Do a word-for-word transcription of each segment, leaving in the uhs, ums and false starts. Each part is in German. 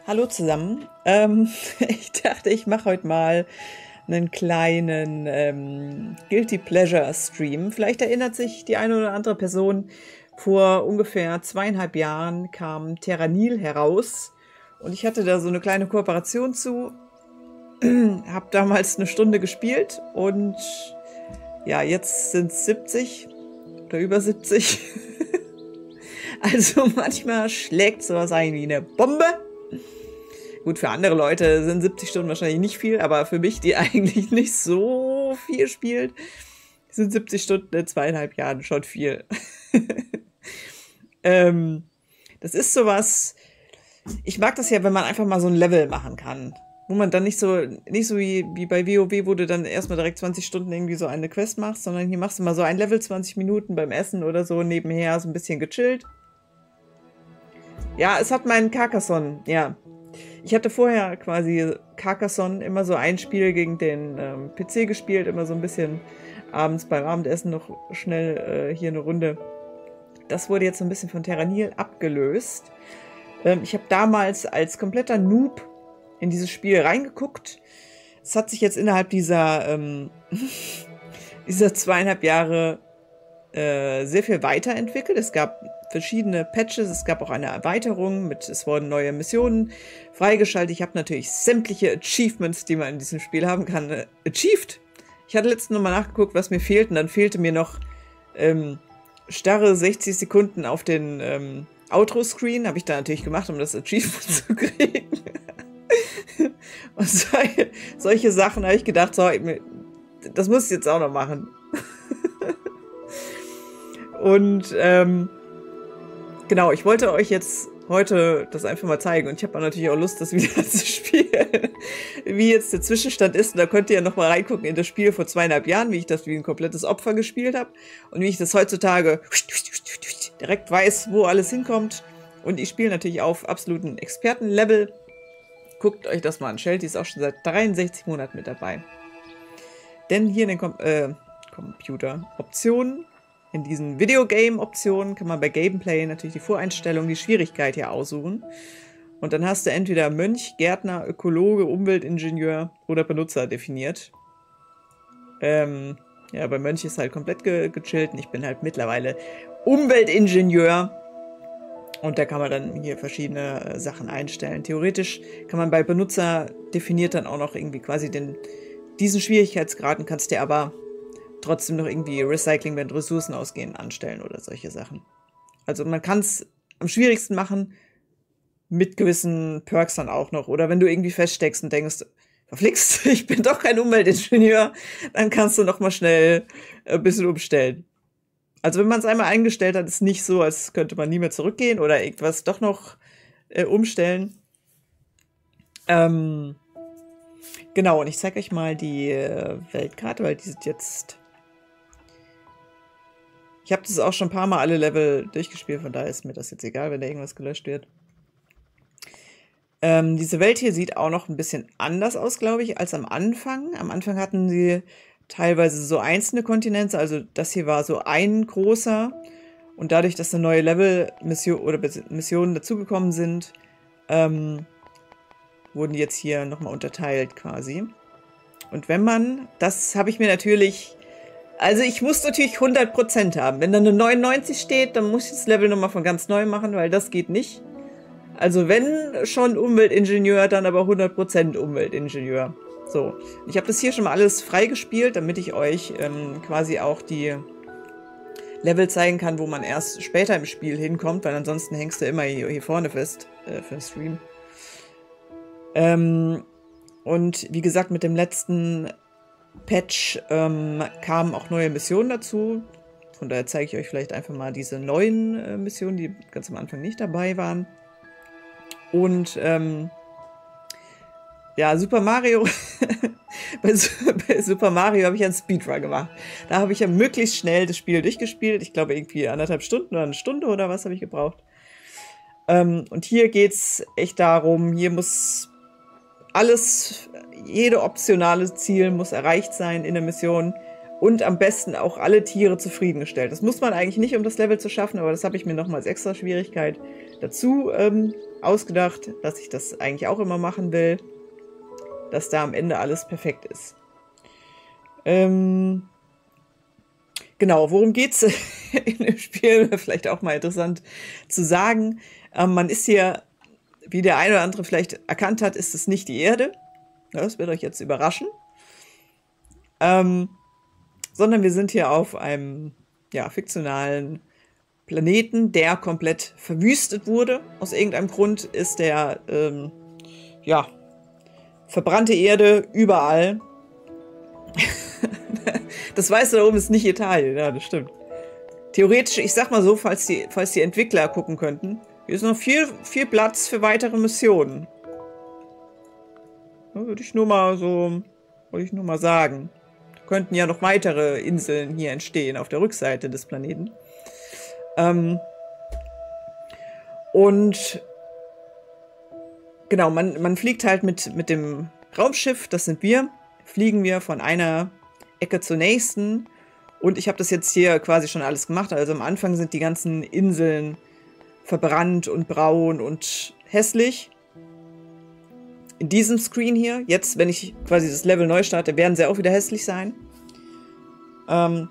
Hallo zusammen. Ähm, ich dachte, ich mache heute mal einen kleinen ähm, Guilty Pleasure Stream. Vielleicht erinnert sich die eine oder andere Person, vor ungefähr zweieinhalb Jahren kam Terranil heraus und ich hatte da so eine kleine Kooperation zu, habe damals eine Stunde gespielt und ja, jetzt sind es siebzig oder über siebzig. Also manchmal schlägt sowas ein wie eine Bombe. Gut, für andere Leute sind siebzig Stunden wahrscheinlich nicht viel, aber für mich, die eigentlich nicht so viel spielt, sind siebzig Stunden in zweieinhalb Jahren schon viel. ähm, das ist sowas, ich mag das ja, wenn man einfach mal so ein Level machen kann. Wo man dann nicht so, nicht so wie, wie bei WoW, wo du dann erstmal direkt zwanzig Stunden irgendwie so eine Quest machst, sondern hier machst du mal so ein Level, zwanzig Minuten beim Essen oder so, nebenher so ein bisschen gechillt. Ja, es hat meinen Carcassonne, ja. Ich hatte vorher quasi Carcassonne immer so ein Spiel gegen den ähm, P C gespielt, immer so ein bisschen abends beim Abendessen noch schnell äh, hier eine Runde. Das wurde jetzt so ein bisschen von Terranil abgelöst. Ähm, ich habe damals als kompletter Noob in dieses Spiel reingeguckt. Es hat sich jetzt innerhalb dieser, ähm, dieser zweieinhalb Jahre äh, sehr viel weiterentwickelt. Es gab verschiedene Patches, es gab auch eine Erweiterung, mit, es wurden neue Missionen freigeschaltet. Ich habe natürlich sämtliche Achievements, die man in diesem Spiel haben kann, äh, achieved. Ich hatte letztens nochmal nachgeguckt, was mir fehlt, und dann fehlte mir noch ähm, starre sechzig Sekunden auf den ähm, Outro-Screen. Habe ich da natürlich gemacht, um das Achievement zu kriegen. Und solche, solche Sachen habe ich gedacht, so, das muss ich jetzt auch noch machen. Und ähm, genau, ich wollte euch jetzt heute das einfach mal zeigen. Und ich habe natürlich auch Lust, das wieder zu spielen. Wie jetzt der Zwischenstand ist. Und da könnt ihr ja noch mal reingucken in das Spiel vor zweieinhalb Jahren, wie ich das wie ein komplettes Opfer gespielt habe. Und wie ich das heutzutage direkt weiß, wo alles hinkommt. Und ich spiele natürlich auf absoluten Expertenlevel. Guckt euch das mal an. Shelty ist auch schon seit dreiundsechzig Monaten mit dabei. Denn hier in den Kom äh, Computer-Optionen, in diesen Videogame-Optionen, kann man bei Gameplay natürlich die Voreinstellung, die Schwierigkeit hier aussuchen. Und dann hast du entweder Mönch, Gärtner, Ökologe, Umweltingenieur oder Benutzer definiert. Ähm, ja, bei Mönch ist halt komplett ge gechillt und ich bin halt mittlerweile Umweltingenieur. Und da kann man dann hier verschiedene äh, Sachen einstellen. Theoretisch kann man bei Benutzer definiert dann auch noch irgendwie quasi den, diesen Schwierigkeitsgrad, und kannst dir aber trotzdem noch irgendwie Recycling, wenn Ressourcen ausgehen, anstellen oder solche Sachen. Also man kann es am schwierigsten machen, mit gewissen Perks dann auch noch. Oder wenn du irgendwie feststeckst und denkst, verflixt, ich bin doch kein Umweltingenieur, dann kannst du noch mal schnell ein bisschen umstellen. Also wenn man es einmal eingestellt hat, ist nicht so, als könnte man nie mehr zurückgehen oder irgendwas doch noch äh, umstellen. Ähm, genau, und ich zeige euch mal die äh, Weltkarte, weil die sind jetzt... Ich habe das auch schon ein paar Mal alle Level durchgespielt, von daher ist mir das jetzt egal, wenn da irgendwas gelöscht wird. Ähm, diese Welt hier sieht auch noch ein bisschen anders aus, glaube ich, als am Anfang. Am Anfang hatten sie teilweise so einzelne Kontinente, also das hier war so ein großer. Und dadurch, dass da neue Level-Missionen oder Missionen dazugekommen sind, ähm, wurden die jetzt hier nochmal unterteilt quasi. Und wenn man, das habe ich mir natürlich... Also ich muss natürlich hundert Prozent haben. Wenn da eine neunundneunzig steht, dann muss ich das Level nochmal von ganz neu machen, weil das geht nicht. Also wenn schon Umweltingenieur, dann aber hundert Prozent Umweltingenieur. So, ich habe das hier schon mal alles freigespielt, damit ich euch ähm, quasi auch die Level zeigen kann, wo man erst später im Spiel hinkommt, weil ansonsten hängst du immer hier, hier vorne fest äh, für den Stream. Ähm, und wie gesagt, mit dem letzten Patch ähm, kamen auch neue Missionen dazu. Von daher zeige ich euch vielleicht einfach mal diese neuen äh, Missionen, die ganz am Anfang nicht dabei waren. Und ähm, ja, Super Mario, bei, bei Super Mario habe ich einen Speedrun gemacht. Da habe ich ja möglichst schnell das Spiel durchgespielt. Ich glaube irgendwie anderthalb Stunden oder eine Stunde oder was habe ich gebraucht. Ähm, und hier geht es echt darum, hier muss alles, jede optionale Ziel muss erreicht sein in der Mission und am besten auch alle Tiere zufriedengestellt. Das muss man eigentlich nicht, um das Level zu schaffen, aber das habe ich mir nochmal als extra Schwierigkeit dazu ähm, ausgedacht, dass ich das eigentlich auch immer machen will, dass da am Ende alles perfekt ist. Ähm, genau, worum geht's in dem Spiel? Vielleicht auch mal interessant zu sagen. Ähm, man ist hier, wie der eine oder andere vielleicht erkannt hat, ist es nicht die Erde. Ja, das wird euch jetzt überraschen. Ähm, sondern wir sind hier auf einem ja, fiktionalen Planeten, der komplett verwüstet wurde. Aus irgendeinem Grund ist der, ähm, ja, verbrannte Erde überall. Das weiße da oben ist nicht Italien, ja, das stimmt. Theoretisch, ich sag mal so, falls die, falls die Entwickler gucken könnten, hier ist noch viel, viel Platz für weitere Missionen. Ja, würde ich nur mal so, wollte ich nur mal sagen. Da könnten ja noch weitere Inseln hier entstehen auf der Rückseite des Planeten. Ähm, und genau, man, man fliegt halt mit, mit dem Raumschiff, das sind wir, fliegen wir von einer Ecke zur nächsten. Und ich habe das jetzt hier quasi schon alles gemacht. Also am Anfang sind die ganzen Inseln verbrannt und braun und hässlich. In diesem Screen hier, jetzt, wenn ich quasi das Level neu starte, werden sie auch wieder hässlich sein. Ähm,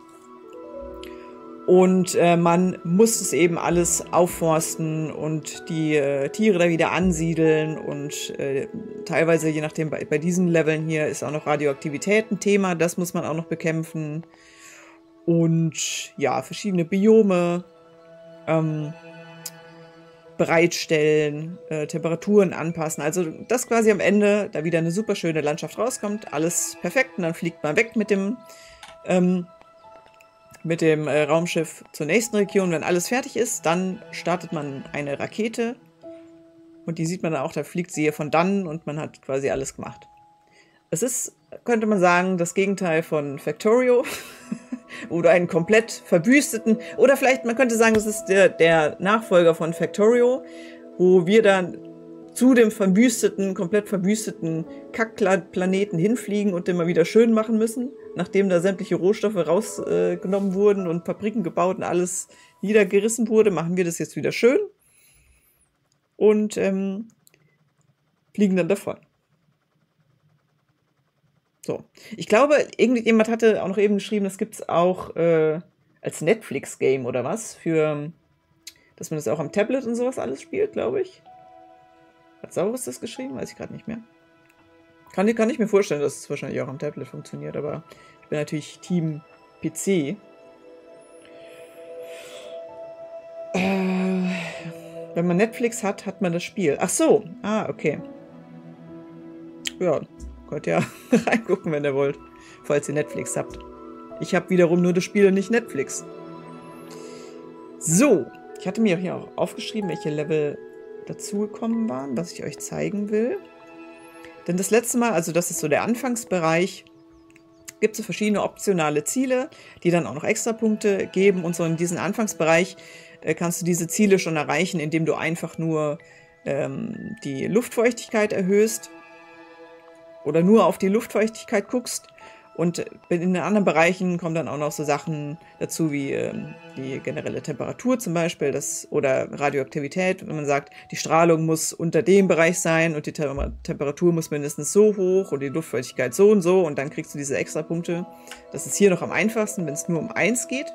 und äh, man muss es eben alles aufforsten und die äh, Tiere da wieder ansiedeln. Und äh, teilweise, je nachdem, bei, bei diesen Leveln hier ist auch noch Radioaktivität ein Thema. Das muss man auch noch bekämpfen. Und ja, verschiedene Biome ähm, bereitstellen, äh, Temperaturen anpassen. Also, dass quasi am Ende da wieder eine super schöne Landschaft rauskommt. Alles perfekt. Und dann fliegt man weg mit dem, ähm, mit dem äh, Raumschiff zur nächsten Region. Wenn alles fertig ist, dann startet man eine Rakete. Und die sieht man dann auch, da fliegt sie hier von dann und man hat quasi alles gemacht. Es ist, könnte man sagen, das Gegenteil von Factorio. Oder einen komplett verwüsteten, oder vielleicht, man könnte sagen, das ist der, der Nachfolger von Factorio, wo wir dann zu dem verwüsteten, komplett verwüsteten Kackplaneten hinfliegen und den mal wieder schön machen müssen, nachdem da sämtliche Rohstoffe rausgenommen äh, wurden und Fabriken gebaut und alles niedergerissen wurde, machen wir das jetzt wieder schön und ähm, fliegen dann davon. So, ich glaube, irgendjemand hatte auch noch eben geschrieben, das gibt es auch äh, als Netflix-Game oder was, für, dass man das auch am Tablet und sowas alles spielt, glaube ich. Hat Saurus das geschrieben? Weiß ich gerade nicht mehr. Kann, kann ich mir vorstellen, dass es wahrscheinlich auch am Tablet funktioniert, aber ich bin natürlich Team P C. Äh, wenn man Netflix hat, hat man das Spiel. Ach so, ah, okay. Ja. Könnt ihr reingucken, wenn ihr wollt, falls ihr Netflix habt. Ich habe wiederum nur das Spiel und nicht Netflix. So, ich hatte mir hier auch aufgeschrieben, welche Level dazugekommen waren, was ich euch zeigen will. Denn das letzte Mal, also das ist so der Anfangsbereich, gibt es so verschiedene optionale Ziele, die dann auch noch Extrapunkte geben. Und so in diesem Anfangsbereich äh, kannst du diese Ziele schon erreichen, indem du einfach nur ähm, die Luftfeuchtigkeit erhöhst. Oder nur auf die Luftfeuchtigkeit guckst. Und in den anderen Bereichen kommen dann auch noch so Sachen dazu wie ähm, die generelle Temperatur zum Beispiel das, oder Radioaktivität. Wenn man sagt, die Strahlung muss unter dem Bereich sein und die Tem Temperatur muss mindestens so hoch und die Luftfeuchtigkeit so und so. Und dann kriegst du diese Extrapunkte. Das ist hier noch am einfachsten, wenn es nur um eins geht.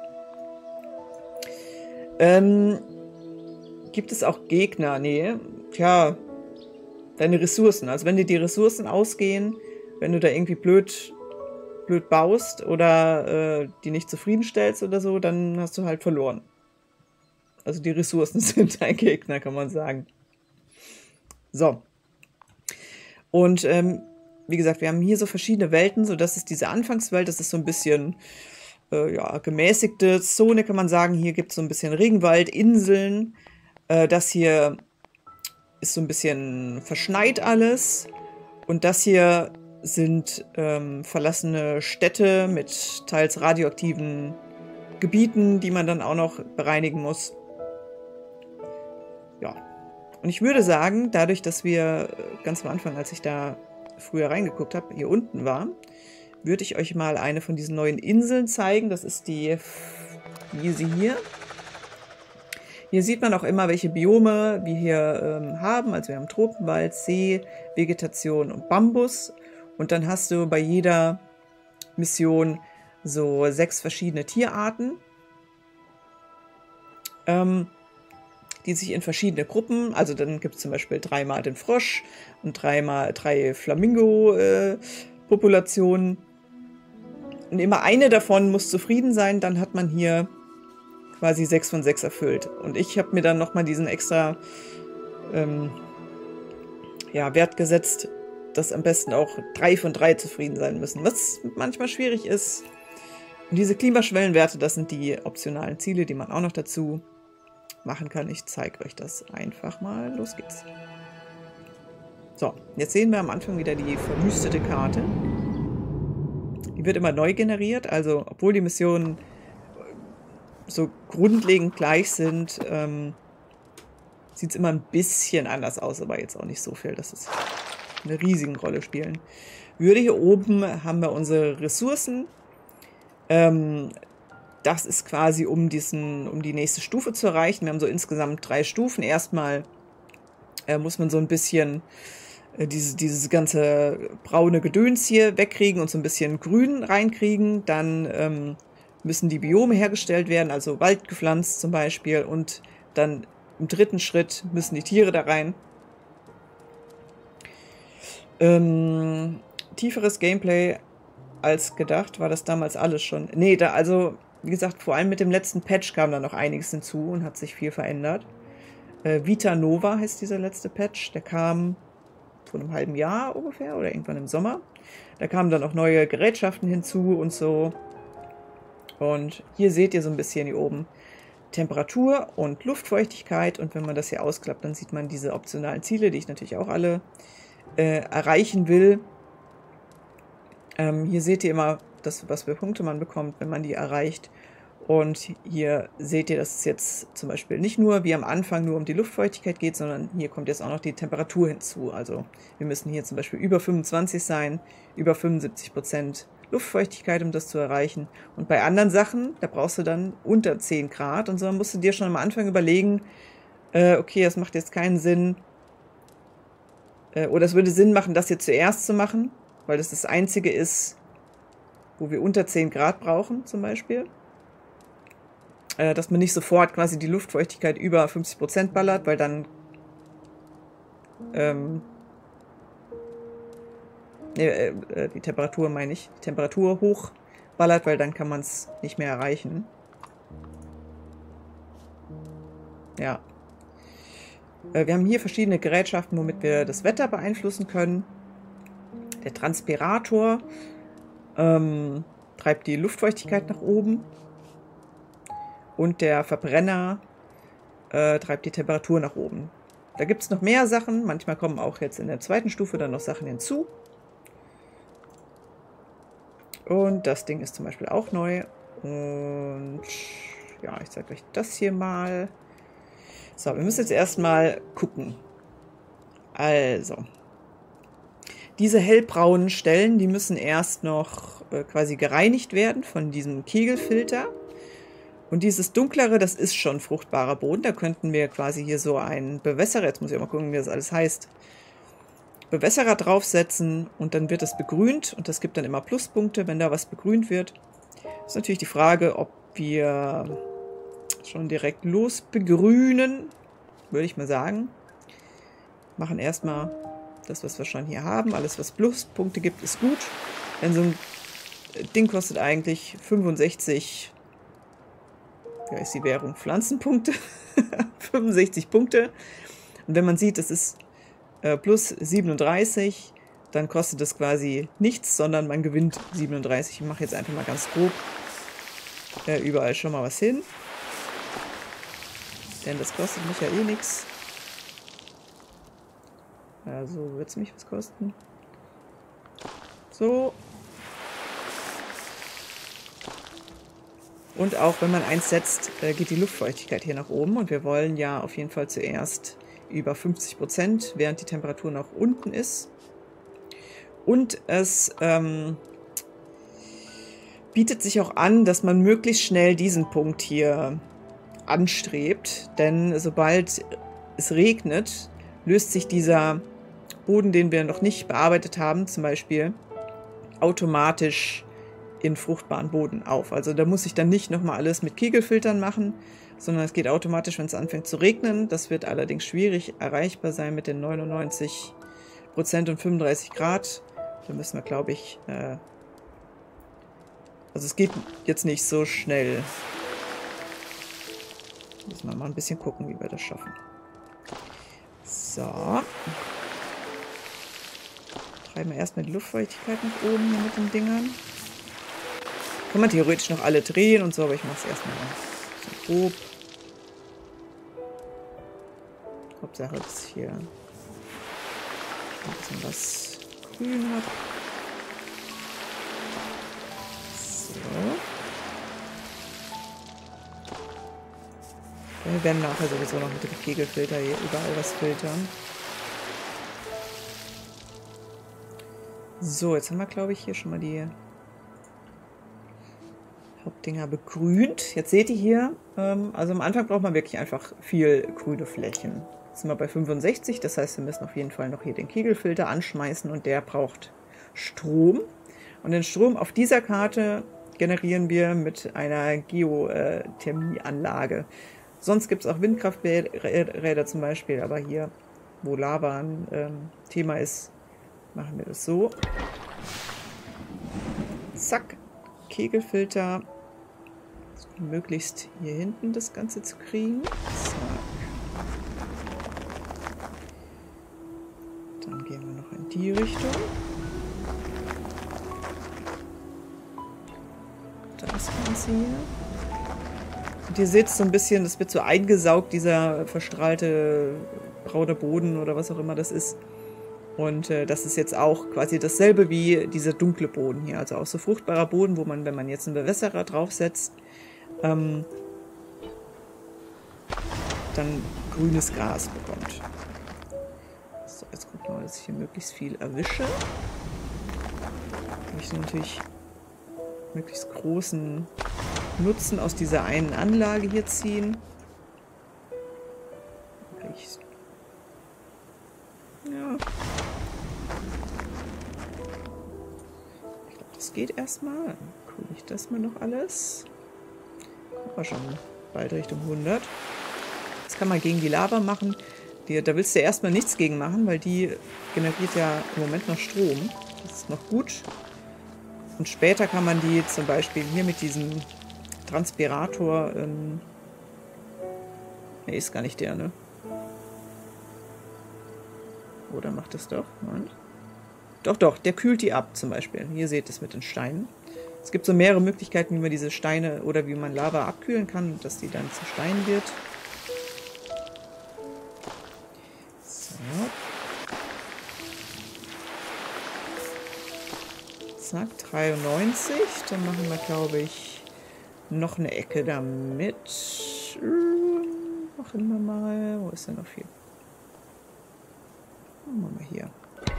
Ähm, gibt es auch Gegner? Nee, tja... Deine Ressourcen, also wenn dir die Ressourcen ausgehen, wenn du da irgendwie blöd, blöd baust oder äh, die nicht zufriedenstellst oder so, dann hast du halt verloren. Also die Ressourcen sind dein Gegner, kann man sagen. So. Und ähm, wie gesagt, wir haben hier so verschiedene Welten, so das ist diese Anfangswelt, das ist so ein bisschen äh, ja, gemäßigte Zone, kann man sagen. Hier gibt es so ein bisschen Regenwald, Inseln, äh, das hier ist so ein bisschen verschneit alles. Und das hier sind ähm, verlassene Städte mit teils radioaktiven Gebieten, die man dann auch noch bereinigen muss. Ja. Und ich würde sagen, dadurch, dass wir ganz am Anfang, als ich da früher reingeguckt habe, hier unten war, würde ich euch mal eine von diesen neuen Inseln zeigen. Das ist die, diese hier. Hier sieht man auch immer, welche Biome wir hier ähm, haben. Also wir haben Tropenwald, See, Vegetation und Bambus. Und dann hast du bei jeder Mission so sechs verschiedene Tierarten, ähm, die sich in verschiedene Gruppen, also dann gibt es zum Beispiel dreimal den Frosch und dreimal drei Flamingo-Populationen. Äh, und immer eine davon muss zufrieden sein, dann hat man hier quasi sechs von sechs erfüllt. Und ich habe mir dann nochmal diesen extra ähm, ja, Wert gesetzt, dass am besten auch drei von drei zufrieden sein müssen, was manchmal schwierig ist. Und diese Klimaschwellenwerte, das sind die optionalen Ziele, die man auch noch dazu machen kann. Ich zeige euch das einfach mal. Los geht's. So, jetzt sehen wir am Anfang wieder die verwüstete Karte. Die wird immer neu generiert, also obwohl die Missionen so grundlegend gleich sind, ähm, sieht es immer ein bisschen anders aus, aber jetzt auch nicht so viel, dass es eine riesige Rolle spielen würde. Hier oben haben wir unsere Ressourcen. Ähm, das ist quasi, um, diesen, um die nächste Stufe zu erreichen. Wir haben so insgesamt drei Stufen. Erstmal äh, muss man so ein bisschen äh, diese, dieses ganze braune Gedöns hier wegkriegen und so ein bisschen Grün reinkriegen. Dann ähm, müssen die Biome hergestellt werden, also Wald gepflanzt zum Beispiel. Und dann im dritten Schritt müssen die Tiere da rein. Ähm, tieferes Gameplay als gedacht, war das damals alles schon. Nee, da, also, wie gesagt, vor allem mit dem letzten Patch kam da noch einiges hinzu und hat sich viel verändert. Äh, Vita Nova heißt dieser letzte Patch. Der kam vor einem halben Jahr ungefähr oder irgendwann im Sommer. Da kamen dann auch neue Gerätschaften hinzu und so. Und hier seht ihr so ein bisschen hier oben Temperatur und Luftfeuchtigkeit. Und wenn man das hier ausklappt, dann sieht man diese optionalen Ziele, die ich natürlich auch alle äh, erreichen will. Ähm, hier seht ihr immer, das, was für Punkte man bekommt, wenn man die erreicht. Und hier seht ihr, dass es jetzt zum Beispiel nicht nur wie am Anfang nur um die Luftfeuchtigkeit geht, sondern hier kommt jetzt auch noch die Temperatur hinzu. Also wir müssen hier zum Beispiel über fünfundzwanzig sein, über fünfundsiebzig Prozent Luftfeuchtigkeit, um das zu erreichen. Und bei anderen Sachen, da brauchst du dann unter zehn Grad. Und so musst du dir schon am Anfang überlegen, äh, okay, das macht jetzt keinen Sinn. Äh, oder es würde Sinn machen, das hier zuerst zu machen, weil das das Einzige ist, wo wir unter zehn Grad brauchen, zum Beispiel. Äh, dass man nicht sofort quasi die Luftfeuchtigkeit über fünfzig Prozent ballert, weil dann ähm, äh, äh, die Temperatur, meine ich, die Temperatur hochballert, weil dann kann man es nicht mehr erreichen. Ja. Äh, wir haben hier verschiedene Gerätschaften, womit wir das Wetter beeinflussen können. Der Transpirator ähm, treibt die Luftfeuchtigkeit nach oben und der Verbrenner äh, treibt die Temperatur nach oben. Da gibt es noch mehr Sachen. Manchmal kommen auch jetzt in der zweiten Stufe dann noch Sachen hinzu. Und das Ding ist zum Beispiel auch neu. Und ja, ich zeige euch das hier mal. So, wir müssen jetzt erstmal gucken. Also, diese hellbraunen Stellen, die müssen erst noch äh, quasi gereinigt werden von diesem Kegelfilter. Und dieses dunklere, das ist schon fruchtbarer Boden. Da könnten wir quasi hier so einen Bewässerer, jetzt muss ich auch mal gucken, wie das alles heißt, Bewässerer draufsetzen und dann wird es begrünt. Und das gibt dann immer Pluspunkte, wenn da was begrünt wird. Ist natürlich die Frage, ob wir schon direkt los begrünen, würde ich mal sagen. Machen erstmal das, was wir schon hier haben. Alles, was Pluspunkte gibt, ist gut. Denn so ein Ding kostet eigentlich fünfundsechzig, ja, ist die Währung, Pflanzenpunkte. fünfundsechzig Punkte. Und wenn man sieht, das ist äh, plus siebenunddreißig, dann kostet das quasi nichts, sondern man gewinnt siebenunddreißig. Ich mache jetzt einfach mal ganz grob äh, überall schon mal was hin. Denn das kostet mich ja eh nichts. Also wird es mich was kosten. So. Und auch wenn man eins setzt, äh, geht die Luftfeuchtigkeit hier nach oben. Und wir wollen ja auf jeden Fall zuerst über fünfzig Prozent, während die Temperatur nach unten ist. Und es ähm, bietet sich auch an, dass man möglichst schnell diesen Punkt hier anstrebt. Denn sobald es regnet, löst sich dieser Boden, den wir noch nicht bearbeitet haben, zum Beispiel, automatisch in fruchtbaren Boden auf. Also da muss ich dann nicht nochmal alles mit Kegelfiltern machen, sondern es geht automatisch, wenn es anfängt zu regnen. Das wird allerdings schwierig erreichbar sein mit den neunundneunzig Prozent und fünfunddreißig Grad. Da müssen wir, glaube ich, äh also es geht jetzt nicht so schnell. Müssen wir mal ein bisschen gucken, wie wir das schaffen. So. Treiben wir erstmal die Luftfeuchtigkeit nach oben hier mit den Dingern. Kann man theoretisch noch alle drehen und so, aber ich mache es erstmal so grob. Hauptsache, dass ich hier ein bisschen was grün habe. So. Wir werden nachher sowieso noch mit dem Kegelfilter hier überall was filtern. So, jetzt haben wir, glaube ich, hier schon mal die Hauptdinger begrünt. Jetzt seht ihr hier, ähm, also am Anfang braucht man wirklich einfach viel grüne Flächen. Jetzt sind wir bei fünfundsechzig, das heißt, wir müssen auf jeden Fall noch hier den Kegelfilter anschmeißen und der braucht Strom. Und den Strom auf dieser Karte generieren wir mit einer Geothermieanlage. Sonst gibt es auch Windkrafträder zum Beispiel, aber hier, wo Lava ein ähm, Thema ist, machen wir das so. Zack, Kegelfilter. Möglichst hier hinten das Ganze zu kriegen. Zack. Dann gehen wir noch in die Richtung. Das Ganze hier. Und ihr seht so ein bisschen, das wird so eingesaugt, dieser verstrahlte braune Boden oder was auch immer das ist. Und äh, das ist jetzt auch quasi dasselbe wie dieser dunkle Boden hier. Also auch so fruchtbarer Boden, wo man, wenn man jetzt einen Bewässerer draufsetzt, ähm, dann grünes Gras bekommt. So, jetzt gucken wir mal, dass ich hier möglichst viel erwische. Ich möchte natürlich möglichst großen Nutzen aus dieser einen Anlage hier ziehen. Ich ja. Ich glaube, das geht erstmal. Dann gucke ich das mal noch alles. Kommt wir schon bald Richtung hundert. Das kann man gegen die Lava machen. Die, da willst du ja erstmal nichts gegen machen, weil die generiert ja im Moment noch Strom. Das ist noch gut. Und später kann man die zum Beispiel hier mit diesem Transpirator. Ähm, nee, ist gar nicht der, ne? Oder macht das doch? Moment. Doch, doch, der kühlt die ab zum Beispiel. Hier seht ihr es mit den Steinen. Es gibt so mehrere Möglichkeiten, wie man diese Steine oder wie man Lava abkühlen kann, dass die dann zu Stein wird. So. Zack, dreiundneunzig. Dann machen wir, glaube ich, noch eine Ecke damit. Machen wir mal. Wo ist denn noch viel? Machen wir mal hier.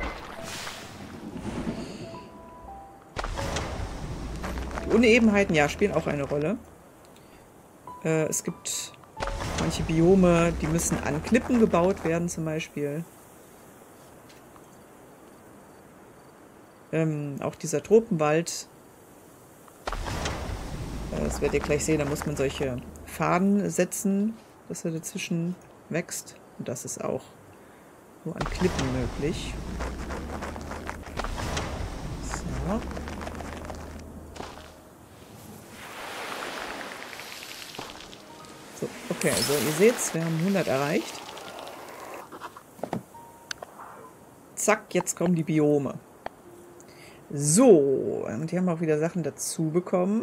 Die Unebenheiten, ja, spielen auch eine Rolle. Äh, es gibt manche Biome, die müssen an Klippen gebaut werden, zum Beispiel. Ähm, auch dieser Tropenwald. Äh, das werdet ihr gleich sehen, da muss man solche Faden setzen, dass er dazwischen wächst. Und das ist auch nur an Klippen möglich. So. So, okay, also ihr seht's, wir haben hundert erreicht. Zack, jetzt kommen die Biome. So, und hier haben wir auch wieder Sachen dazu bekommen.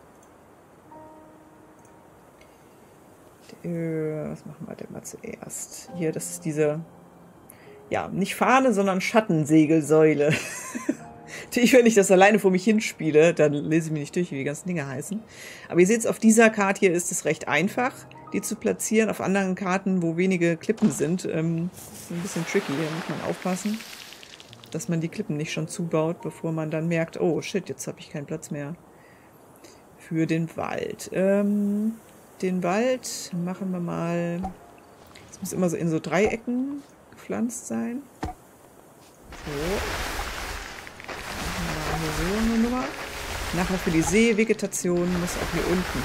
Was machen wir denn mal zuerst? Hier, das ist diese, ja, nicht Fahne, sondern Schattensegelsäule. Natürlich, wenn ich das alleine vor mich hinspiele, dann lese ich mir nicht durch, wie die ganzen Dinge heißen. Aber ihr seht es, auf dieser Karte hier ist es recht einfach, die zu platzieren. Auf anderen Karten, wo wenige Klippen sind, ähm, ist ein bisschen tricky. Da muss man aufpassen, dass man die Klippen nicht schon zubaut, bevor man dann merkt, oh shit, jetzt habe ich keinen Platz mehr für den Wald. Ähm, den Wald machen wir mal... Es muss immer so in so Dreiecken gepflanzt sein. So. Machen wir hier so eine Nummer. Nachher für die Seevegetation muss auch hier unten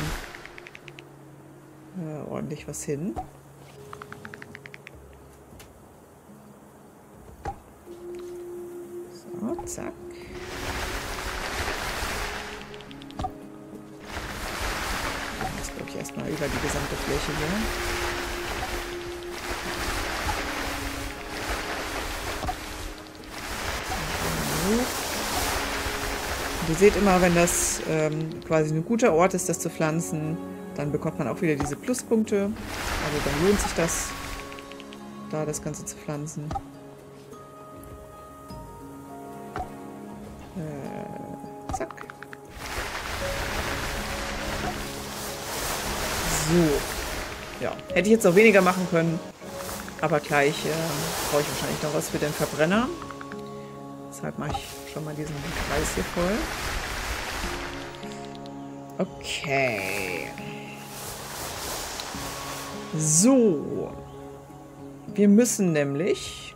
äh, ordentlich was hin. So, zack. Das glaube ich erstmal über die gesamte Fläche hier. Und ihr seht immer, wenn das ähm, quasi ein guter Ort ist, das zu pflanzen, dann bekommt man auch wieder diese Pluspunkte. Also dann lohnt sich das, da das Ganze zu pflanzen. Äh, zack. So. Ja, hätte ich jetzt noch weniger machen können. Aber gleich äh, brauche ich wahrscheinlich noch was für den Verbrenner. Deshalb mache ich schon mal diesen Kreis hier voll. Okay. So. Wir müssen nämlich...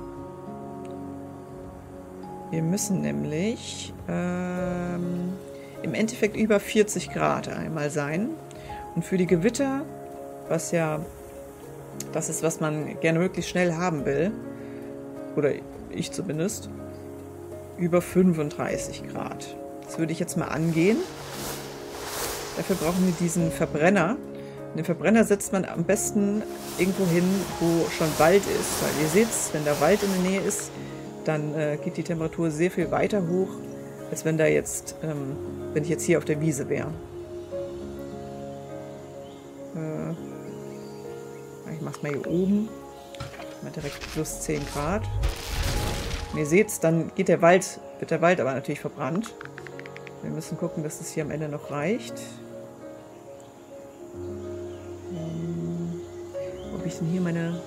Wir müssen nämlich ähm, im Endeffekt über vierzig Grad einmal sein. Und für die Gewitter, was ja das ist, was man gerne möglichst schnell haben will, oder ich zumindest, über fünfunddreißig Grad. Das würde ich jetzt mal angehen. Dafür brauchen wir diesen Verbrenner. Den Verbrenner setzt man am besten irgendwo hin, wo schon Wald ist. Weil ihr seht, wenn da Wald in der Nähe ist, dann äh, geht die Temperatur sehr viel weiter hoch, als wenn da jetzt, ähm, wenn ich jetzt hier auf der Wiese wäre. Äh, ich mache es mal hier oben. Mal direkt plus zehn Grad. Und ihr seht, dann geht der Wald, wird der Wald aber natürlich verbrannt. Wir müssen gucken, dass das hier am Ende noch reicht. Ähm, ob ich denn hier meine...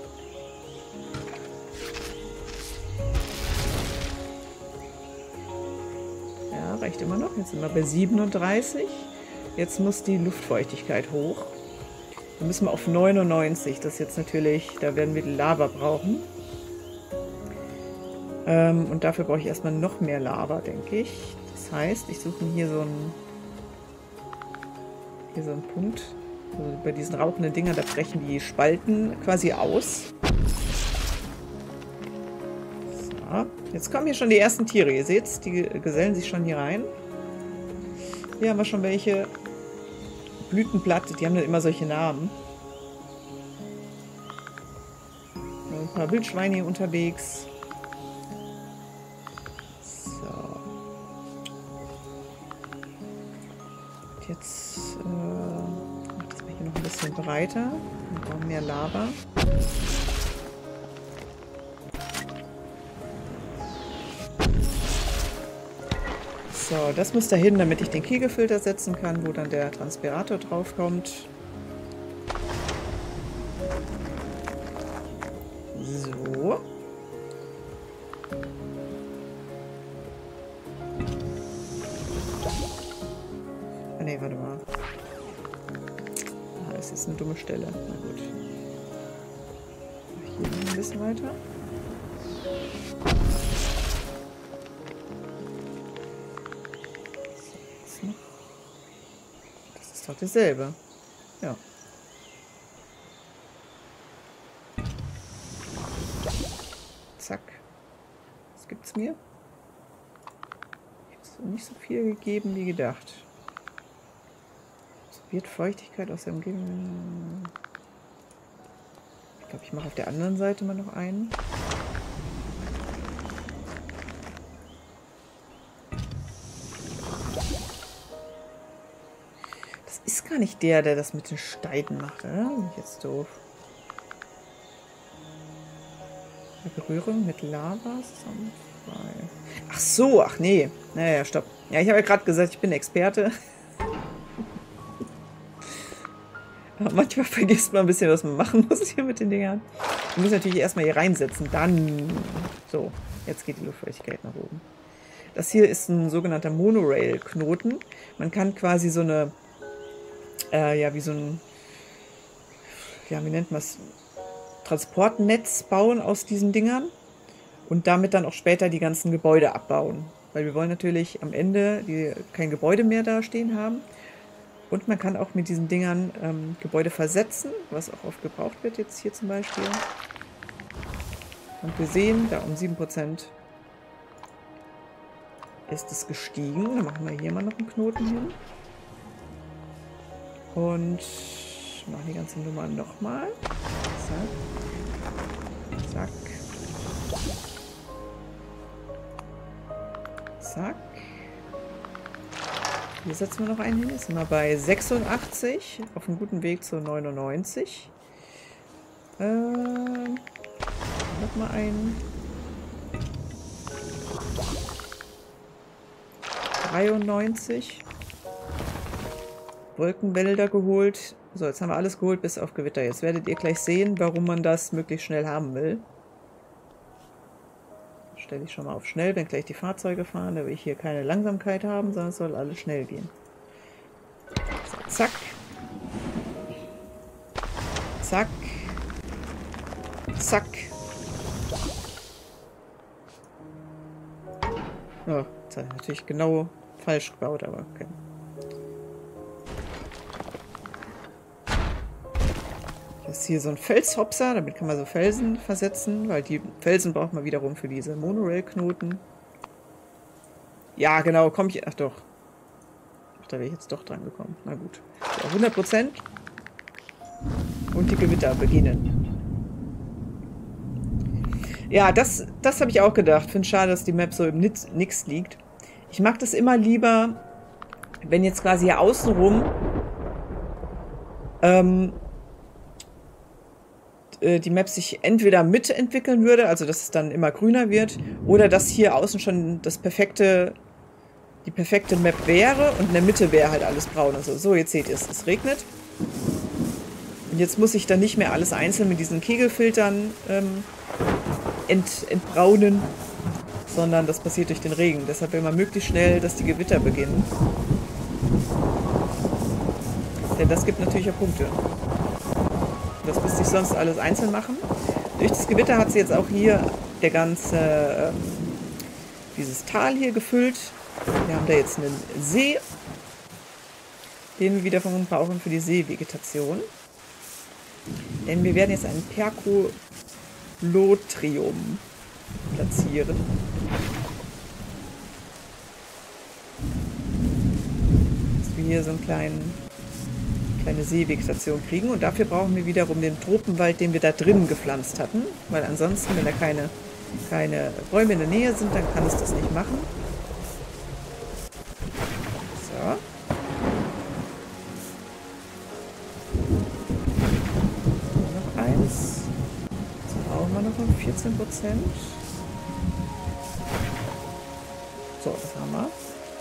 Ja, reicht immer noch. Jetzt sind wir bei siebenunddreißig. Jetzt muss die Luftfeuchtigkeit hoch. Da müssen wir auf neunundneunzig. Das ist jetzt natürlich, da werden wir die Lava brauchen. Ähm, und dafür brauche ich erstmal noch mehr Lava, denke ich. Das heißt, ich suche mir hier so einen, hier so einen Punkt. Also bei diesen rauchenden Dingern, da brechen die Spalten quasi aus. So, jetzt kommen hier schon die ersten Tiere. Ihr seht, die gesellen sich schon hier rein. Hier haben wir schon welche. Blütenblatt, die haben dann immer solche Namen. Ein paar Wildschweine hier unterwegs. So. Und jetzt äh, mache ich das mal hier noch ein bisschen breiter. Wir brauchen mehr Lava. So, das muss dahin, damit ich den Kegelfilter setzen kann, wo dann der Transpirator drauf kommt. So. Ah ne, warte mal. Ah, das ist jetzt eine dumme Stelle. Na gut. Hier ein bisschen weiter. Ist doch dasselbe. Ja. Zack. Was gibt's mir? Jetzt nicht so viel gegeben wie gedacht. Es wird Feuchtigkeit aus der Umgebung. Ich glaube, ich mache auf der anderen Seite mal noch einen. Ist gar nicht der, der das mit den Steinen macht, oder? Bin ich jetzt doof. Eine Berührung mit Lava. Ach so, ach nee. Naja, stopp. Ja, ich habe ja gerade gesagt, ich bin Experte. Aber manchmal vergisst man ein bisschen, was man machen muss hier mit den Dingern. Man muss natürlich erstmal hier reinsetzen. Dann. So, jetzt geht die Luftfeuchtigkeit nach oben. Das hier ist ein sogenannter Monorail-Knoten. Man kann quasi so eine äh, ja, wie so ein, ja, wie nennt man es, Transportnetz bauen aus diesen Dingern und damit dann auch später die ganzen Gebäude abbauen. Weil wir wollen natürlich am Ende die, kein Gebäude mehr da stehen haben. Und man kann auch mit diesen Dingern ähm, Gebäude versetzen, was auch oft gebraucht wird, jetzt hier zum Beispiel. Und wir sehen, da um sieben Prozent ist es gestiegen. Dann machen wir hier mal noch einen Knoten hin. Und machen die ganze Nummer nochmal. Zack. Zack. Zack. Hier setzen wir noch einen hin. Jetzt sind wir bei sechsundachtzig. Auf einem guten Weg zu neunundneunzig. Ähm, noch mal einen. dreiundneunzig. Wolkenwälder geholt. So, jetzt haben wir alles geholt bis auf Gewitter. Jetzt werdet ihr gleich sehen, warum man das möglichst schnell haben will. Stelle ich schon mal auf schnell, wenn gleich die Fahrzeuge fahren. Da will ich hier keine Langsamkeit haben, sondern es soll alles schnell gehen. So, zack. Zack. Zack. Oh, jetzt habe ich natürlich genau falsch gebaut, aber okay. Das ist hier so ein Felshopser, damit kann man so Felsen versetzen, weil die Felsen braucht man wiederum für diese Monorail-Knoten. Ja, genau, komm ich... Ach doch. Ach, da wäre ich jetzt doch dran gekommen. Na gut. So, hundert Prozent. Und die Gewitter beginnen. Ja, das, das habe ich auch gedacht. Finde es schade, dass die Map so im Nix liegt. Ich mag das immer lieber, wenn jetzt quasi hier außenrum ähm, die Map sich entweder mitentwickeln würde, also dass es dann immer grüner wird, oder dass hier außen schon das perfekte, die perfekte Map wäre und in der Mitte wäre halt alles braun. Also so, jetzt seht ihr es, es regnet. Und jetzt muss ich dann nicht mehr alles einzeln mit diesen Kegelfiltern ähm, ent, entbraunen, sondern das passiert durch den Regen. Deshalb will man möglichst schnell, dass die Gewitter beginnen. Denn das gibt natürlich auch Punkte. Das müsste ich sonst alles einzeln machen. Durch das Gewitter hat sie jetzt auch hier der ganze, ähm, dieses Tal hier gefüllt. Wir haben da jetzt einen See, den wir wiederum brauchen für die Seevegetation. Denn wir werden jetzt einen Percolotrium platzieren. Dass wir hier so einen kleinen... kleine Seevegetation kriegen und dafür brauchen wir wiederum den Tropenwald, den wir da drinnen gepflanzt hatten, weil ansonsten, wenn da keine, keine Bäume in der Nähe sind, dann kann es das nicht machen. So. Noch eins. Jetzt brauchen wir noch um vierzehn Prozent. So, das haben wir.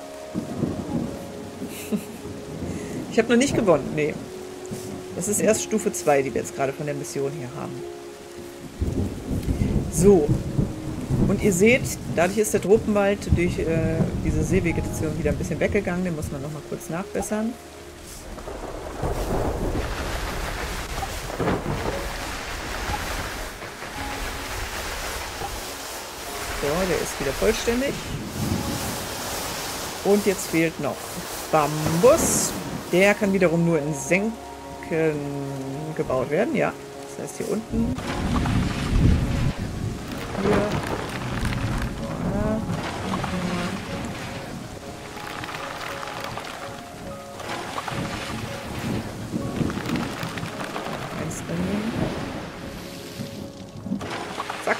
Ich habe noch nicht gewonnen, nee. Das ist erst Stufe zwei, die wir jetzt gerade von der Mission hier haben. So. Und ihr seht, dadurch ist der Tropenwald durch äh, diese Seevegetation wieder ein bisschen weggegangen. Den muss man noch mal kurz nachbessern. So, der ist wieder vollständig. Und jetzt fehlt noch Bambus. Der kann wiederum nur in Senken gebaut werden, ja. Das heißt hier unten. Hier. Ja. Eins daneben. Zack.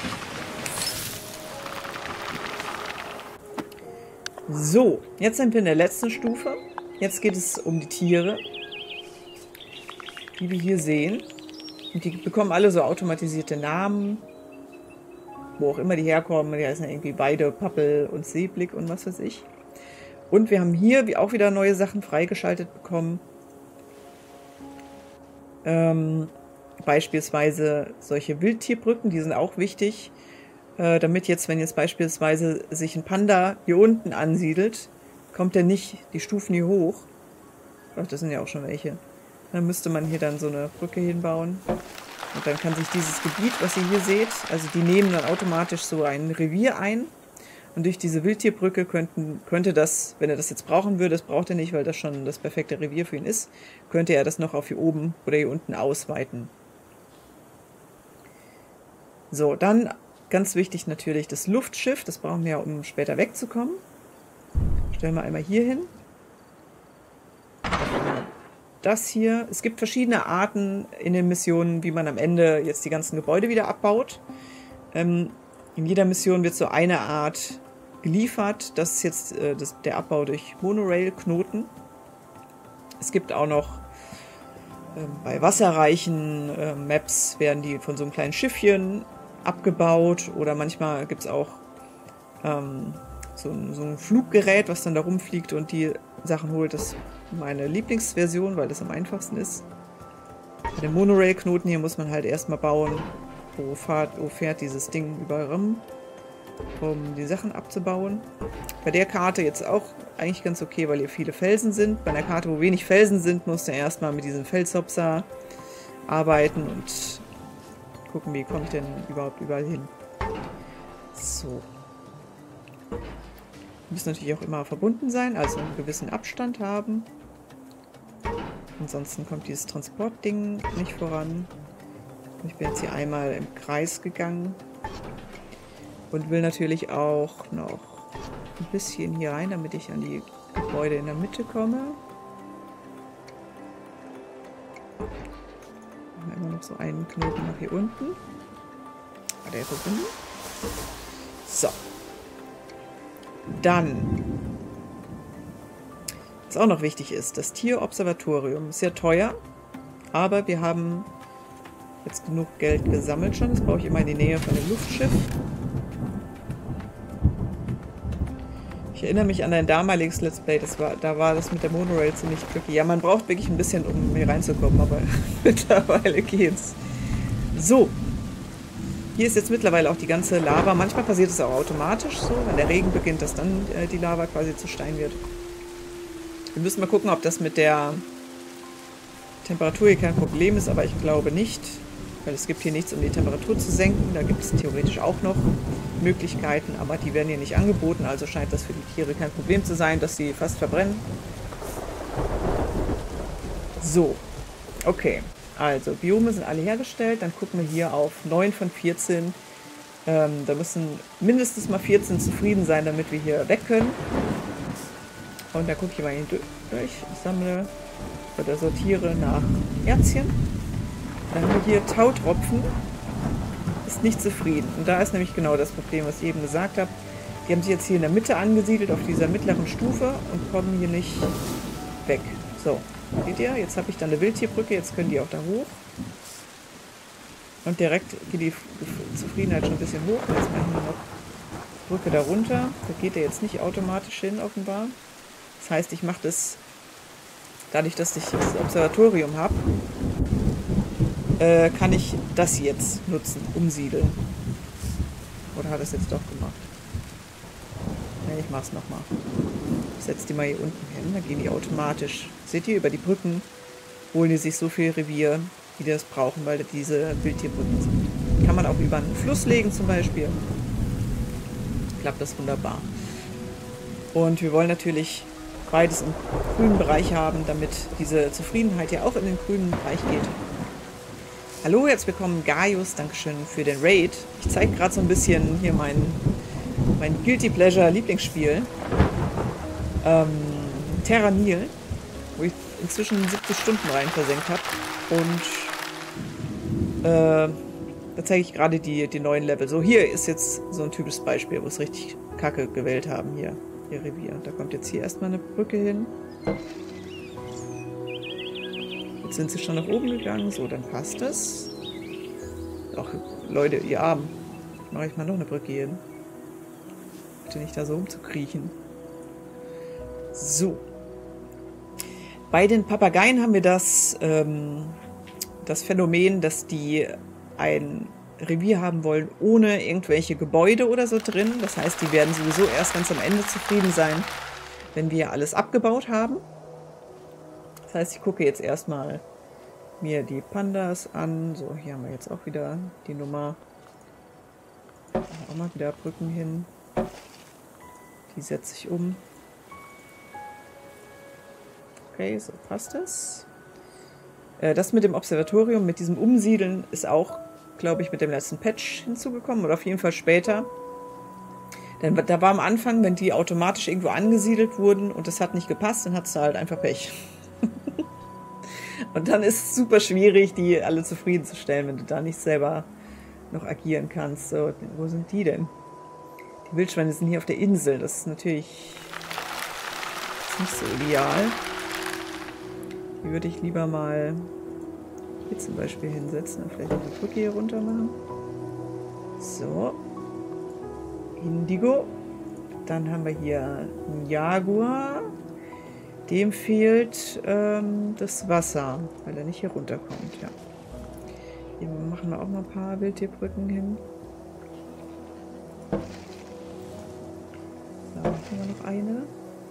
So, jetzt sind wir in der letzten Stufe. Jetzt geht es um die Tiere, die wir hier sehen. Und die bekommen alle so automatisierte Namen, wo auch immer die herkommen. Die heißen irgendwie Weide, Pappel und Seeblick und was weiß ich. Und wir haben hier auch wieder neue Sachen freigeschaltet bekommen. Ähm, beispielsweise solche Wildtierbrücken, die sind auch wichtig, äh, damit jetzt, wenn jetzt beispielsweise sich ein Panda hier unten ansiedelt, kommt er nicht die Stufen hier hoch. Ach, das sind ja auch schon welche. Dann müsste man hier dann so eine Brücke hinbauen. Und dann kann sich dieses Gebiet, was ihr hier seht, also die nehmen dann automatisch so ein Revier ein. Und durch diese Wildtierbrücke könnten, könnte das, wenn er das jetzt brauchen würde, das braucht er nicht, weil das schon das perfekte Revier für ihn ist, könnte er das noch auf hier oben oder hier unten ausweiten. So, dann ganz wichtig natürlich das Luftschiff. Das brauchen wir ja, um später wegzukommen. Stellen wir einmal hier hin. Das hier. Es gibt verschiedene Arten in den Missionen, wie man am Ende jetzt die ganzen Gebäude wieder abbaut. Ähm, in jeder Mission wird so eine Art geliefert. Das ist jetzt äh, das, der Abbau durch Monorail-Knoten. Es gibt auch noch äh, bei wasserreichen äh, Maps werden die von so einem kleinen Schiffchen abgebaut. Oder manchmal gibt es auch ähm, so, ein, so ein Fluggerät, was dann da rumfliegt und die Sachen holt. Das ist meine Lieblingsversion, weil das am einfachsten ist. Bei den Monorail-Knoten hier muss man halt erstmal bauen, wo, fahrt, wo fährt dieses Ding überall rum, um die Sachen abzubauen. Bei der Karte jetzt auch eigentlich ganz okay, weil hier viele Felsen sind. Bei einer Karte, wo wenig Felsen sind, musst du erstmal mit diesem Felshopser arbeiten und gucken, wie komme ich denn überhaupt überall hin. So. Müssen natürlich auch immer verbunden sein, also einen gewissen Abstand haben. Ansonsten kommt dieses Transportding nicht voran. Ich bin jetzt hier einmal im Kreis gegangen und will natürlich auch noch ein bisschen hier rein, damit ich an die Gebäude in der Mitte komme. Machen wir immer noch so einen Knoten nach hier unten. War der verbunden? So. Dann, was auch noch wichtig ist, das Tierobservatorium ist sehr teuer, aber wir haben jetzt genug Geld gesammelt schon. Das brauche ich immer in die Nähe von dem Luftschiff. Ich erinnere mich an ein damaliges Let's Play, das war, da war das mit der Monorail ziemlich tricky. Ja, man braucht wirklich ein bisschen, um hier reinzukommen, aber mittlerweile geht's. So. Hier ist jetzt mittlerweile auch die ganze Lava. Manchmal passiert es auch automatisch so, wenn der Regen beginnt, dass dann äh, die Lava quasi zu Stein wird. Wir müssen mal gucken, ob das mit der Temperatur hier kein Problem ist, aber ich glaube nicht, weil es gibt hier nichts, um die Temperatur zu senken. Da gibt es theoretisch auch noch Möglichkeiten, aber die werden hier nicht angeboten, also scheint das für die Tiere kein Problem zu sein, dass sie fast verbrennen. So, okay. Also, Biome sind alle hergestellt. Dann gucken wir hier auf neun von vierzehn. Ähm, da müssen mindestens mal vierzehn zufrieden sein, damit wir hier weg können. Und da gucke ich mal hier durch. Ich sammle oder sortiere nach Erzchen. Dann haben wir hier Tautropfen. Ist nicht zufrieden. Und da ist nämlich genau das Problem, was ich eben gesagt habe. Die haben sich jetzt hier in der Mitte angesiedelt, auf dieser mittleren Stufe und kommen hier nicht weg. So. Seht ihr? Jetzt habe ich dann eine Wildtierbrücke, jetzt können die auch da hoch. Und direkt geht die Zufriedenheit schon ein bisschen hoch. Jetzt machen wir noch Brücke darunter. Da geht er jetzt nicht automatisch hin, offenbar. Das heißt, ich mache das, dadurch, dass ich das Observatorium habe, äh, kann ich das jetzt nutzen, umsiedeln. Oder hat es jetzt doch gemacht? Ne, ich mache es nochmal. Ich setze die mal hier unten hin, dann gehen die automatisch. Seht ihr, über die Brücken holen die sich so viel Revier, wie die das brauchen, weil das diese Wildtierbrücken sind. Kann man auch über einen Fluss legen zum Beispiel. Klappt das wunderbar. Und wir wollen natürlich beides im grünen Bereich haben, damit diese Zufriedenheit ja auch in den grünen Bereich geht. Hallo, herzlich willkommen Gaius, Dankeschön für den Raid. Ich zeige gerade so ein bisschen hier mein, mein Guilty Pleasure Lieblingsspiel. Ähm, Terra Nil, wo ich inzwischen siebzig Stunden rein versenkt habe. Und äh, da zeige ich gerade die, die neuen Level. So, hier ist jetzt so ein typisches Beispiel, wo es richtig kacke gewählt haben hier, ihr Revier. Da kommt jetzt hier erstmal eine Brücke hin. Jetzt sind sie schon nach oben gegangen. So, dann passt das. Ach, Leute, ihr Armen. Mache ich mal noch eine Brücke hier hin. Bitte nicht da so rumzukriechen. So. Bei den Papageien haben wir das, ähm, das Phänomen, dass die ein Revier haben wollen ohne irgendwelche Gebäude oder so drin. Das heißt, die werden sowieso erst ganz am Ende zufrieden sein, wenn wir alles abgebaut haben. Das heißt, ich gucke jetzt erstmal mir die Pandas an. So, hier haben wir jetzt auch wieder die Nummer. Auch mal wieder Brücken hin. Die setze ich um. Okay, so passt das. Äh, das mit dem Observatorium, mit diesem Umsiedeln, ist auch, glaube ich, mit dem letzten Patch hinzugekommen. Oder auf jeden Fall später. Denn da war am Anfang, wenn die automatisch irgendwo angesiedelt wurden und das hat nicht gepasst, dann hat es da halt einfach Pech. Und dann ist es super schwierig, die alle zufriedenzustellen, wenn du da nicht selber noch agieren kannst. So, wo sind die denn? Die Wildschweine sind hier auf der Insel. Das ist natürlich nicht so ideal. Die würde ich lieber mal hier zum Beispiel hinsetzen. Vielleicht noch eine Brücke hier runter machen. So. Indigo. Dann haben wir hier einen Jaguar. Dem fehlt ähm, das Wasser, weil er nicht hier runterkommt. Ja. Hier machen wir auch mal ein paar Wildtierbrücken hin. Da haben wir noch eine.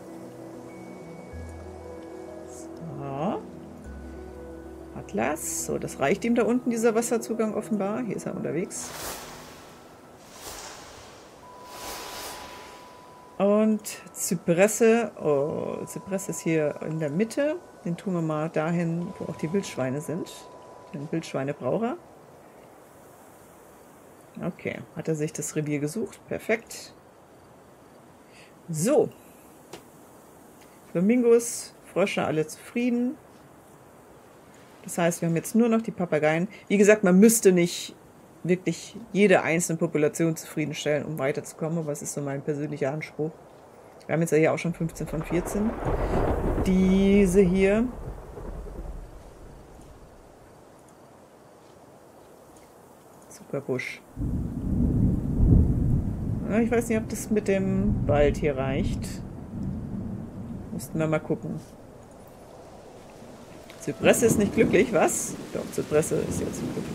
So. Atlas. So, das reicht ihm da unten, dieser Wasserzugang offenbar. Hier ist er unterwegs. Und Zypresse, oh, Zypresse ist hier in der Mitte. Den tun wir mal dahin, wo auch die Wildschweine sind. Den Wildschweinebraucher. Okay, hat er sich das Revier gesucht. Perfekt. So. Flamingos, Frösche, alle zufrieden. Das heißt, wir haben jetzt nur noch die Papageien. Wie gesagt, man müsste nicht wirklich jede einzelne Population zufriedenstellen, um weiterzukommen, aber es ist so mein persönlicher Anspruch. Wir haben jetzt ja hier auch schon fünfzehn von vierzehn. Diese hier. Zuckerbusch. Ja, ich weiß nicht, ob das mit dem Wald hier reicht. Mussten wir mal gucken. Zypresse ist nicht glücklich, was? Doch, Zypresse ist jetzt glücklich.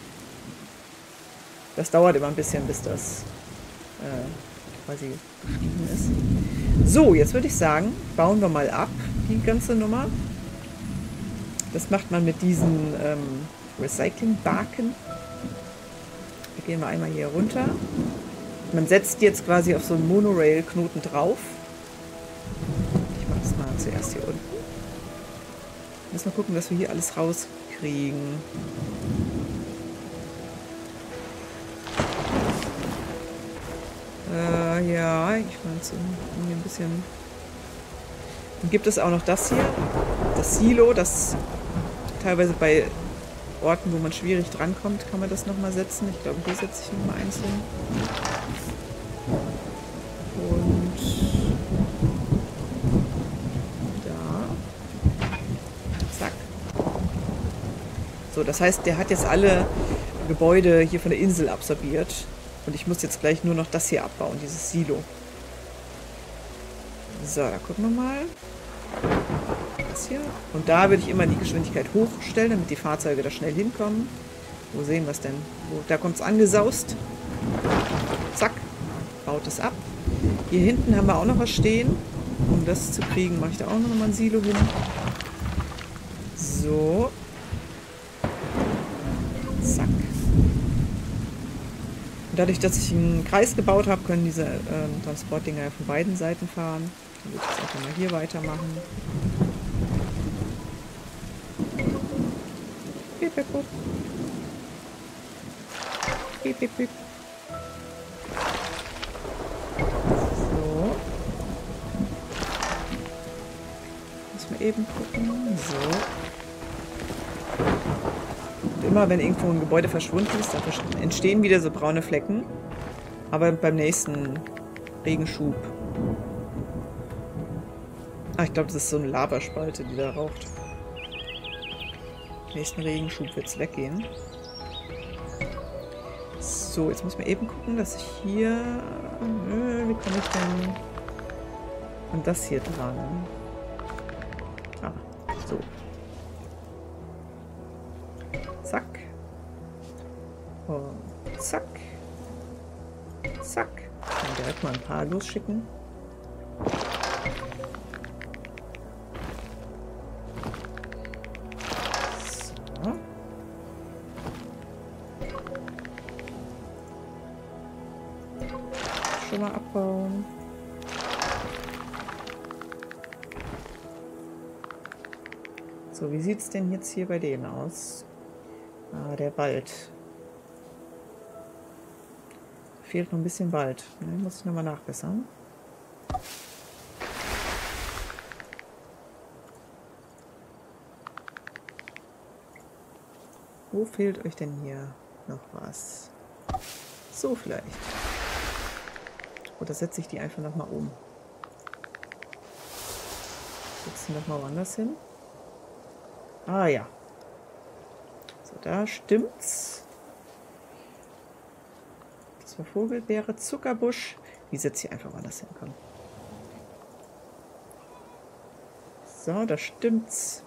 Das dauert immer ein bisschen, bis das äh, quasi gestiegen ist. So, jetzt würde ich sagen, bauen wir mal ab, die ganze Nummer. Das macht man mit diesen ähm, Recycling-Barken. Da gehen wir einmal hier runter. Man setzt jetzt quasi auf so einen Monorail-Knoten drauf. Ich mache das mal zuerst hier unten. Müssen wir gucken, dass wir hier alles rauskriegen. Äh, ja, ich fand es irgendwie ein bisschen... Dann gibt es auch noch das hier, das Silo, das teilweise bei Orten, wo man schwierig drankommt, kann man das nochmal setzen. Ich glaube, hier setze ich nochmal eins hin. Und da. Zack. So, das heißt, der hat jetzt alle Gebäude hier von der Insel absorbiert. Und ich muss jetzt gleich nur noch das hier abbauen, dieses Silo. So, da gucken wir mal. Das hier. Und da würde ich immer die Geschwindigkeit hochstellen, damit die Fahrzeuge da schnell hinkommen. Wo sehen wir es denn? Wo, da kommt es angesaust. Zack. Baut es ab. Hier hinten haben wir auch noch was stehen. Um das zu kriegen, mache ich da auch noch mal ein Silo hin. So. Zack. Dadurch, dass ich einen Kreis gebaut habe, können diese ähm, Transportdinger von beiden Seiten fahren. Dann würde ich jetzt einfach mal hier weitermachen. Piep, piep, piep. Piep, piep, piep. So. Müssen wir eben gucken. So. Und immer wenn irgendwo ein Gebäude verschwunden ist, dann entstehen wieder so braune Flecken. Aber beim nächsten Regenschub. Ah, ich glaube, das ist so eine Lavaspalte, die da raucht. Im nächsten Regenschub wird es weggehen. So, jetzt muss man eben gucken, dass ich hier... Äh, wie komme ich denn an das hier dran? Ah, so. Zack. Und zack. Zack. Und direkt mal ein paar losschicken. So. schon mal abbauen. So, wie sieht es denn jetzt hier bei denen aus? Ah, der Wald. Fehlt noch ein bisschen Wald. Den muss ich nochmal nachbessern. Wo fehlt euch denn hier noch was? So vielleicht. Oder setze ich die einfach nochmal um? Setzen wir nochmal woanders hin. Ah ja. So, da stimmt's. Das war Vogelbeere, Zuckerbusch. Die setze ich einfach woanders hin. Komm. So, da stimmt's.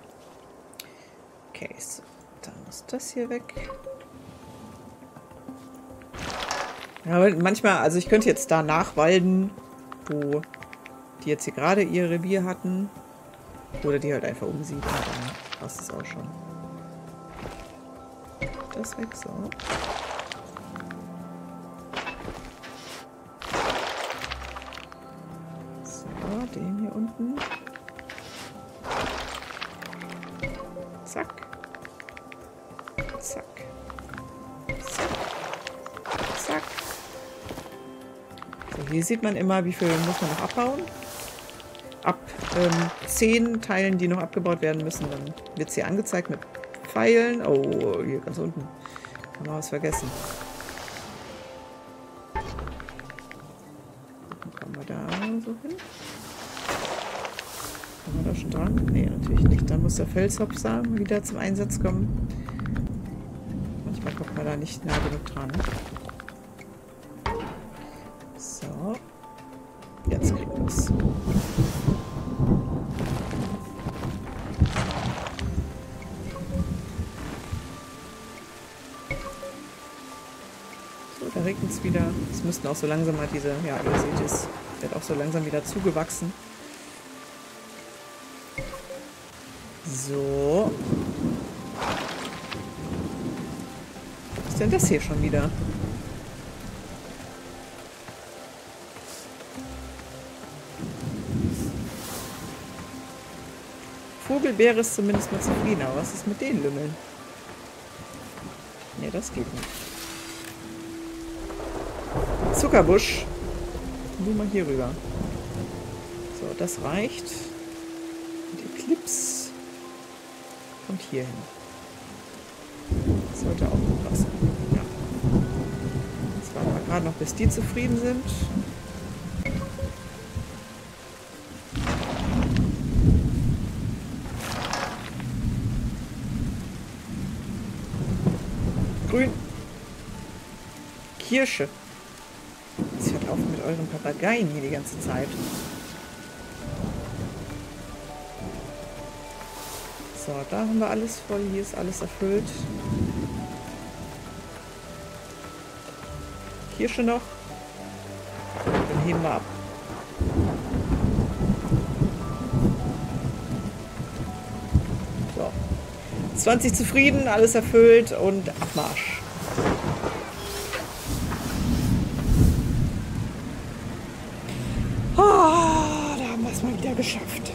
Okay, so. Dann muss das hier weg. Ja, manchmal, also ich könnte jetzt da nachwalden, wo die jetzt hier gerade ihr Revier hatten. Oder die halt einfach umsiedeln, dann passt es auch schon. Das weg, so. So, den hier unten. Zack. Zack. Zack. Zack. So, hier sieht man immer, wie viel muss man noch abbauen. Ab ähm, zehn Teilen, die noch abgebaut werden müssen, dann wird es hier angezeigt mit Pfeilen. Oh, hier ganz unten. Haben wir was vergessen. Dann kommen wir da so hin. Kommen wir da schon dran? Nee, natürlich nicht. Dann muss der Felshopser wieder zum Einsatz kommen. Manchmal kommt man da nicht nah genug dran. So. Jetzt kriegen wir es. Da regnet es wieder. Es müssten auch so langsam mal diese, ja, ihr seht es, wird auch so langsam wieder zugewachsen. So. Was ist denn das hier schon wieder? Vogelbeere ist zumindest mal zufrieden, aber was ist mit den Lümmeln? Ne, das geht nicht. Zuckerbusch. Nur mal hier rüber. So, das reicht. Die Clips kommt hier hin. Das sollte auch gut passen. Ja. Jetzt warten wir gerade noch, bis die zufrieden sind. Grün. Kirsche. Jetzt hört auf mit euren Papageien hier die ganze Zeit. So, da haben wir alles voll. Hier ist alles erfüllt. Kirsche noch. Dann heben wir ab. So. zwanzig zufrieden, alles erfüllt und Abmarsch. Oh, da haben wir es mal wieder geschafft.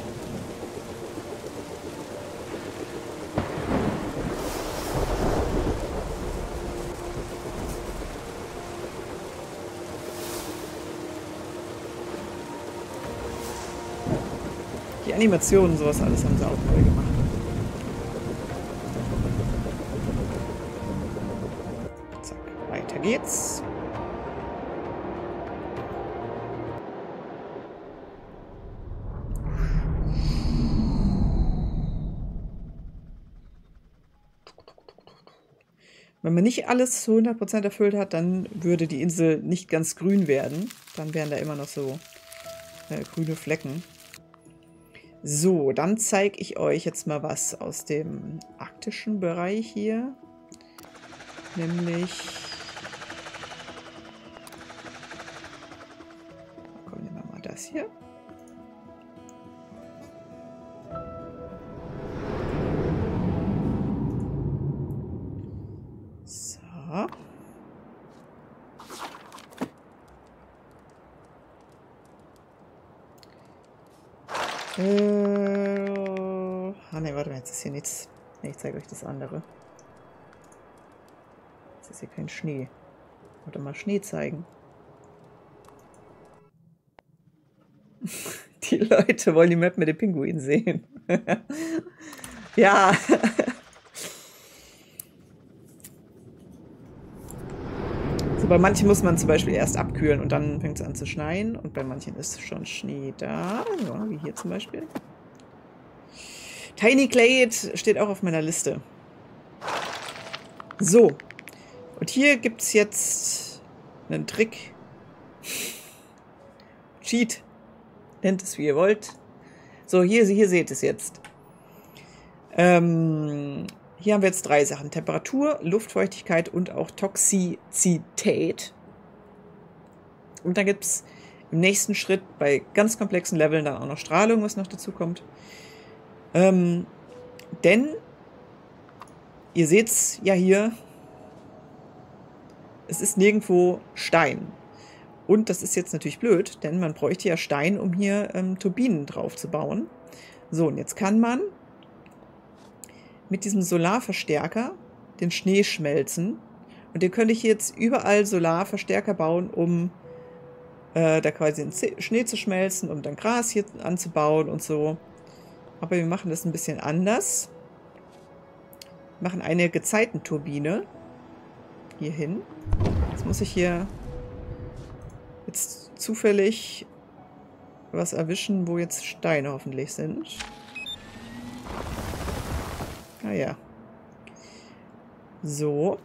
Die Animationen, sowas alles haben sie auch neu gemacht. Zack, weiter geht's. Wenn man nicht alles zu hundert Prozent erfüllt hat, dann würde die Insel nicht ganz grün werden. Dann wären da immer noch so äh, grüne Flecken. So, dann zeige ich euch jetzt mal was aus dem arktischen Bereich hier. Nämlich... Komm, nehmen wir mal das hier. So. Äh, ah ne, warte mal, jetzt ist hier nichts. Nee, ich zeige euch das andere. Jetzt ist hier kein Schnee. Warte mal, Schnee zeigen. Die Leute wollen die Map mit dem Pinguin sehen. Ja. So, bei manchen muss man zum Beispiel erst abkühlen und dann fängt es an zu schneien. Und bei manchen ist schon Schnee da. Ja, wie hier zum Beispiel. Tiny Glade steht auch auf meiner Liste. So. Und hier gibt es jetzt einen Trick. Cheat. Nennt es, wie ihr wollt. So, hier, hier seht es jetzt. Ähm, hier haben wir jetzt drei Sachen. Temperatur, Luftfeuchtigkeit und auch Toxizität. Und dann gibt es im nächsten Schritt bei ganz komplexen Leveln dann auch noch Strahlung, was noch dazu kommt. Ähm, denn, ihr seht es ja hier, es ist nirgendwo Stein. Und das ist jetzt natürlich blöd, denn man bräuchte ja Stein, um hier ähm, Turbinen drauf zu bauen. So, und jetzt kann man mit diesem Solarverstärker den Schnee schmelzen. Und den könnte ich jetzt überall Solarverstärker bauen, um äh, da quasi den Schnee zu schmelzen, um dann Gras hier anzubauen und so. Aber wir machen das ein bisschen anders. Wir machen eine Gezeitenturbine hier hin. Jetzt muss ich hier jetzt zufällig was erwischen, wo jetzt Steine hoffentlich sind. Ah ja. So.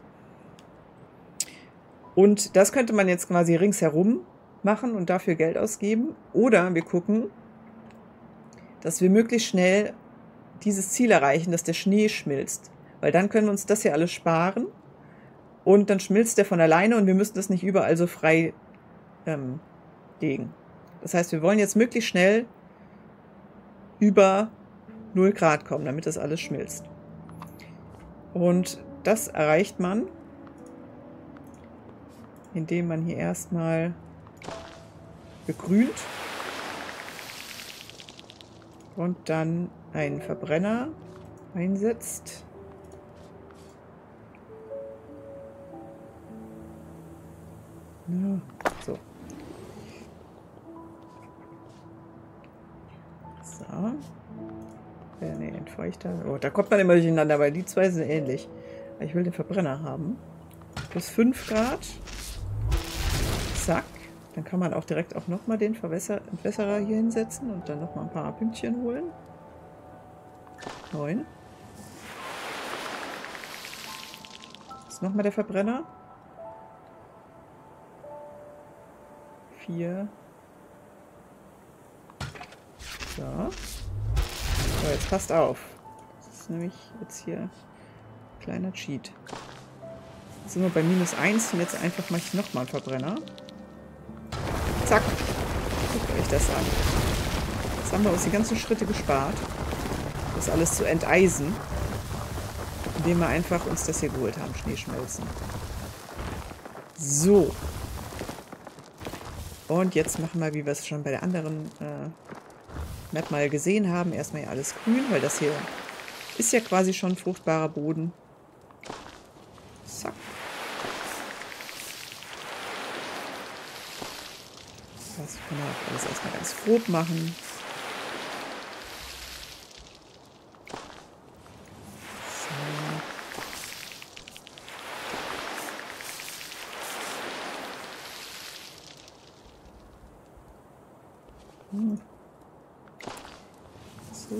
Und das könnte man jetzt quasi ringsherum machen und dafür Geld ausgeben. Oder wir gucken, dass wir möglichst schnell dieses Ziel erreichen, dass der Schnee schmilzt. Weil dann können wir uns das hier alles sparen. Und dann schmilzt der von alleine und wir müssen das nicht überall so frei ähm, legen. Das heißt, wir wollen jetzt möglichst schnell über null Grad kommen, damit das alles schmilzt. Und das erreicht man, indem man hier erstmal begrünt und dann einen Verbrenner einsetzt. Ja, so. So. Ja, nee, Entfeuchter. Oh, da kommt man immer durcheinander, weil die zwei sind ähnlich. Ich will den Verbrenner haben. Plus fünf Grad. Zack. Dann kann man auch direkt auch nochmal den Verwässer Entwässerer hier hinsetzen und dann nochmal ein paar Pünktchen holen. Neun. Ist nochmal der Verbrenner. Vier. So. So, jetzt passt auf. Das ist nämlich jetzt hier ein kleiner Cheat. Jetzt sind wir bei minus eins und jetzt einfach mache ich nochmal einen Verbrenner. Zack. Guckt euch das an. Jetzt haben wir uns die ganzen Schritte gespart, das alles zu enteisen, indem wir einfach uns das hier geholt haben. Schneeschmelzen. So. Und jetzt machen wir, wie wir es schon bei der anderen äh, Map mal gesehen haben, erstmal hier alles grün, weil das hier ist ja quasi schon fruchtbarer Boden. Zack. Das kann man auch alles erstmal ganz grob machen. So. Hm. So.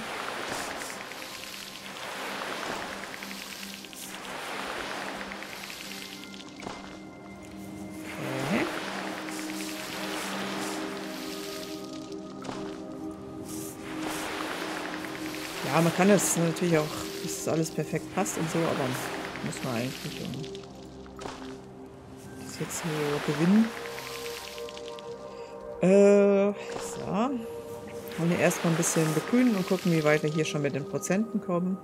Okay. Ja, man kann jetzt natürlich auch, dass das alles perfekt passt und so, aber muss man eigentlich, um das jetzt so gewinnen. Äh, so. Und hier erstmal ein bisschen begrünen und gucken, wie weit wir hier schon mit den Prozenten kommen.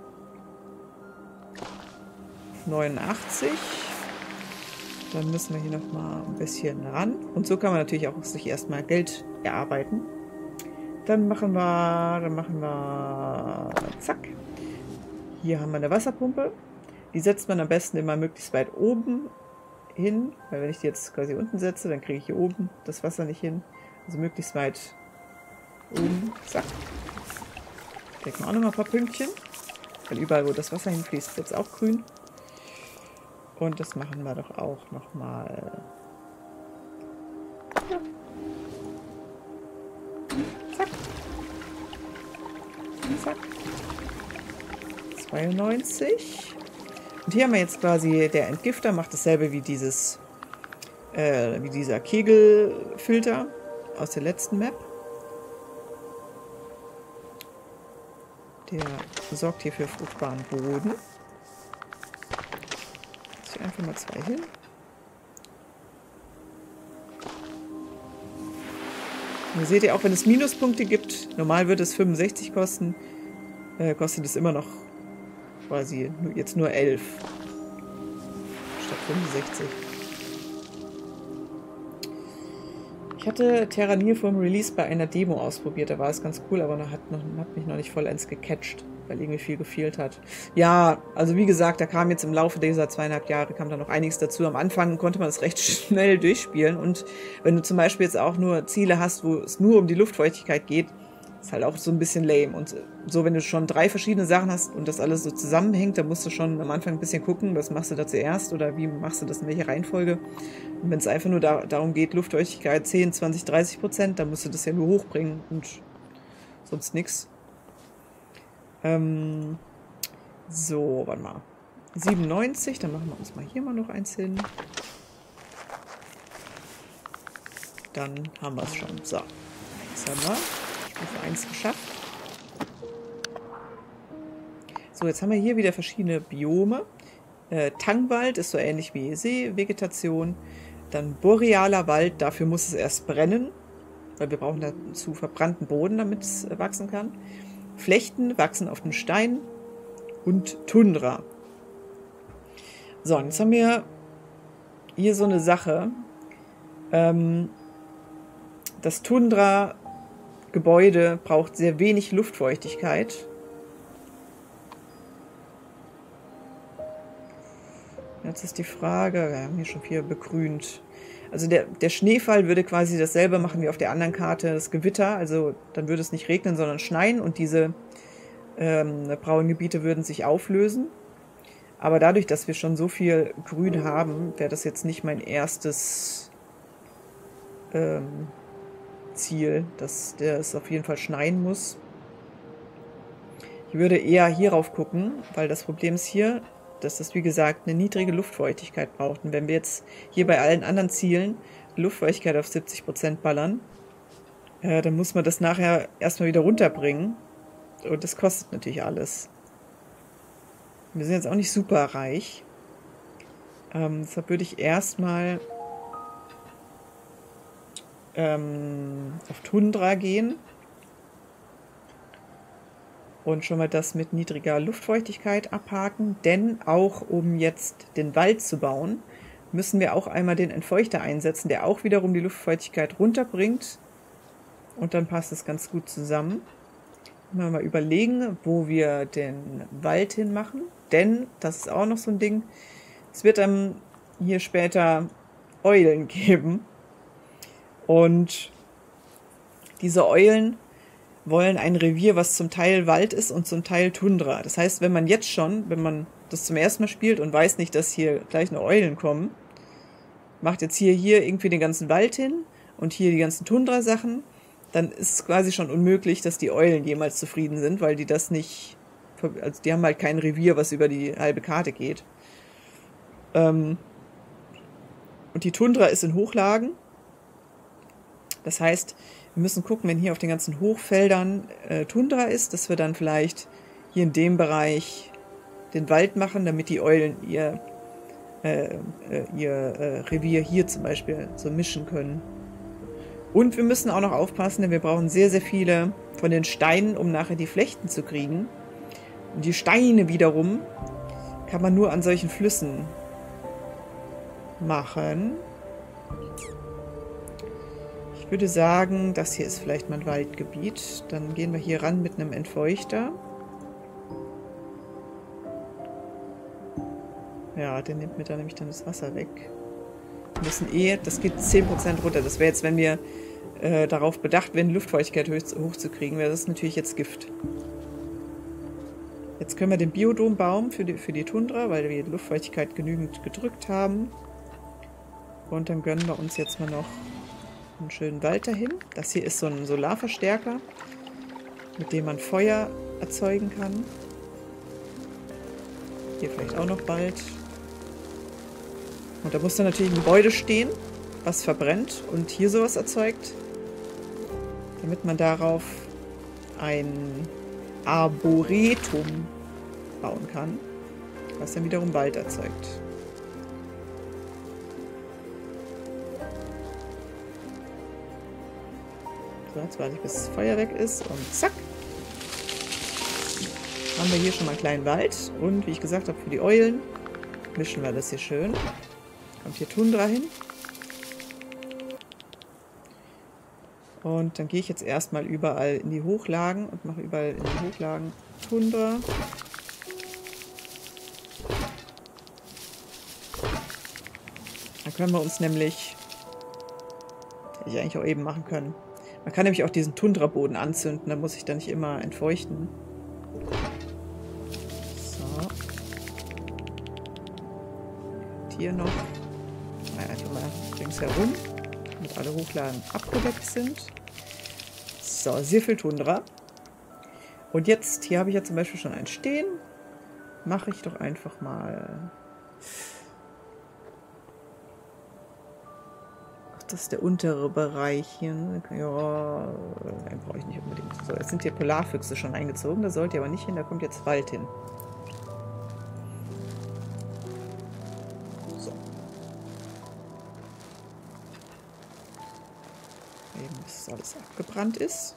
neunundachtzig. Dann müssen wir hier nochmal ein bisschen ran. Und so kann man natürlich auch sich erstmal Geld erarbeiten. Dann machen wir, dann machen wir, zack. Hier haben wir eine Wasserpumpe. Die setzt man am besten immer möglichst weit oben hin, weil wenn ich die jetzt quasi unten setze, dann kriege ich hier oben das Wasser nicht hin. Also möglichst weit oben, zack. Stecken wir auch nochmal ein paar Pünktchen, weil überall, wo das Wasser hinfließt, wird es auch grün. Und das machen wir doch auch nochmal. Ja. Zack. Zack. zweiundneunzig. Und hier haben wir jetzt quasi, der Entgifter macht dasselbe wie dieses, äh, wie dieser Kegelfilter aus der letzten Map. Der sorgt hier für fruchtbaren Boden. Jetzt hier einfach mal zwei hin. Und seht ihr auch, wenn es Minuspunkte gibt, normal würde es fünfundsechzig kosten, äh, kostet es immer noch quasi jetzt nur elf statt fünfundsechzig. Ich hatte Terranil vom Release bei einer Demo ausprobiert, da war es ganz cool, aber hat, noch, hat mich noch nicht vollends gecatcht, weil irgendwie viel gefehlt hat. Ja, also wie gesagt, da kam jetzt im Laufe dieser zweieinhalb Jahre kam da noch einiges dazu. Am Anfang konnte man es recht schnell durchspielen und wenn du zum Beispiel jetzt auch nur Ziele hast, wo es nur um die Luftfeuchtigkeit geht, ist halt auch so ein bisschen lame. Und so, wenn du schon drei verschiedene Sachen hast und das alles so zusammenhängt, dann musst du schon am Anfang ein bisschen gucken, was machst du da zuerst oder wie machst du das in welcher Reihenfolge. Und wenn es einfach nur da, darum geht, Luftfeuchtigkeit zehn, zwanzig, dreißig Prozent, dann musst du das ja nur hochbringen und sonst nichts. Ähm, so, warte mal. siebenundneunzig, dann machen wir uns mal hier mal noch eins hin. Dann haben wir es schon. So, eins haben wir. Stufe eins geschafft. So, jetzt haben wir hier wieder verschiedene Biome. Äh, Tangwald ist so ähnlich wie Seevegetation. Dann borealer Wald, dafür muss es erst brennen, weil wir brauchen dazu verbrannten Boden, damit es äh, wachsen kann. Flechten wachsen auf dem Stein und Tundra. So, und jetzt haben wir hier so eine Sache. Ähm, das Tundra-Gebäude braucht sehr wenig Luftfeuchtigkeit. Jetzt ist die Frage, wir haben hier schon viel begrünt. Also der, der Schneefall würde quasi dasselbe machen wie auf der anderen Karte, das Gewitter. Also dann würde es nicht regnen, sondern schneien und diese ähm, braunen Gebiete würden sich auflösen. Aber dadurch, dass wir schon so viel Grün haben, wäre das jetzt nicht mein erstes ähm, Ziel, dass der es auf jeden Fall schneien muss. Ich würde eher hierauf gucken, weil das Problem ist hier, dass das, wie gesagt, eine niedrige Luftfeuchtigkeit braucht. Und wenn wir jetzt hier bei allen anderen Zielen die Luftfeuchtigkeit auf siebzig Prozent ballern, äh, dann muss man das nachher erstmal wieder runterbringen. Und das kostet natürlich alles. Wir sind jetzt auch nicht super reich. Ähm, deshalb würde ich erstmal ähm, auf Tundra gehen. Und schon mal das mit niedriger Luftfeuchtigkeit abhaken, denn auch um jetzt den Wald zu bauen, müssen wir auch einmal den Entfeuchter einsetzen, der auch wiederum die Luftfeuchtigkeit runterbringt. Und dann passt es ganz gut zusammen. Mal, mal überlegen, wo wir den Wald hinmachen, denn das ist auch noch so ein Ding. Es wird dann hier später Eulen geben. Und diese Eulen wollen ein Revier, was zum Teil Wald ist und zum Teil Tundra. Das heißt, wenn man jetzt schon, wenn man das zum ersten Mal spielt und weiß nicht, dass hier gleich noch Eulen kommen, macht jetzt hier, hier irgendwie den ganzen Wald hin und hier die ganzen Tundra-Sachen, dann ist es quasi schon unmöglich, dass die Eulen jemals zufrieden sind, weil die das nicht, also die haben halt kein Revier, was über die halbe Karte geht. Ähm, und die Tundra ist in Hochlagen. Das heißt, wir müssen gucken, wenn hier auf den ganzen Hochfeldern äh, Tundra ist, dass wir dann vielleicht hier in dem Bereich den Wald machen, damit die Eulen ihr, äh, äh, ihr äh, Revier hier zum Beispiel so mischen können. Und wir müssen auch noch aufpassen, denn wir brauchen sehr, sehr viele von den Steinen, um nachher die Flechten zu kriegen. Und die Steine wiederum kann man nur an solchen Flüssen machen. Ich Ich würde sagen, das hier ist vielleicht mein Waldgebiet. Dann gehen wir hier ran mit einem Entfeuchter. Ja, der nimmt mir da nämlich dann das Wasser weg. Wir müssen eh, das geht zehn Prozent runter. Das wäre jetzt, wenn wir äh, darauf bedacht wären, Luftfeuchtigkeit hoch, hochzukriegen, wäre das natürlich jetzt Gift. Jetzt können wir den Biodom-Baum für die, für die Tundra, weil wir die Luftfeuchtigkeit genügend gedrückt haben. Und dann gönnen wir uns jetzt mal noch einen schönen Wald dahin. Das hier ist so ein Solarverstärker, mit dem man Feuer erzeugen kann. Hier vielleicht auch noch bald. Und da muss dann natürlich ein Gebäude stehen, was verbrennt und hier sowas erzeugt, damit man darauf ein Arboretum bauen kann, was dann wiederum Wald erzeugt. So, jetzt warte ich, bis das Feuer weg ist und zack! Haben wir hier schon mal einen kleinen Wald und wie ich gesagt habe, für die Eulen mischen wir das hier schön. Kommt hier Tundra hin. Und dann gehe ich jetzt erstmal überall in die Hochlagen und mache überall in die Hochlagen Tundra. Dann können wir uns nämlich, hätte ich eigentlich auch eben machen können, man kann nämlich auch diesen Tundraboden anzünden, da muss ich dann nicht immer entfeuchten. So. Und hier noch einfach mal ringsherum, damit alle Hochlagen abgedeckt sind. So, sehr viel Tundra. Und jetzt, hier habe ich ja zum Beispiel schon einen stehen. Mache ich doch einfach mal. Ach, das ist der untere Bereich hier. Ja, den brauche ich nicht unbedingt. So, jetzt sind hier Polarfüchse schon eingezogen. Da sollte aber nicht hin, da kommt jetzt Wald hin. So. Eben, bis alles abgebrannt ist.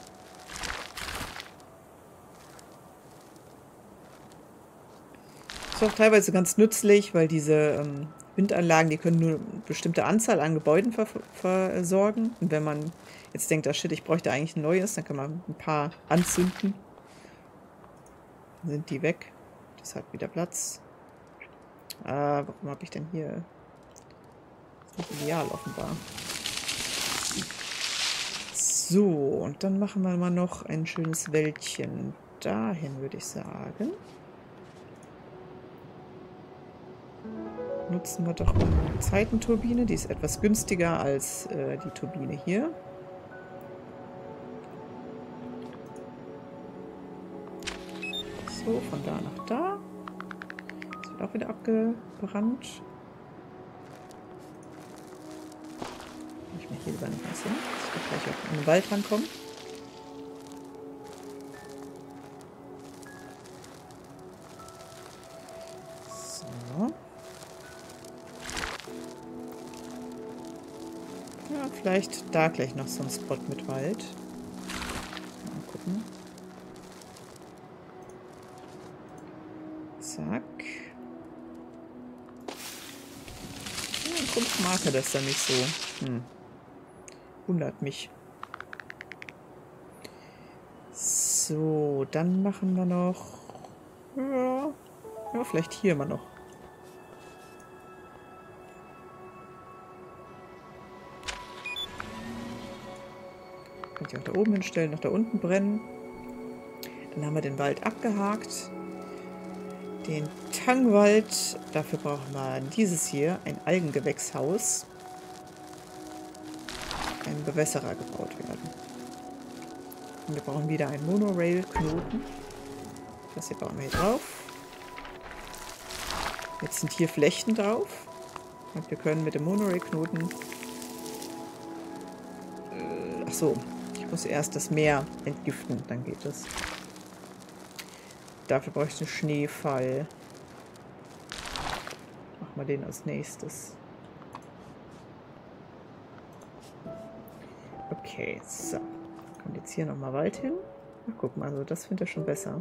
Ist auch teilweise ganz nützlich, weil diese ähm, Windanlagen, die können nur eine bestimmte Anzahl an Gebäuden ver versorgen. Und wenn man jetzt denkt, ah shit, ich bräuchte eigentlich ein neues, dann kann man ein paar anzünden. Dann sind die weg. Das hat wieder Platz. Ah, warum habe ich denn hier... Das ist nicht ideal offenbar. So, und dann machen wir mal noch ein schönes Wäldchen dahin, würde ich sagen. Nutzen wir doch mal eine Zeitenturbine. Die ist etwas günstiger als äh, die Turbine hier. So, von da nach da. Das wird auch wieder abgebrannt. Ich mache hier lieber nicht was hin, dass wir gleich auch in den Wald rankommen. So. Ja, vielleicht da gleich noch so ein Spot mit Wald. Mal gucken. Zack. Ja, komisch mag er das dann nicht so. Hm. Wundert mich. So, dann machen wir noch... Ja, ja vielleicht hier mal noch. Könnt ihr auch da oben hinstellen, noch da unten brennen. Dann haben wir den Wald abgehakt. Den Tangwald, dafür brauchen wir dieses hier, ein Algengewächshaus. Ein Bewässerer gebaut werden. Und wir brauchen wieder einen Monorail-Knoten. Das hier bauen wir hier drauf. Jetzt sind hier Flechten drauf. Und wir können mit dem Monorail-Knoten... Äh, ach so, ich muss erst das Meer entgiften, dann geht es. Dafür brauche ich einen Schneefall. Machen wir den als nächstes. Okay, so. Kommt jetzt hier nochmal Wald hin. Ach, guck mal, also das finde ich schon besser.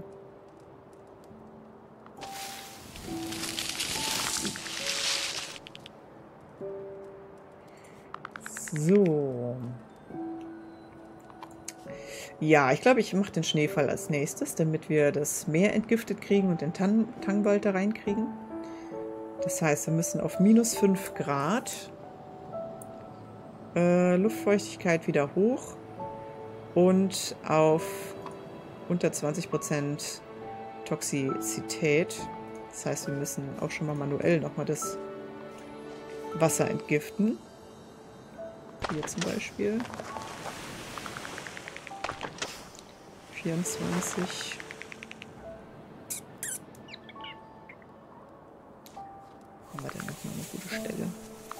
So. Ja, ich glaube, ich mache den Schneefall als nächstes, damit wir das Meer entgiftet kriegen und den Tan Tangwald da reinkriegen. Das heißt, wir müssen auf minus fünf Grad äh, Luftfeuchtigkeit wieder hoch und auf unter zwanzig Prozent Toxizität. Das heißt, wir müssen auch schon mal manuell nochmal das Wasser entgiften. Hier zum Beispiel. vierundzwanzig. Haben wir denn nochmal eine gute Stelle?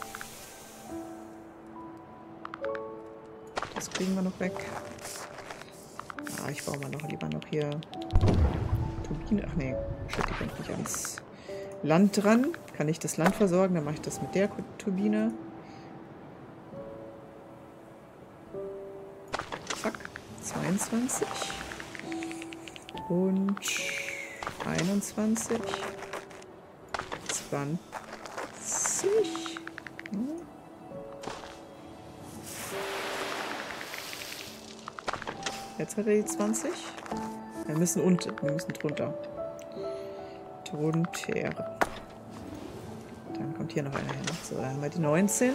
Das kriegen wir noch weg. Ah, ich baue mal noch lieber noch hier Turbine. Ach nee, shit, die kommt nicht ans Land dran. Kann ich das Land versorgen? Dann mache ich das mit der Turbine. Zack. zweiundzwanzig. Und einundzwanzig. zwanzig. Hm. Jetzt hat er die zwanzig. Wir müssen unten, wir müssen drunter. Drunter. Dann kommt hier noch einer hin. So, dann haben wir die neunzehn.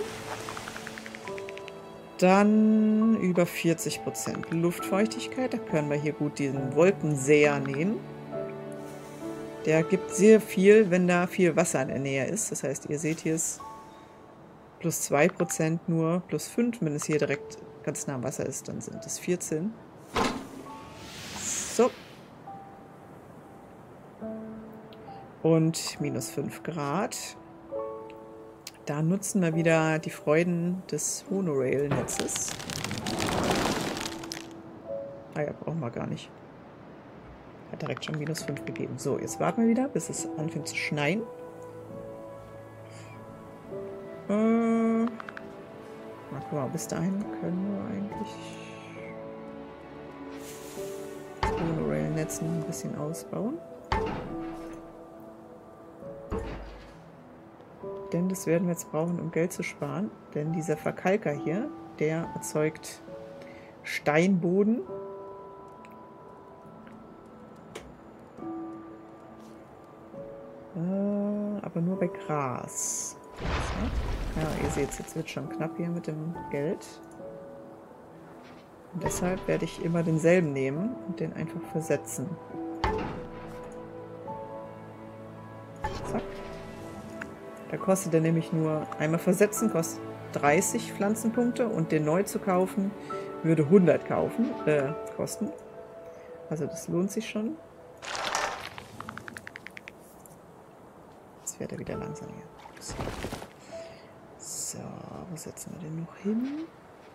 Dann über vierzig Prozent Luftfeuchtigkeit. Da können wir hier gut diesen Wolkensäher nehmen. Der gibt sehr viel, wenn da viel Wasser in der Nähe ist. Das heißt, ihr seht hier ist plus zwei Prozent nur, plus fünf. Wenn es hier direkt ganz nah am Wasser ist, dann sind es vierzehn. So. Und minus fünf Grad. Da nutzen wir wieder die Freuden des Monorail-Netzes. Ah ja, brauchen wir gar nicht. Hat direkt schon minus fünf gegeben. So, jetzt warten wir wieder, bis es anfängt zu schneien. Äh, na, guck mal, bis dahin können wir eigentlich das Monorail-Netz noch ein bisschen ausbauen. Denn das werden wir jetzt brauchen, um Geld zu sparen. Denn dieser Verkalker hier, der erzeugt Steinboden. Äh, aber nur bei Gras. So. Ja, ihr seht, jetzt wird schon knapp hier mit dem Geld. Und deshalb werde ich immer denselben nehmen und den einfach versetzen. Zack. Da kostet er nämlich nur, einmal versetzen kostet dreißig Pflanzenpunkte und den neu zu kaufen würde hundert kaufen, äh, kosten. Also das lohnt sich schon. Jetzt wird er wieder langsam hier. So, wo setzen wir den noch hin?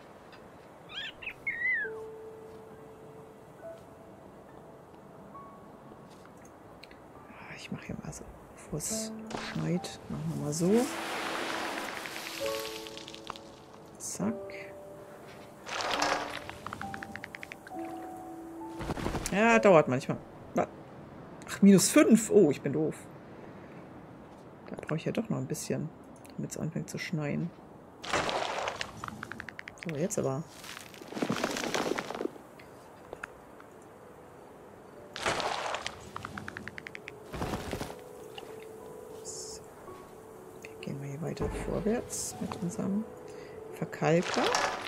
Ich mache hier mal so, bevor es schneit, machen wir mal so. Zack. Ja, dauert manchmal. Ach, minus fünf. Oh, ich bin doof. Da brauche ich ja doch noch ein bisschen, damit es anfängt zu schneien. So, jetzt aber. So. Gehen wir hier weiter vorwärts mit unserem Verkalker.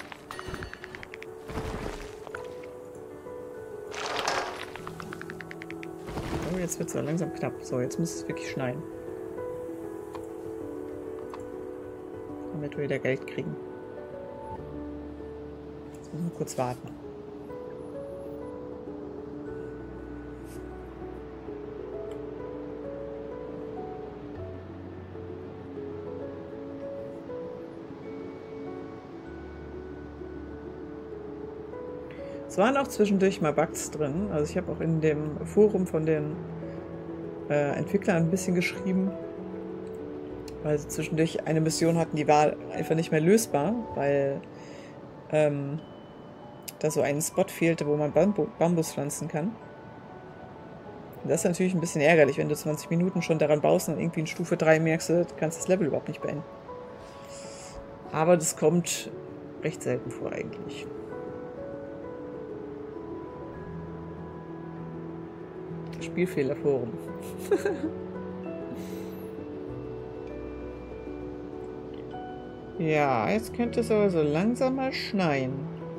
Oh, jetzt wird es langsam knapp. So, jetzt muss es wirklich schneien. Damit wir wieder Geld kriegen. Jetzt müssen wir kurz warten. Es waren auch zwischendurch mal Bugs drin. Also ich habe auch in dem Forum von den äh, Entwicklern ein bisschen geschrieben, weil sie zwischendurch eine Mission hatten, die war einfach nicht mehr lösbar, weil ähm, da so ein Spot fehlte, wo man Bambu Bambus pflanzen kann. Und das ist natürlich ein bisschen ärgerlich, wenn du zwanzig Minuten schon daran baust und irgendwie in Stufe drei merkst, du kannst das Level überhaupt nicht beenden. Aber das kommt recht selten vor eigentlich. Spielfehlerforum. Ja, jetzt könnte es aber so langsam mal schneien.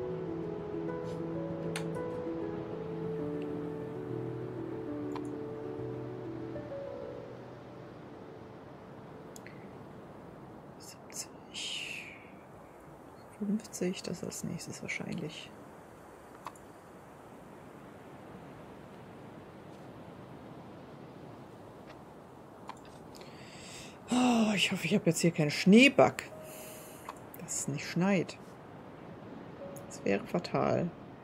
siebzig, fünfzig, das ist als nächstes wahrscheinlich. Oh, ich hoffe, ich habe jetzt hier keinen Schneebug. Dass es nicht schneit. Das wäre fatal.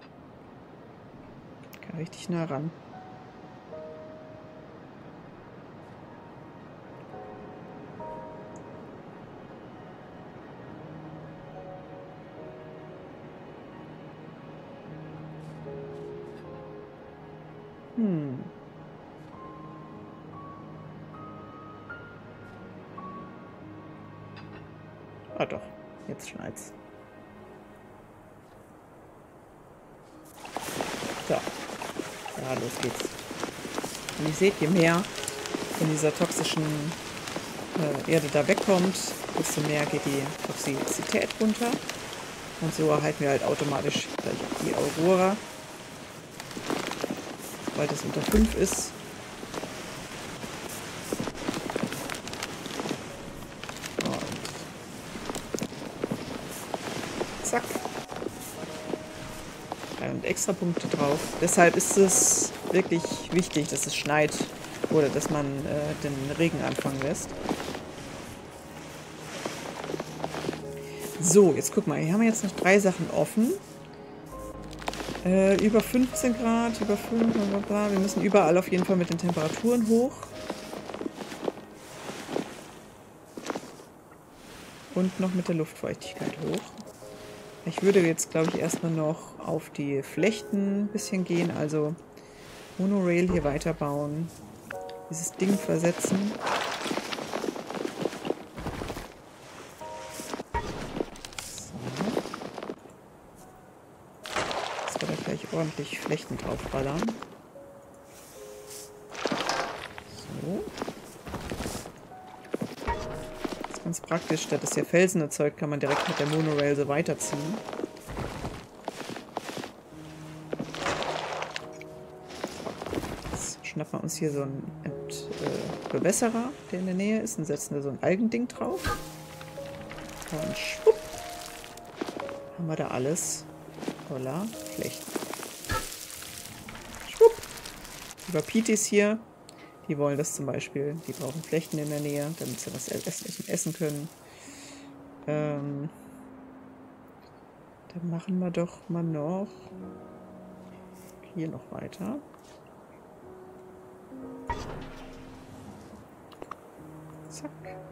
Kann richtig nah ran. Hm. Ah doch, jetzt schneit's. So. Ja, los geht's. Und ihr seht, je mehr von dieser toxischen äh, Erde da wegkommt, desto mehr geht die Toxizität runter. Und so erhalten wir halt automatisch gleich die Aurora. Weil das unter fünf ist. Und zack. Und extra Punkte drauf. Deshalb ist es wirklich wichtig, dass es schneit oder dass man äh, den Regen anfangen lässt. So, jetzt guck mal, hier haben wir jetzt noch drei Sachen offen. Äh, über fünfzehn Grad, über fünf, bla bla. Wir müssen überall auf jeden Fall mit den Temperaturen hoch. Und noch mit der Luftfeuchtigkeit hoch. Ich würde jetzt, glaube ich, erstmal noch auf die Flechten ein bisschen gehen. Also Monorail hier weiterbauen. Dieses Ding versetzen. Ordentlich Flechten draufballern. So. Das ist ganz praktisch. Statt dass hier Felsen erzeugt, kann man direkt mit der Monorail so weiterziehen. Jetzt schnappen wir uns hier so einen Ent, äh, Bewässerer, der in der Nähe ist, und setzen da so ein Algending drauf. Und schwupp, haben wir da alles voller Flechten. Über Pitis hier, die wollen das zum Beispiel, die brauchen Flechten in der Nähe, damit sie was essen, essen können. Ähm, dann machen wir doch mal noch hier noch weiter. Zack.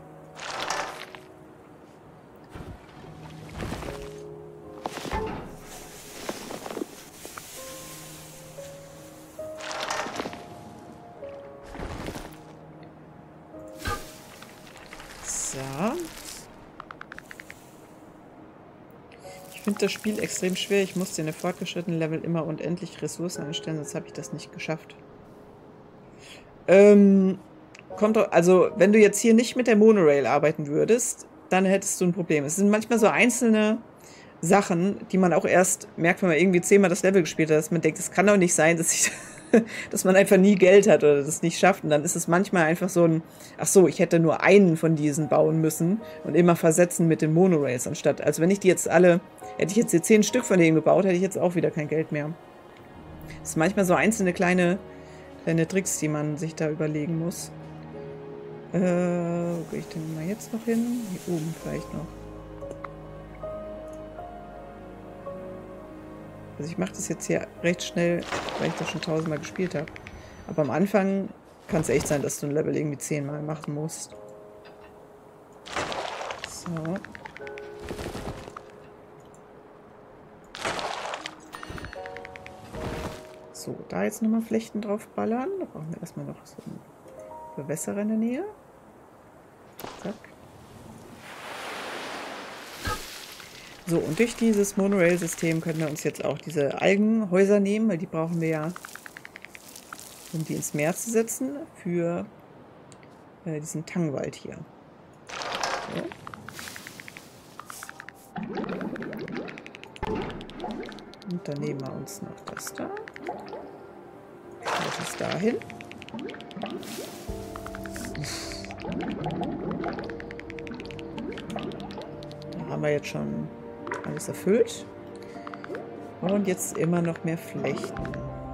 Ich finde das Spiel extrem schwer. Ich musste in der fortgeschrittenen Level immer unendlich Ressourcen einstellen, sonst habe ich das nicht geschafft. Ähm, kommt doch, also wenn du jetzt hier nicht mit der Monorail arbeiten würdest, dann hättest du ein Problem. Es sind manchmal so einzelne Sachen, die man auch erst merkt, wenn man irgendwie zehnmal das Level gespielt hat, dass man denkt, es kann doch nicht sein, dass ich dass man einfach nie Geld hat oder das nicht schafft. Und dann ist es manchmal einfach so ein, ach so, ich hätte nur einen von diesen bauen müssen und immer versetzen mit den Monorails anstatt. Also wenn ich die jetzt alle, hätte ich jetzt hier zehn Stück von denen gebaut, hätte ich jetzt auch wieder kein Geld mehr. Das sind manchmal so einzelne kleine, kleine Tricks, die man sich da überlegen muss. Äh, wo gehe ich denn mal jetzt noch hin? Hier oben vielleicht noch. Also ich mache das jetzt hier recht schnell, weil ich das schon tausendmal gespielt habe. Aber am Anfang kann es echt sein, dass du ein Level irgendwie zehnmal machen musst. So. So, da jetzt nochmal Flechten drauf ballern. Da brauchen wir erstmal noch so einen Bewässerer in der Nähe. Zack. So, und durch dieses Monorail-System können wir uns jetzt auch diese Algenhäuser nehmen, weil die brauchen wir ja um die ins Meer zu setzen für äh, diesen Tangwald hier. So. Und dann nehmen wir uns noch das da. Das ist dahin. Da haben wir jetzt schon alles erfüllt. Und jetzt immer noch mehr Flechten.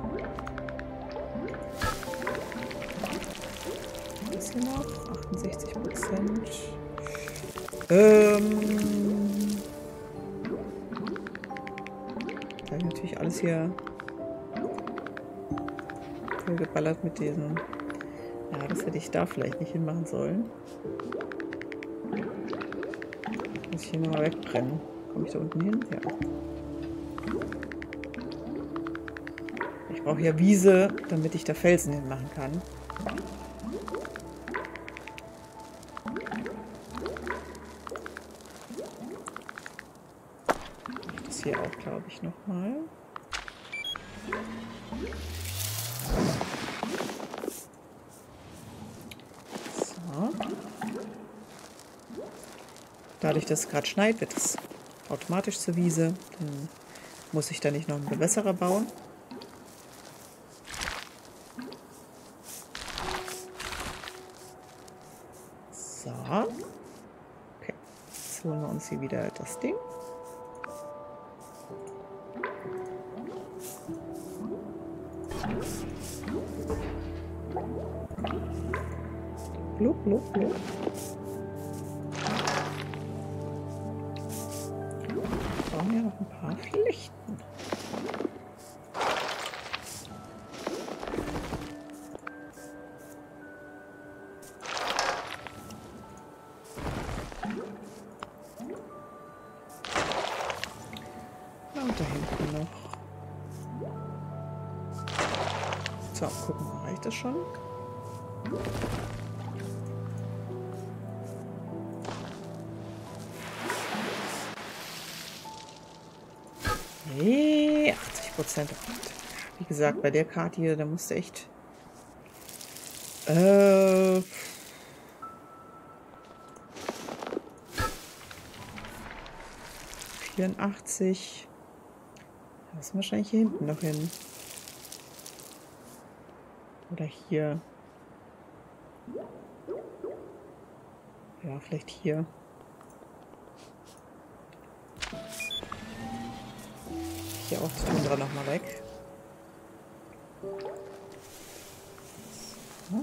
Was hier noch? achtundsechzig Prozent. Ähm. Da ist natürlich alles hier vollgeballert mit diesen. Ja, das hätte ich da vielleicht nicht hinmachen sollen. Muss ich hier nochmal wegbrennen. Komme ich da unten hin? Ja. Ich brauche ja Wiese, damit ich da Felsen hinmachen kann. Das hier auch, glaube ich, nochmal. So. Dadurch, dass es gerade schneit, wird es automatisch zur Wiese. Dann muss ich da nicht noch einen Bewässerer bauen. So. Okay. Jetzt holen wir uns hier wieder das Ding. Blub, blub, blub. Wir brauchen ja noch ein paar Flechten. Und da hinten noch. So, gucken wir, reicht das schon? Nee, achtzig Prozent. Wie gesagt, bei der Karte hier, da musste echt äh, vierundachtzig. Das ist wahrscheinlich hier hinten noch hin. Oder hier. Ja, vielleicht hier. Hier auch die Tundra nochmal weg. So.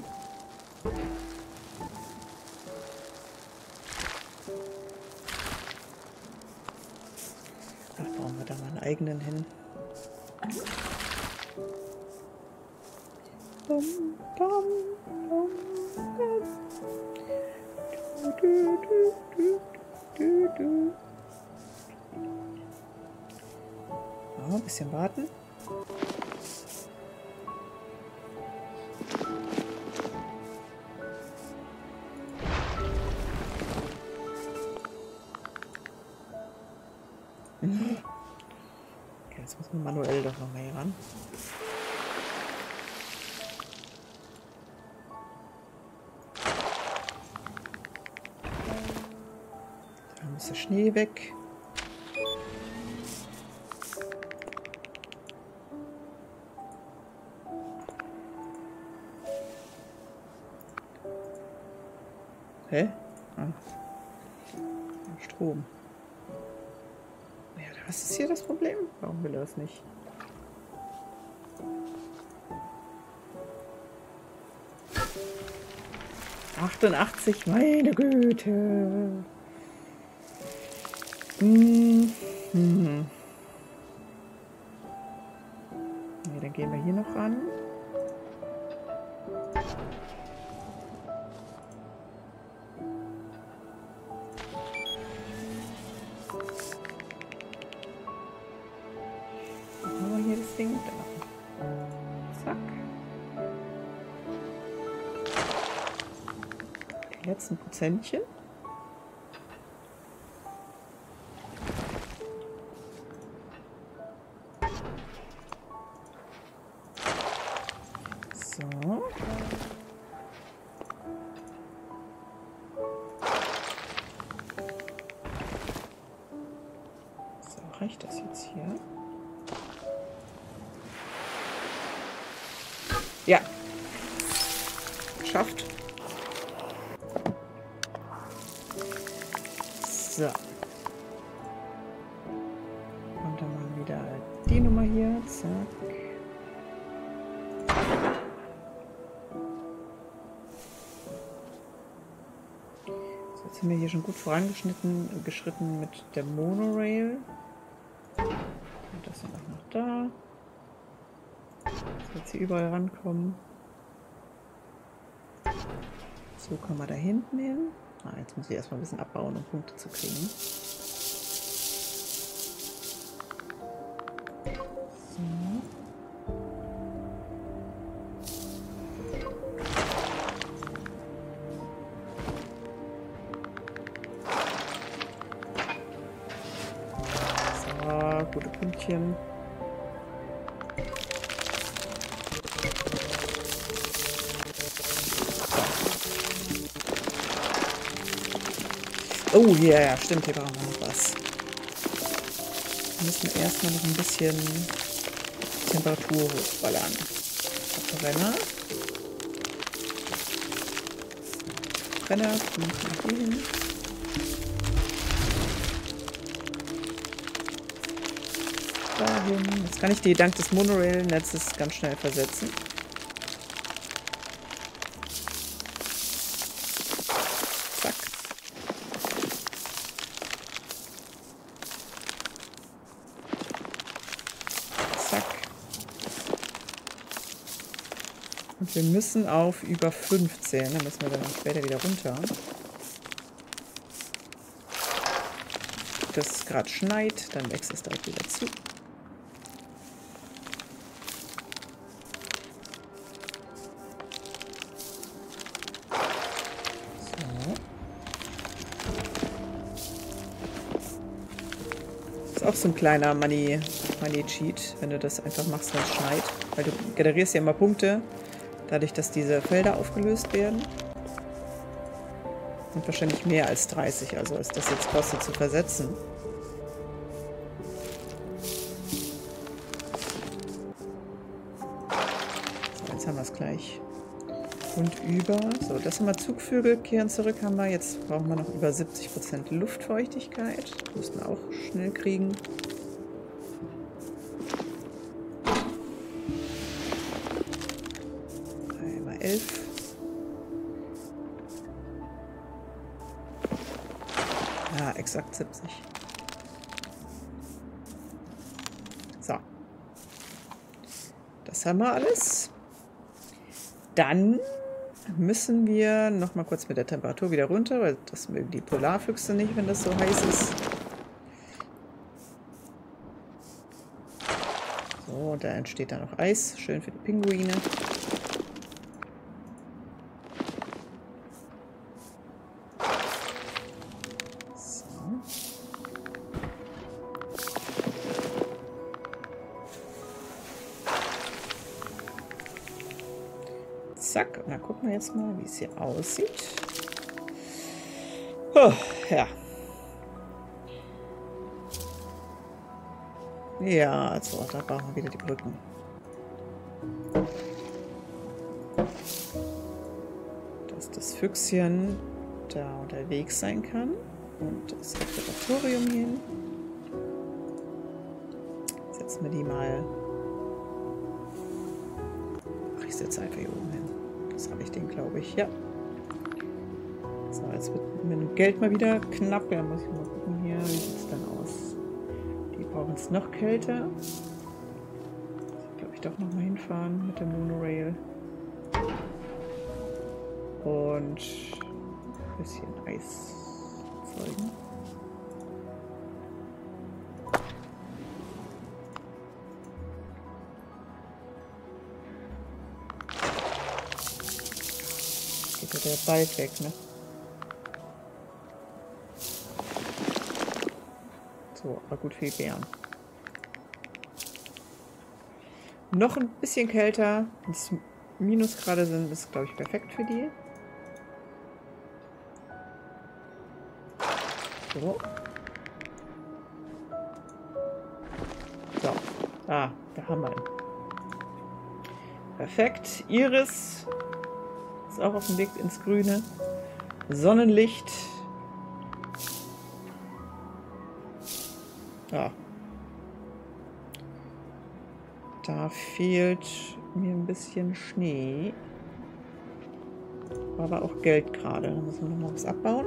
Da bauen wir da mal einen eigenen hin. Bum, bum, bum, bum. Du, du, du, du, du. Oh, ein bisschen warten. Okay, jetzt muss man manuell doch noch mal hier ran. Da muss der Schnee weg. Hä? Ah. Strom. Ja, was ist hier das Problem? Warum will er das nicht? achtundachtzig, meine Güte. Hm. Hm. Ja, dann gehen wir hier noch ran. Ding da. Zack. Die letzten Prozentchen. So. So, reicht das jetzt hier? Ja. Geschafft. So. Und dann mal wieder die Nummer hier. Zack. So, jetzt sind wir hier schon gut vorangeschnitten, geschritten mit der Monorail. Und das dann auch noch da. So, jetzt hier überall rankommen. So kann man da hinten hin. Ah, jetzt muss ich erstmal ein bisschen abbauen, um Punkte zu kriegen. So. So, gute Pünktchen. Oh, ja, yeah, stimmt, hier brauchen wir noch was. Wir müssen erstmal noch ein bisschen Temperatur hochballern. Brenner. Brenner, kommen wir hier hin. Dahin. Jetzt kann ich die dank des Monorail-Netzes ganz schnell versetzen. Und wir müssen auf über fünfzehn, dann müssen wir dann später wieder runter. Das gerade schneit, dann wächst es direkt wieder zu. So. Ist auch so ein kleiner Money, Money Cheat, wenn du das einfach machst, wenn es schneit. Weil du generierst ja immer Punkte. Dadurch, dass diese Felder aufgelöst werden. Und wahrscheinlich mehr als dreißig, also als das jetzt kostet zu versetzen. So, jetzt haben wir es gleich. Und über, so, das haben wir Zugvögel, kehren zurück haben wir. Jetzt brauchen wir noch über siebzig Prozent Luftfeuchtigkeit. Das müssen wir auch schnell kriegen. elf. Ja, exakt siebzig. So. Das haben wir alles. Dann müssen wir noch mal kurz mit der Temperatur wieder runter, weil das mögen die Polarfüchse nicht, wenn das so heiß ist. So, da entsteht dann noch Eis. Schön für die Pinguine. Zack, und dann gucken wir jetzt mal, wie es hier aussieht. Oh, ja. Ja, also da brauchen wir wieder die Brücken. Dass das Füchschen da unterwegs sein kann. Und das Observatorium hin. Setzen wir die mal. Ach, ich setze einfach hier oben hin. Das habe ich den, glaube ich. Ja. So, jetzt wird mit dem Geld mal wieder knapp. Ja, muss ich mal gucken hier. Wie sieht es dann aus? Die brauchen es noch kälter. Ich glaube, ich doch noch mal hinfahren mit der Monorail. Und ein bisschen Eis erzeugen. Geht ja der Balk weg, ne? So, aber gut für die Bären. Noch ein bisschen kälter. Das Minusgrade sind, ist, glaube ich, perfekt für die. So. So. Ah, da haben wir ihn. Perfekt. Iris ist auch auf dem Weg ins Grüne. Sonnenlicht. Ja. Da fehlt mir ein bisschen Schnee. Aber auch Geld gerade. Da müssen wir noch mal was abbauen.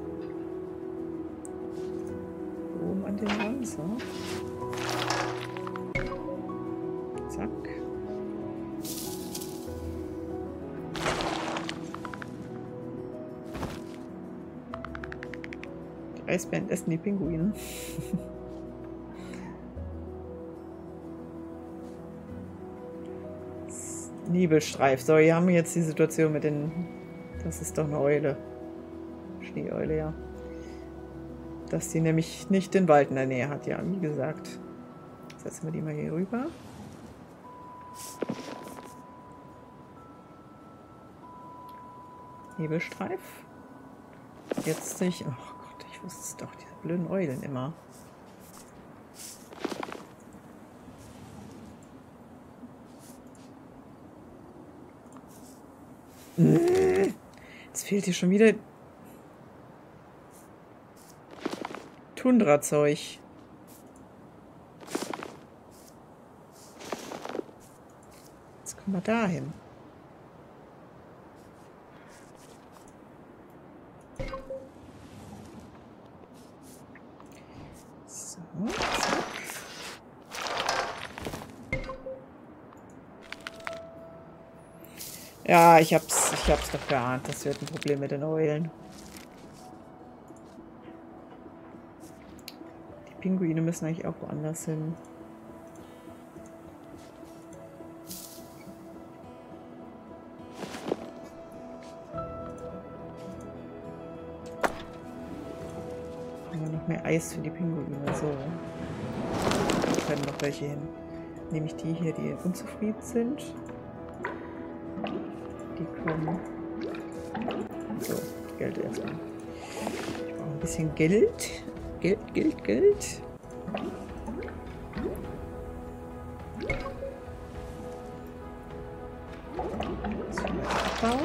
Oben an den Rand. So. Zack. Die Eisbären essen die Pinguine. Nebelstreif. So, hier haben wir jetzt die Situation mit den... Das ist doch eine Eule. Schneeeule, ja. Dass die nämlich nicht den Wald in der Nähe hat, ja, wie gesagt. Setzen wir die mal hier rüber. Nebelstreif. Jetzt nicht... Oh Gott, ich wusste es doch. Diese blöden Eulen immer. Jetzt fehlt hier schon wieder Tundra-Zeug. Jetzt kommen wir dahin. So, zack. Ja, ich hab's, ich hab's doch geahnt. Das wird ein Problem mit den Eulen. Die Pinguine müssen eigentlich auch woanders hin. Haben wir noch mehr Eis für die Pinguine? So. Da können noch welche hin. Nehme ich die hier, die unzufrieden sind. Die kommen. So, Geld erstmal. Ich brauche ein bisschen Geld. Geld, Geld, Geld. Das können wir abbauen.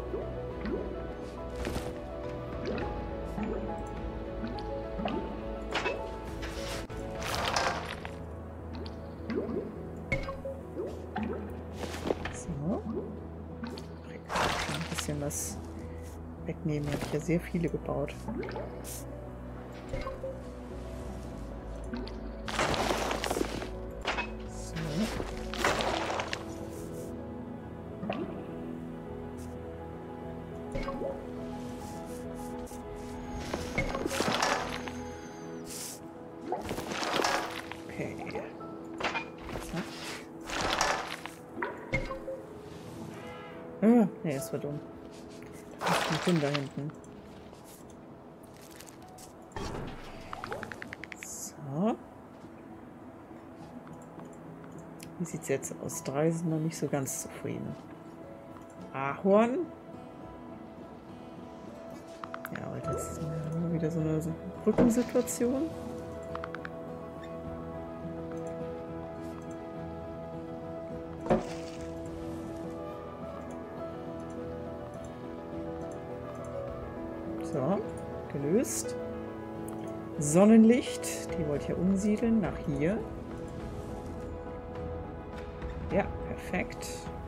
Was wegnehmen. Ich habe ja sehr viele gebaut. So. Okay. Zack. Ah, nee, das war dumm. Ein da hinten. So. Wie sieht es jetzt aus? Drei sind noch nicht so ganz zufrieden. Ahorn. Ja, aber das ist wieder so eine Brückensituation. So, gelöst. Sonnenlicht, die wollte ich ja umsiedeln nach hier. Ja, perfekt.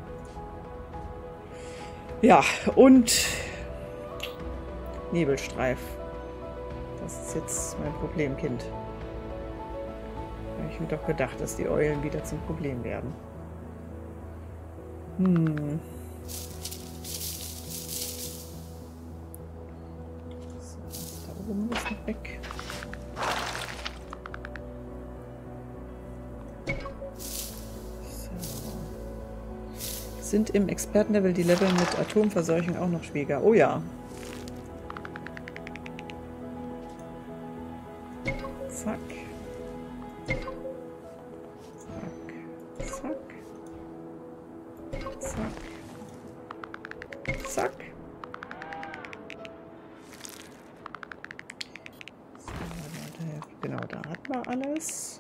Ja, und Nebelstreif. Das ist jetzt mein Problemkind. Habe ich mir doch gedacht, dass die Eulen wieder zum Problem werden. Hm. Oben ist noch weg. So. Sind im Expertenlevel die Level mit Atomverseuchung auch noch schwieriger? Oh ja. Zack. Zack. Zack. Zack. zack. So, genau, da hat man alles.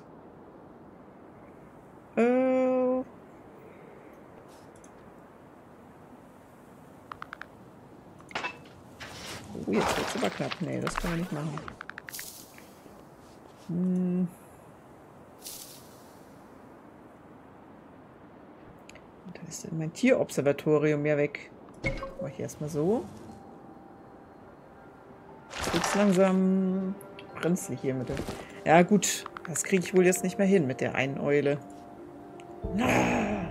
Äh... Oh, jetzt wird's aber knapp. Nee, das können wir nicht machen. Hm. Da ist mein Tierobservatorium ja weg. Mach ich erstmal so. Jetzt wird's langsam brenzlig hier mit dem. Ja gut, das kriege ich wohl jetzt nicht mehr hin mit der einen Eule. Ah.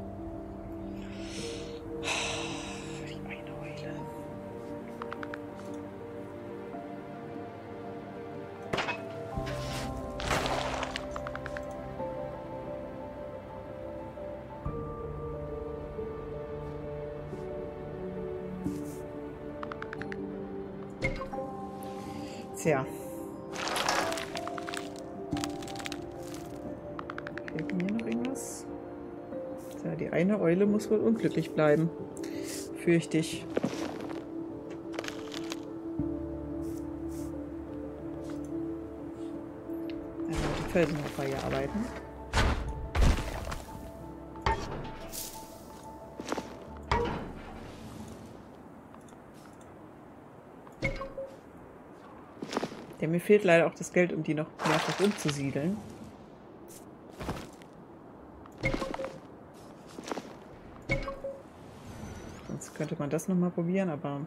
Die eine Eule. Tja. Fehlt mir noch irgendwas? Tja, die eine Eule muss wohl unglücklich bleiben. Fürchte ich. Also die Felsen noch hier arbeiten. Ja, mir fehlt leider auch das Geld, um die noch mehrfach umzusiedeln. Sonst könnte man das nochmal probieren, aber...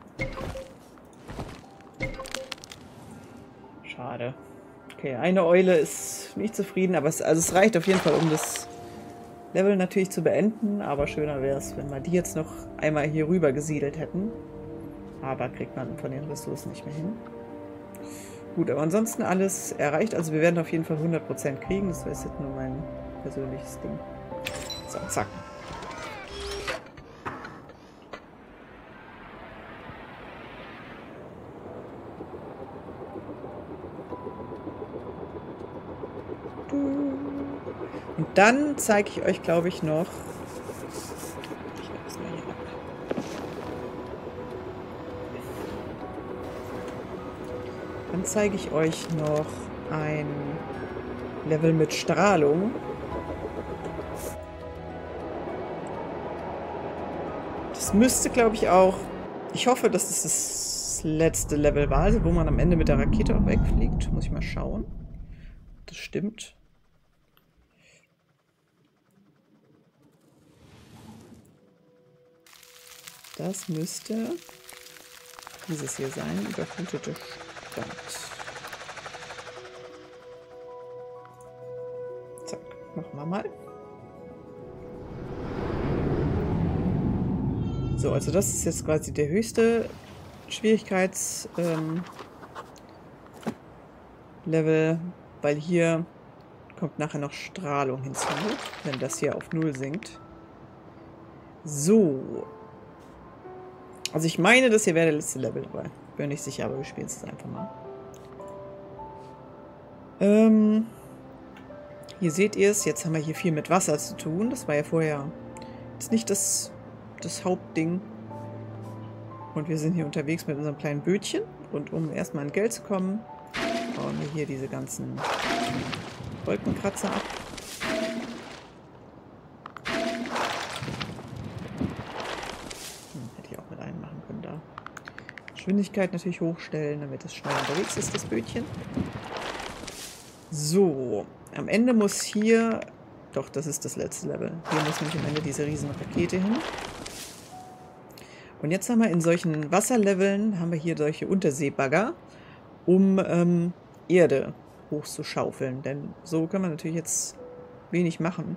Schade. Okay, eine Eule ist nicht zufrieden, aber es, also es reicht auf jeden Fall, um das Level natürlich zu beenden. Aber schöner wäre es, wenn wir die jetzt noch einmal hier rüber gesiedelt hätten. Aber kriegt man von den Ressourcen nicht mehr hin. Gut, aber ansonsten alles erreicht. Also wir werden auf jeden Fall hundert Prozent kriegen. Das ist jetzt nur mein persönliches Ding. So, zack. Und dann zeige ich euch, glaube ich, noch... Ich werde das mal hier ab. Dann zeige ich euch noch ein Level mit Strahlung. Das müsste, glaube ich, auch... Ich hoffe, dass das das letzte Level war, also wo man am Ende mit der Rakete auch wegfliegt. Muss ich mal schauen. Das stimmt. Das müsste dieses hier sein, überflutete Stadt. Zack, machen wir mal. So, also das ist jetzt quasi der höchste Schwierigkeitslevel, ähm, weil hier kommt nachher noch Strahlung hinzu, wenn das hier auf null sinkt. So. Also ich meine, das hier wäre der letzte Level, aber bin nicht sicher, aber wir spielen es einfach mal. Ähm, hier seht ihr es, jetzt haben wir hier viel mit Wasser zu tun. Das war ja vorher jetzt nicht das, das Hauptding. Und wir sind hier unterwegs mit unserem kleinen Bötchen. Und um erstmal an Geld zu kommen, bauen wir hier diese ganzen Wolkenkratzer ab. Geschwindigkeit natürlich hochstellen, damit es schnell unterwegs ist, das Bötchen. So, am Ende muss hier... Doch, das ist das letzte Level. Hier muss nämlich am Ende diese riesen Rakete hin. Und jetzt haben wir in solchen Wasserleveln, haben wir hier solche Unterseebagger, um ähm, Erde hochzuschaufeln. Denn so können wir natürlich jetzt wenig machen.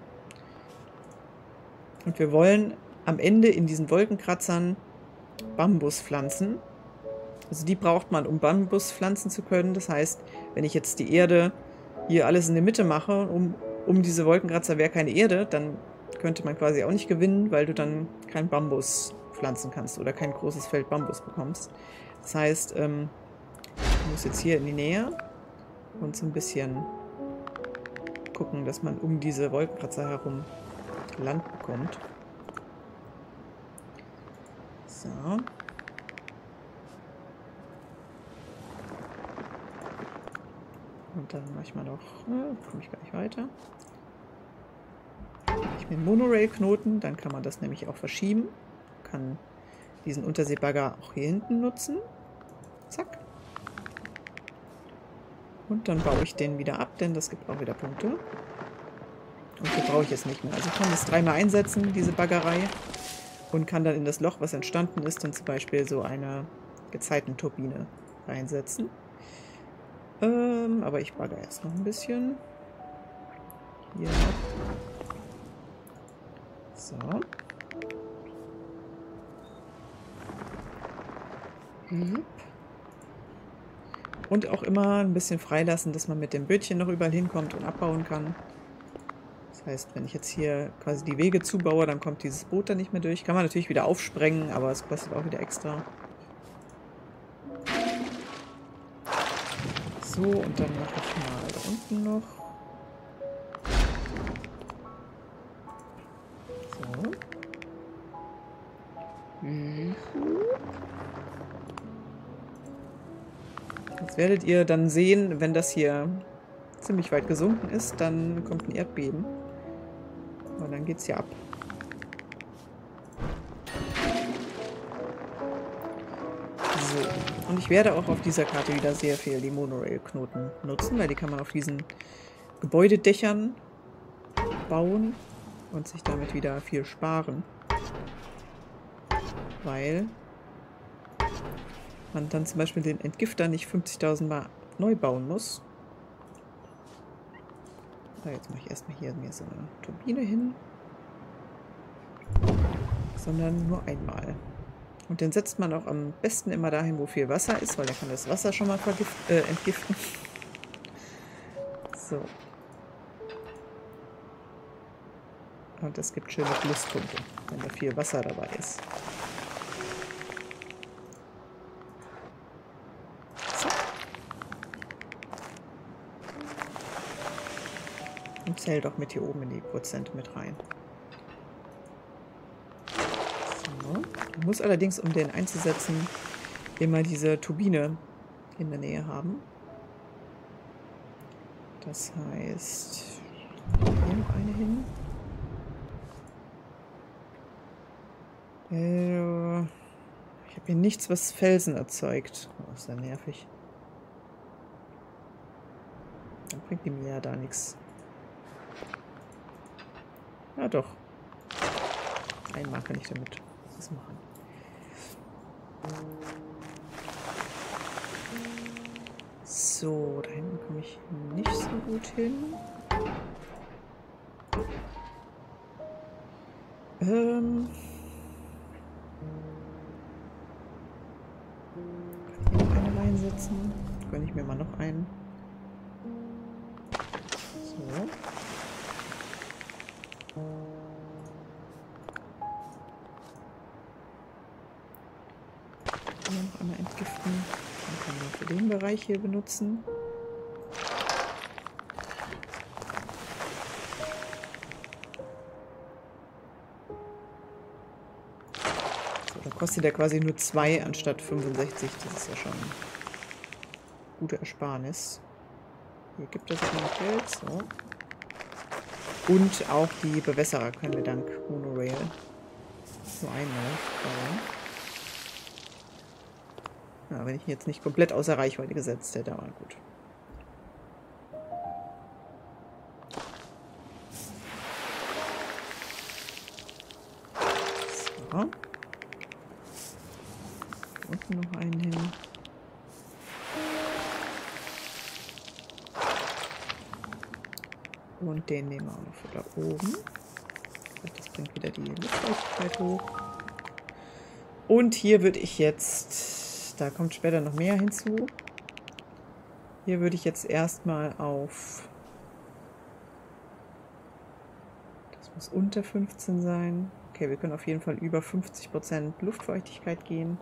Und wir wollen am Ende in diesen Wolkenkratzern Bambus pflanzen. Also die braucht man, um Bambus pflanzen zu können. Das heißt, wenn ich jetzt die Erde hier alles in der Mitte mache, um, um diese Wolkenkratzer wäre keine Erde, dann könnte man quasi auch nicht gewinnen, weil du dann kein Bambus pflanzen kannst oder kein großes Feld Bambus bekommst. Das heißt, ähm, ich muss jetzt hier in die Nähe und so ein bisschen gucken, dass man um diese Wolkenkratzer herum Land bekommt. So, So. Und dann mache ich mal noch, äh, komme ich gar nicht weiter. Mache ich mir einen Monorail-Knoten, dann kann man das nämlich auch verschieben. Kann diesen Unterseebagger auch hier hinten nutzen. Zack. Und dann baue ich den wieder ab, denn das gibt auch wieder Punkte. Und hier brauche ich es nicht mehr. Also ich kann das dreimal einsetzen, diese Baggerei. Und kann dann in das Loch, was entstanden ist, dann zum Beispiel so eine Gezeitenturbine reinsetzen. Ähm, aber ich bagger jetzt noch ein bisschen. Hier. So. Und auch immer ein bisschen freilassen, dass man mit dem Bötchen noch überall hinkommt und abbauen kann. Das heißt, wenn ich jetzt hier quasi die Wege zubaue, dann kommt dieses Boot da nicht mehr durch. Kann man natürlich wieder aufsprengen, aber es kostet auch wieder extra. So, und dann mache ich mal da unten noch. So. Jetzt werdet ihr dann sehen, wenn das hier ziemlich weit gesunken ist, dann kommt ein Erdbeben. Und dann geht's hier ab. So. Und ich werde auch auf dieser Karte wieder sehr viel die Monorail-Knoten nutzen, weil die kann man auf diesen Gebäudedächern bauen und sich damit wieder viel sparen. Weil man dann zum Beispiel den Entgifter nicht fünfzigtausend Mal neu bauen muss. So, jetzt mache ich erstmal hier mir so eine Turbine hin. Sondern nur einmal. Und den setzt man auch am besten immer dahin, wo viel Wasser ist, weil dann kann das Wasser schon mal äh, entgiften. So. Und es gibt schöne Pluspunkte, wenn da viel Wasser dabei ist. So. Und zählt auch mit hier oben in die Prozente mit rein. So. Man muss allerdings, um den einzusetzen, immer diese Turbine in der Nähe haben. Das heißt, hier noch eine hin. Äh, ich habe hier nichts, was Felsen erzeugt. Oh, ist ja nervig. Dann bringt die mir ja da nichts. Ja, doch. Einmal kann ich damit was machen. So, da hinten komme ich nicht so gut hin. Ähm. Kann ich noch eine reinsetzen? Gönne ich mir mal noch einen. So. Hier noch einmal entgiften. Dann kann man für den Bereich hier benutzen. So, da kostet er quasi nur zwei anstatt fünfundsechzig. Das ist ja schon eine gute Ersparnis. Hier gibt es auch noch Geld. So. Und auch die Bewässerer können wir dank Monorail nur einmal bauen. Ja, wenn ich ihn jetzt nicht komplett außer Reichweite gesetzt hätte, aber gut. So. Unten noch einen hin. Und den nehmen wir auch noch für da oben. Das bringt wieder die Luftfeuchtigkeit hoch. Und hier würde ich jetzt, da kommt später noch mehr hinzu. Hier würde ich jetzt erstmal auf, das muss unter fünfzehn sein. Okay, wir können auf jeden Fall über fünfzig Prozent Luftfeuchtigkeit gehen.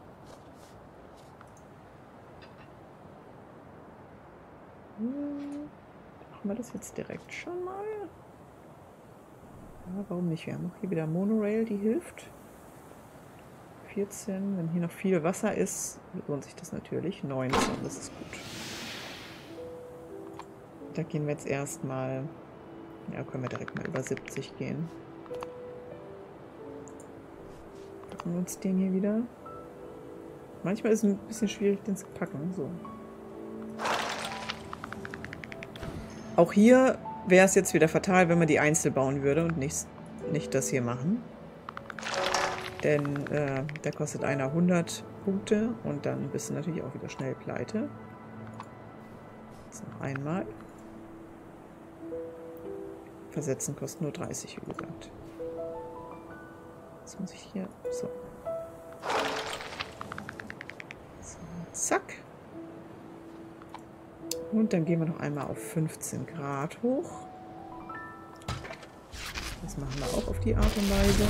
Hm, machen wir das jetzt direkt schon mal? Ja, warum nicht? Wir haben auch hier wieder Monorail, die hilft. vierzehn. Wenn hier noch viel Wasser ist, lohnt sich das natürlich. neunzehn, das ist gut. Da gehen wir jetzt erstmal. Ja, können wir direkt mal über siebzig gehen. Packen wir uns den hier wieder. Manchmal ist es ein bisschen schwierig, den zu packen. So. Auch hier wäre es jetzt wieder fatal, wenn man die einzeln bauen würde und nicht, nicht das hier machen. Denn äh, der kostet einer hundert Punkte und dann bist du natürlich auch wieder schnell pleite. Jetzt noch einmal. Versetzen kostet nur dreißig, wie gesagt. Jetzt muss ich hier... So. So, zack. Und dann gehen wir noch einmal auf fünfzehn Grad hoch. Das machen wir auch auf die Art und Weise.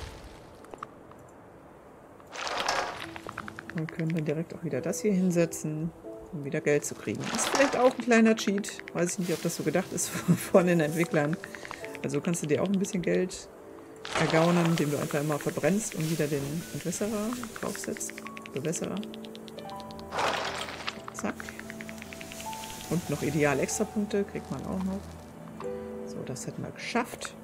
Und können dann direkt auch wieder das hier hinsetzen, um wieder Geld zu kriegen. Ist vielleicht auch ein kleiner Cheat. Weiß ich nicht, ob das so gedacht ist von den Entwicklern. Also kannst du dir auch ein bisschen Geld ergaunern, indem du einfach immer verbrennst und wieder den Entwässerer draufsetzt. Bewässerer. Zack. Und noch ideal Extrapunkte kriegt man auch noch. So, das hätten wir geschafft.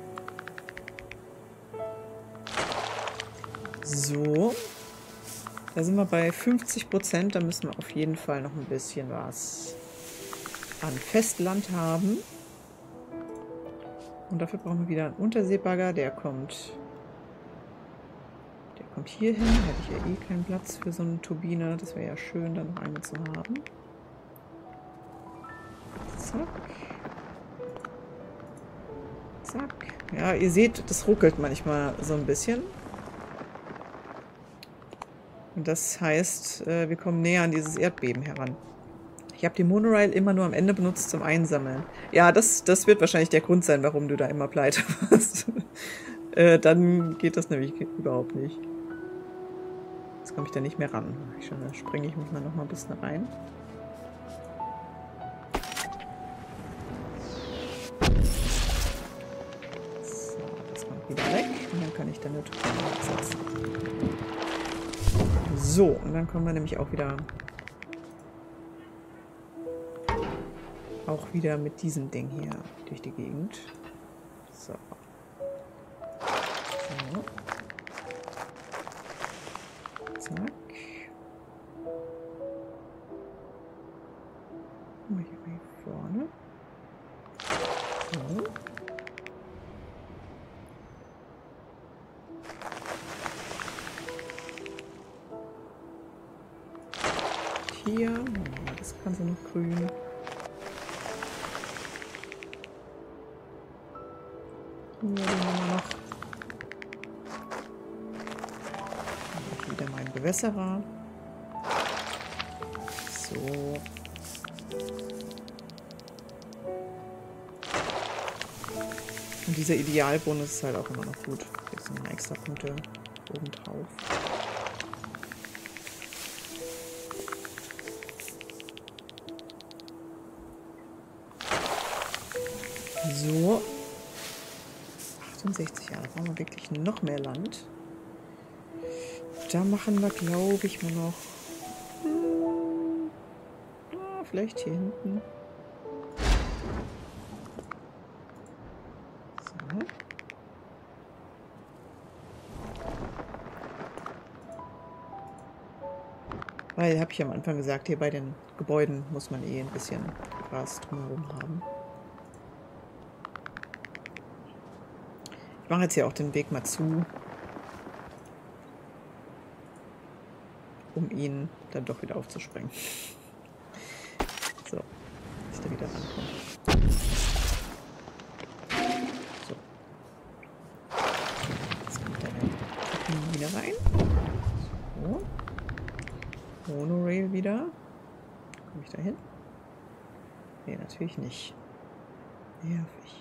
So. Da sind wir bei fünfzig Prozent. Da müssen wir auf jeden Fall noch ein bisschen was an Festland haben. Und dafür brauchen wir wieder einen Unterseebagger. Der kommt, der kommt hier hin. Da hätte ich ja eh keinen Platz für so eine Turbine. Das wäre ja schön, da noch eine zu haben. Zack. Zack. Ja, ihr seht, das ruckelt manchmal so ein bisschen. Und das heißt, wir kommen näher an dieses Erdbeben heran. Ich habe die Monorail immer nur am Ende benutzt zum Einsammeln. Ja, das, das wird wahrscheinlich der Grund sein, warum du da immer pleite warst. äh, dann geht das nämlich überhaupt nicht. Jetzt komme ich da nicht mehr ran. Da springe ich mich mal noch mal ein bisschen rein. So, das kommt wieder weg. Und dann kann ich dann eine Turbine absetzen. So, und dann kommen wir nämlich auch wieder auch wieder mit diesem Ding hier durch die Gegend. So. So. Zack. Mal hier mal vorne. So. Hier, das Ganze noch grün. Hier den haben wir noch. Dann wieder mein Bewässerer. So. Und dieser Idealbonus ist halt auch immer noch gut. Jetzt noch extra Punkte oben drauf. So. achtundsechzig Jahre. Da brauchen wir wirklich noch mehr Land. Da machen wir, glaube ich, mal noch. Hm, ah, vielleicht hier hinten. So. Weil, habe ich am Anfang gesagt, hier bei den Gebäuden muss man eh ein bisschen Gras drumherum haben. Ich mache jetzt hier auch den Weg mal zu, um ihn dann doch wieder aufzusprengen. So, dass ich da wieder rankomme. So. Jetzt kommt da der wieder rein. So. Monorail wieder. Komme ich da hin? Nee, natürlich nicht. Nervig.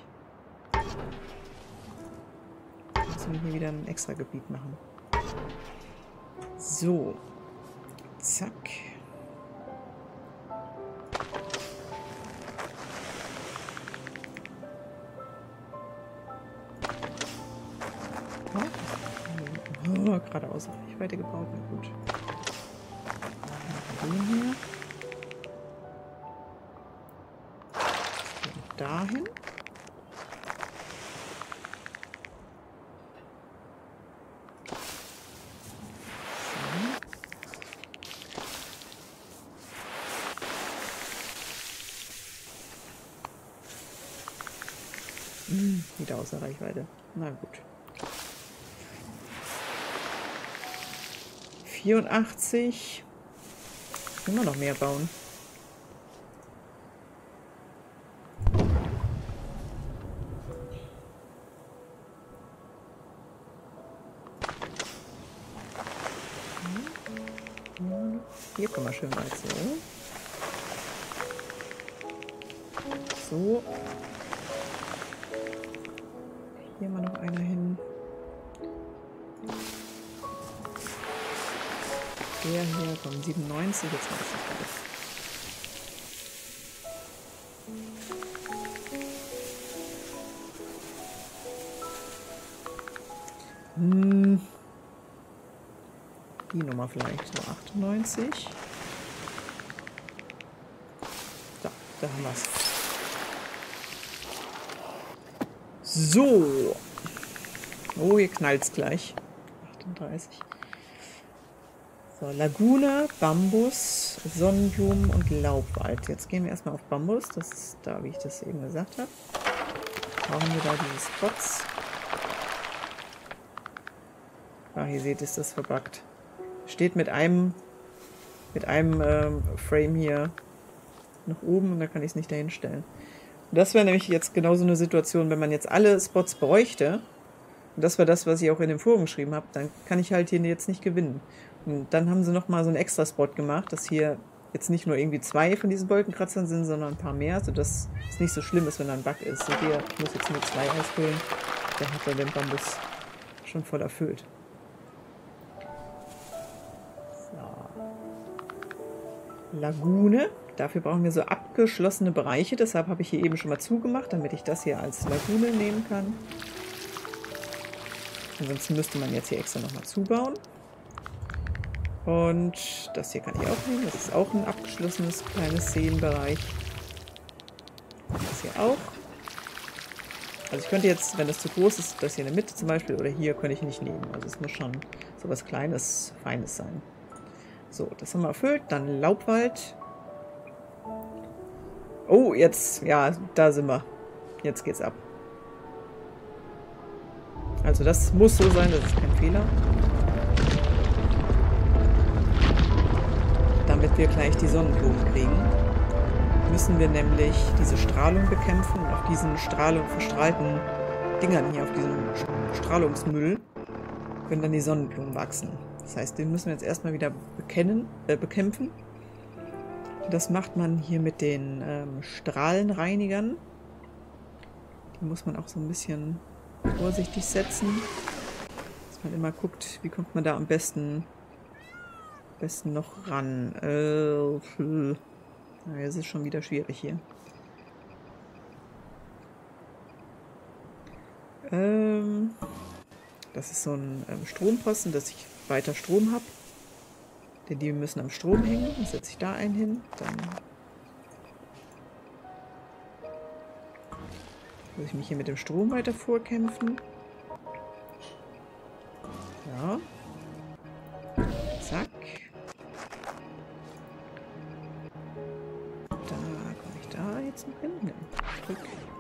Müssen wir hier wieder ein extra Gebiet machen. So. Zack. Oh, Oh, gerade außer Reichweite gebaut. Na gut. Den hier. Dahin. Hm, wieder außer Reichweite. Na gut. vierundachtzig. Immer noch mehr bauen. Hier kommen wir schön weit so. So. Hier mal noch einer hin. Der hier kommt siebenundneunzig, jetzt weiß ich alles. Hm. Die Nummer vielleicht so achtundneunzig. Da, da haben wir es. So. Oh, hier knallt es gleich. achtunddreißig. So, Lagune, Bambus, Sonnenblumen und Laubwald. Jetzt gehen wir erstmal auf Bambus. Das ist da, wie ich das eben gesagt habe. Brauchen wir da diese Spots. Ah, hier seht ihr, ist das verbuggt. Steht mit einem mit einem ähm, Frame hier nach oben und da kann ich es nicht dahin stellen. Und das wäre nämlich jetzt genau so eine Situation, wenn man jetzt alle Spots bräuchte, und das war das, was ich auch in dem Forum geschrieben habe, dann kann ich halt hier jetzt nicht gewinnen. Und dann haben sie nochmal so einen extra Spot gemacht, dass hier jetzt nicht nur irgendwie zwei von diesen Wolkenkratzern sind, sondern ein paar mehr, sodass es nicht so schlimm ist, wenn da ein Bug ist. Seht ihr, ich muss jetzt nur zwei ausfüllen, dann hat er den Bambus schon voll erfüllt. Lagune. Dafür brauchen wir so abgeschlossene Bereiche. Deshalb habe ich hier eben schon mal zugemacht, damit ich das hier als Lagune nehmen kann. Ansonsten müsste man jetzt hier extra nochmal zubauen. Und das hier kann ich auch nehmen. Das ist auch ein abgeschlossenes kleines Seenbereich. Das hier auch. Also ich könnte jetzt, wenn das zu groß ist, das hier in der Mitte zum Beispiel oder hier, könnte ich nicht nehmen. Also es muss schon so was Kleines, Feines sein. So, das haben wir erfüllt. Dann Laubwald. Oh, jetzt, ja, da sind wir. Jetzt geht's ab. Also das muss so sein, das ist kein Fehler. Damit wir gleich die Sonnenblumen kriegen, müssen wir nämlich diese Strahlung bekämpfen. Und auf diesen Strahlung, verstrahlten Dingern hier, auf diesem Strahlungsmüll, können dann die Sonnenblumen wachsen. Das heißt, den müssen wir jetzt erstmal wieder bekennen, äh, bekämpfen. Das macht man hier mit den ähm, Strahlenreinigern. Die muss man auch so ein bisschen vorsichtig setzen. Dass man immer guckt, wie kommt man da am besten, besten noch ran. Äh, hm. Es ist schon wieder schwierig hier. Ähm, das ist so ein ähm, Stromposten, dass ich weiter Strom habe. Denn die müssen am Strom hängen. Dann setze ich da einen hin. Dann muss ich mich hier mit dem Strom weiter vorkämpfen. Ja. Zack. Da komme ich da jetzt noch hin. Ne, drück.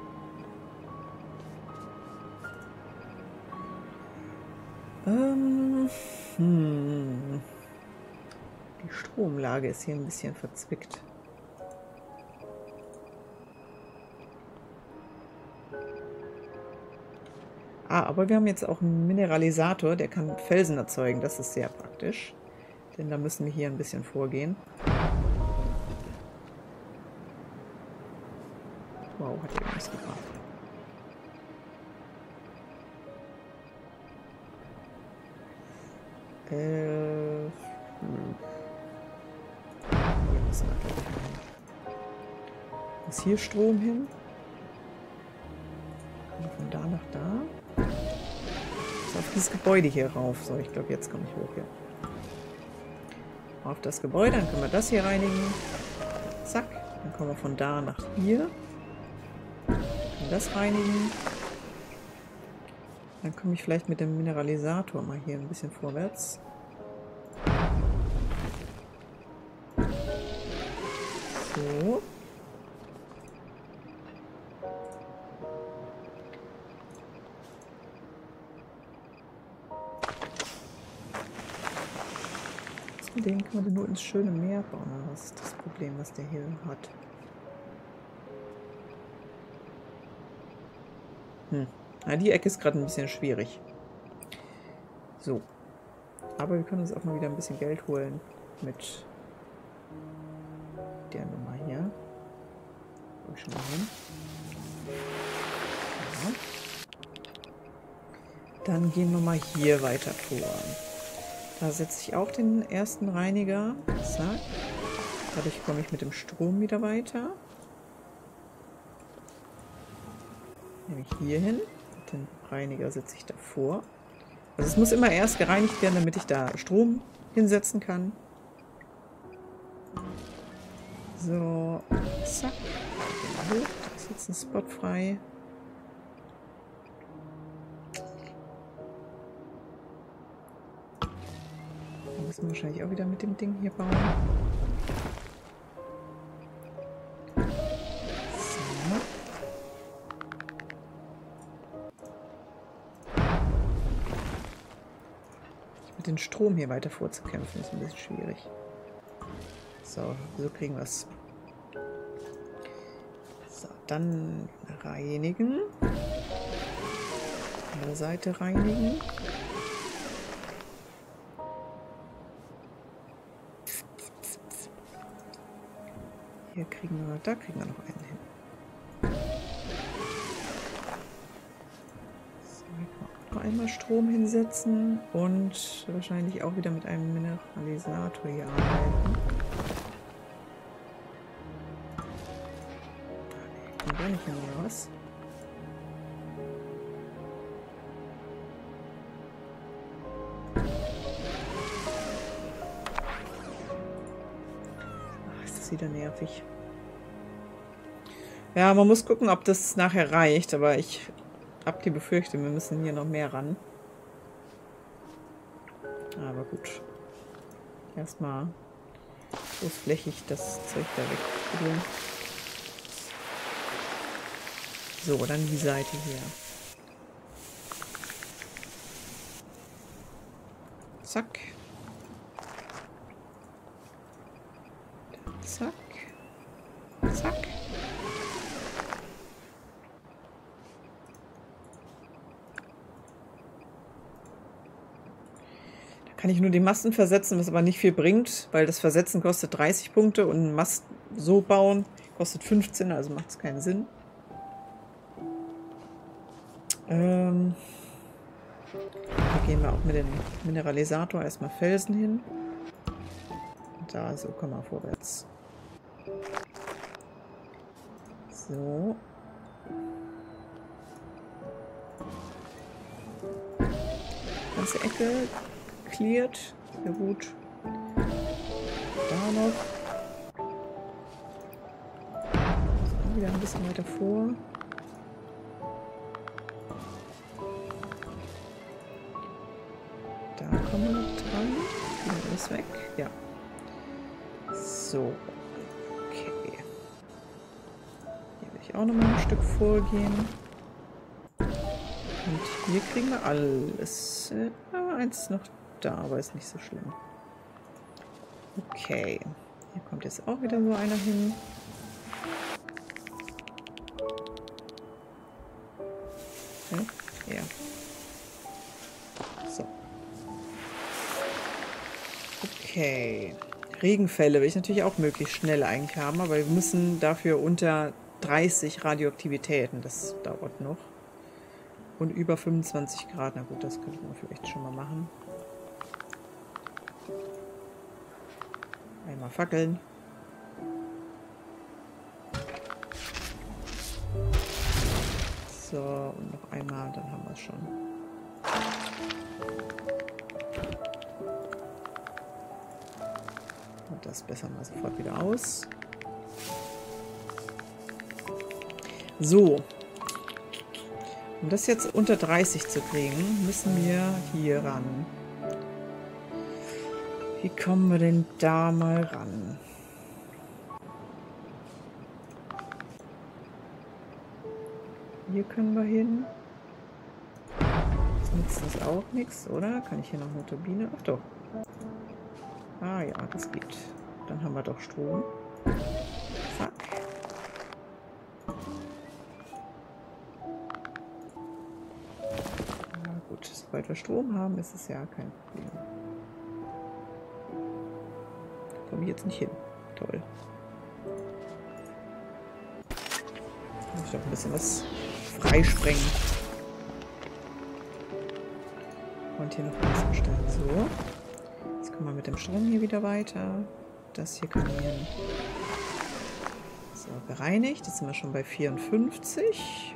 Ähm, hm. Die Stromlage ist hier ein bisschen verzwickt. Ah, aber wir haben jetzt auch einen Mineralisator, der kann Felsen erzeugen. Das ist sehr praktisch. Denn da müssen wir hier ein bisschen vorgehen. Wow, hat ja irgendwas gebracht. Äh, hm. Hier müssen wir gleich hin. Ist hier Strom hin? Und von da nach da. auf dieses Gebäude hier rauf. So, ich glaube, jetzt komme ich hoch hier. Auf das Gebäude, dann können wir das hier reinigen. Zack. Dann kommen wir von da nach hier. Können das reinigen. Dann komme ich vielleicht mit dem Mineralisator mal hier ein bisschen vorwärts. So. Den kann man den nur ins schöne Meer bauen. Das ist das Problem, was der hier hat. Hm. Na, die Ecke ist gerade ein bisschen schwierig. So. Aber wir können uns auch mal wieder ein bisschen Geld holen mit der Nummer hier. Komm ich schon mal hin. Ja. Dann gehen wir mal hier weiter vor. Da setze ich auch den ersten Reiniger. Zack. Dadurch komme ich mit dem Strom wieder weiter. Nehme ich hier hin. Den Reiniger setze ich davor. Also es muss immer erst gereinigt werden, damit ich da Strom hinsetzen kann. So. Zack. Da ist jetzt ein Spot frei. Müssen wir wahrscheinlich auch wieder mit dem Ding hier bauen. So. Mit dem Strom hier weiter vorzukämpfen ist ein bisschen schwierig. So, so kriegen wir es. So, dann reinigen. Andere Seite reinigen. Hier kriegen wir, da kriegen wir noch einen hin. So, hier kann man noch einmal Strom hinsetzen und wahrscheinlich auch wieder mit einem Mineralisator hier arbeiten. Da kommt gar nicht hin, oder was? Wieder nervig. Ja, man muss gucken, ob das nachher reicht, aber ich habe die Befürchtung, wir müssen hier noch mehr ran. Aber gut. Erstmal großflächig das Zeug da wegspülen. So, dann die Seite hier. Zack. Zack. Zack. Da kann ich nur die Masten versetzen, was aber nicht viel bringt, weil das Versetzen kostet dreißig Punkte und Mast so bauen kostet fünfzehn, also macht es keinen Sinn. Ähm, da gehen wir auch mit dem Mineralisator erstmal Felsen hin. Und da, so kommen wir vorwärts. So. Ganze Ecke cleared. Sehr gut. Da noch. So, wieder ein bisschen weiter vor. Da kommen wir noch dran. Hier alles weg. Ja. So. Auch noch mal ein Stück vorgehen. Und hier kriegen wir alles. Äh, eins ist noch da, aber ist nicht so schlimm. Okay. Hier kommt jetzt auch wieder so einer hin. Hm? Ja. So. Okay. Regenfälle will ich natürlich auch möglichst schnell eigentlich haben, aber wir müssen dafür unter dreißig Radioaktivitäten, das dauert noch. Und über fünfundzwanzig Grad, na gut, das könnte man vielleicht schon mal machen. Einmal fackeln. So, und noch einmal, dann haben wir es schon. das bessern wir sofort wieder aus. So. Um das jetzt unter dreißig zu kriegen, müssen wir hier ran. Wie kommen wir denn da mal ran? Hier können wir hin. Jetzt nützt das auch nichts, oder? Kann ich hier noch eine Turbine? Ach doch. Ah ja, das geht. Dann haben wir doch Strom. Zack. Na gut, sobald wir Strom haben, ist es ja kein Problem. Da komme ich jetzt nicht hin. Toll. Jetzt muss ich doch ein bisschen was freisprengen. Und hier noch ein bisschen stellen. So. Jetzt kommen wir mit dem Strom hier wieder weiter. Das hier kann hier. So, bereinigt. Jetzt sind wir schon bei vierundfünfzig.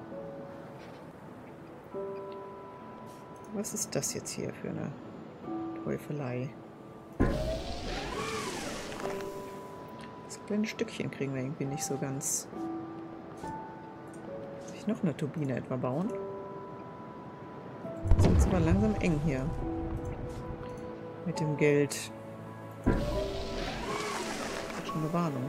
Was ist das jetzt hier für eine Teufelei? Das kleine Stückchen kriegen wir irgendwie nicht so ganz. Muss ich noch eine Turbine etwa bauen? Jetzt wird es aber langsam eng hier. Mit dem Geld. Das ist schon eine Warnung.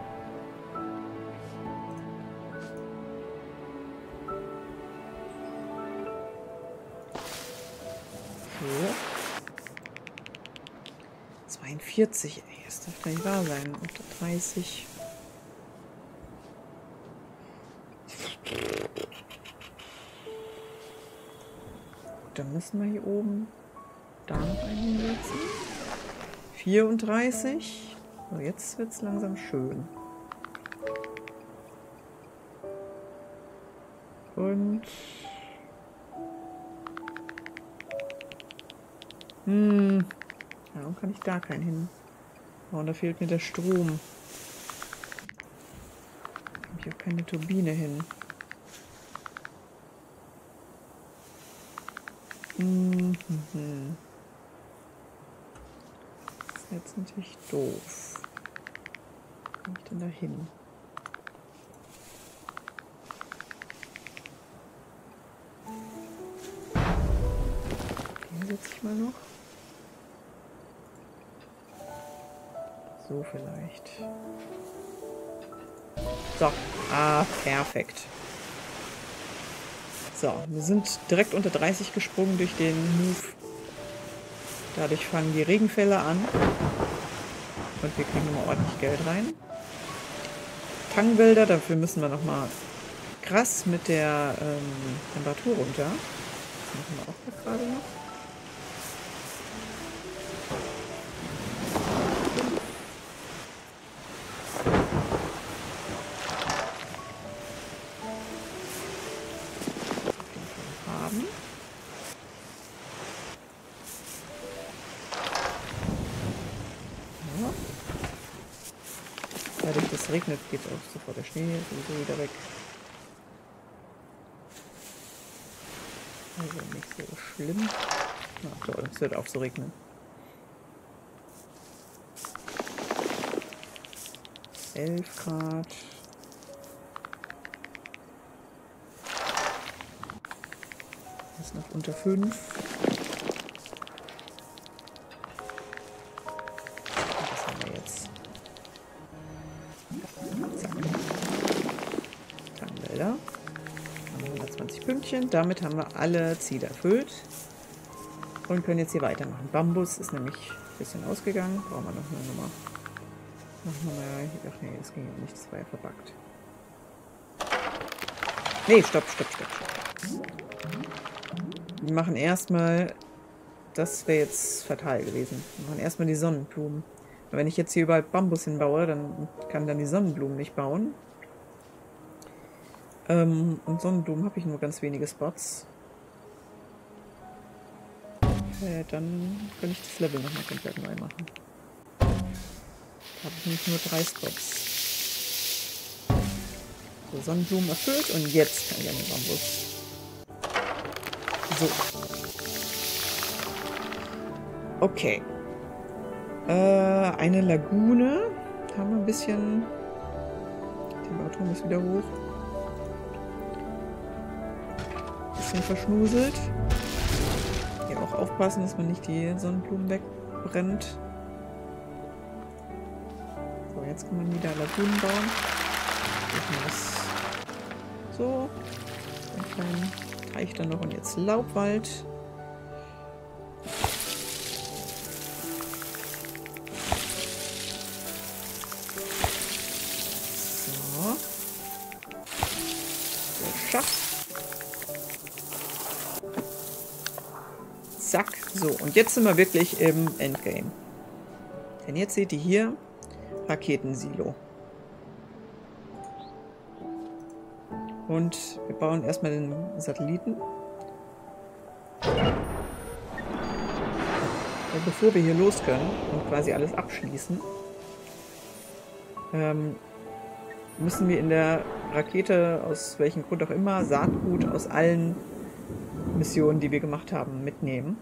zweiundvierzig, ey, das darf gar nicht wahr sein. Unter dreißig. Dann müssen wir hier oben da noch einen hinsetzen. vierunddreißig. So, jetzt wird es langsam schön. Und hm. Warum kann ich da keinen hin? Oh, und da fehlt mir der Strom. Da habe ich auch keine Turbine hin. Mhm. Das ist jetzt natürlich doof. Wie komme ich denn da hin? Den setze ich mal noch. So vielleicht. So. Ah, perfekt. So, wir sind direkt unter dreißig gesprungen durch den Move. Dadurch fangen die Regenfälle an. Und wir kriegen nochmal ordentlich Geld rein. Tangwälder, dafür müssen wir nochmal krass mit der ähm, Temperatur runter. Das machen wir auch gerade noch. Dadurch, dass es regnet, geht auch sofort der Schnee sowieso wieder weg. Also nicht so schlimm. Ach toll, es wird auch so regnen. elf Grad. Das ist noch unter fünf. Was haben wir jetzt? Tangwälder. hundertzwanzig Pünktchen. Damit haben wir alle Ziele erfüllt. Und können jetzt hier weitermachen. Bambus ist nämlich ein bisschen ausgegangen. Brauchen wir noch eine Nummer. Machen wir mal. Ach nee, das ging ja nicht. Das war ja verbuggt. Nee, stopp, stopp, stopp, stopp. Wir machen erstmal. Das wäre jetzt fatal gewesen. Wir machen erstmal die Sonnenblumen. Und wenn ich jetzt hier überall Bambus hinbaue, dann kann dann die Sonnenblumen nicht bauen. Ähm, und Sonnenblumen habe ich nur ganz wenige Spots. Äh, dann kann ich das Level nochmal komplett neu machen. Da habe ich nämlich nur drei Spots. So, Sonnenblumen erfüllt und jetzt kann ich an den Bambus. So. Okay. Äh, eine Lagune. Haben wir ein bisschen... Der Temperatur ist wieder hoch. Bisschen verschnuselt. Hier auch aufpassen, dass man nicht die Sonnenblumen wegbrennt. So, jetzt kann man wieder Lagunen bauen. So. Einen kleinen Teich dann noch und jetzt Laubwald. So. Geschafft. Zack. So, und jetzt sind wir wirklich im Endgame. Denn jetzt seht ihr hier Raketensilo. Und wir bauen erstmal den Satelliten. Und bevor wir hier los können und quasi alles abschließen, ähm, müssen wir in der Rakete, aus welchem Grund auch immer, Saatgut aus allen Missionen, die wir gemacht haben, mitnehmen.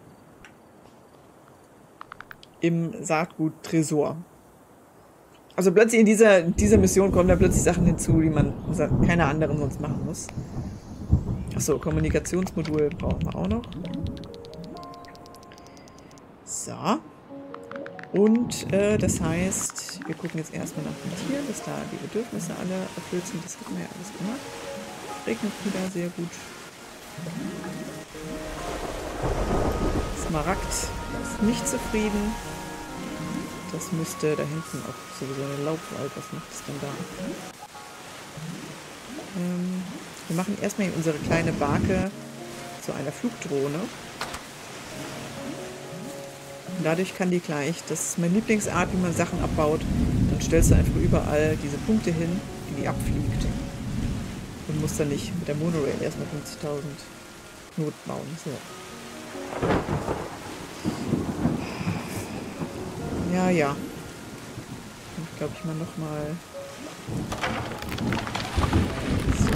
Im Saatgut-Tresor. Also plötzlich in dieser, dieser Mission kommen da plötzlich Sachen hinzu, die man keine anderen sonst machen muss. Achso, Kommunikationsmodul brauchen wir auch noch. So. Und äh, das heißt, wir gucken jetzt erstmal nach dem Tier, dass da die Bedürfnisse alle erfüllt sind. Das haben wir ja alles gemacht. Regnet wieder sehr gut. Smaragd ist nicht zufrieden. Das müsste da hinten auch sowieso eine Laubwald. Was macht es denn da? Ähm, wir machen erstmal unsere kleine Barke zu einer Flugdrohne. Und dadurch kann die gleich, das ist meine Lieblingsart, wie man Sachen abbaut. Dann stellst du einfach überall diese Punkte hin, die die abfliegt. Und musst dann nicht mit der Monorail erstmal fünfzigtausend Not bauen. So. Ja, ja. Ich glaube, ich mal noch mal. So.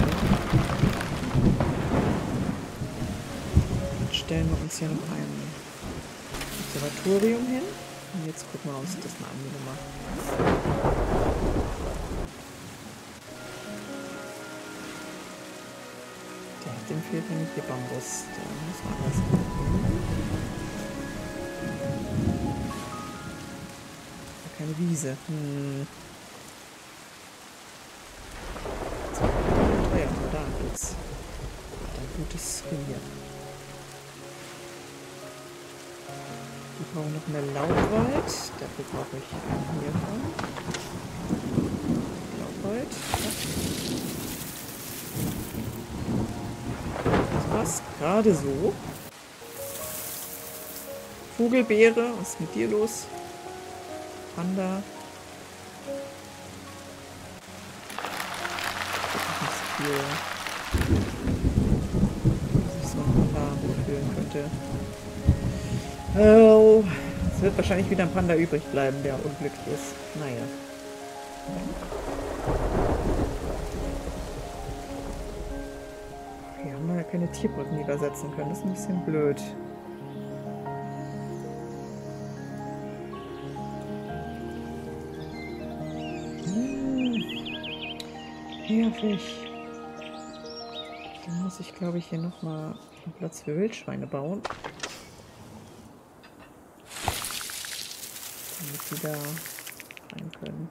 Jetzt stellen wir uns hier noch ein Observatorium hin. Und jetzt gucken wir uns das mal an, wie wir machen. Ja, dem fehlt nämlich der Bambus. Der muss man anders machen. Keine Wiese. Hm. So, ja, da geht's. Ein gutes Revier. Wir brauchen noch mehr Laubwald. Dafür brauche ich einen hiervon. Laubwald. Das passt gerade so. Vogelbeere, was ist mit dir los? Panda. Das ist viel, dass ich so ein Panda fühlen könnte. Oh, es wird wahrscheinlich wieder ein Panda übrig bleiben, der unglücklich ist. Naja. Hier haben wir ja keine Tierbrücken, die wir setzen können. Das ist ein bisschen blöd. Nervig. Dann muss ich, glaube ich, hier nochmal einen Platz für Wildschweine bauen. Damit sie da rein können.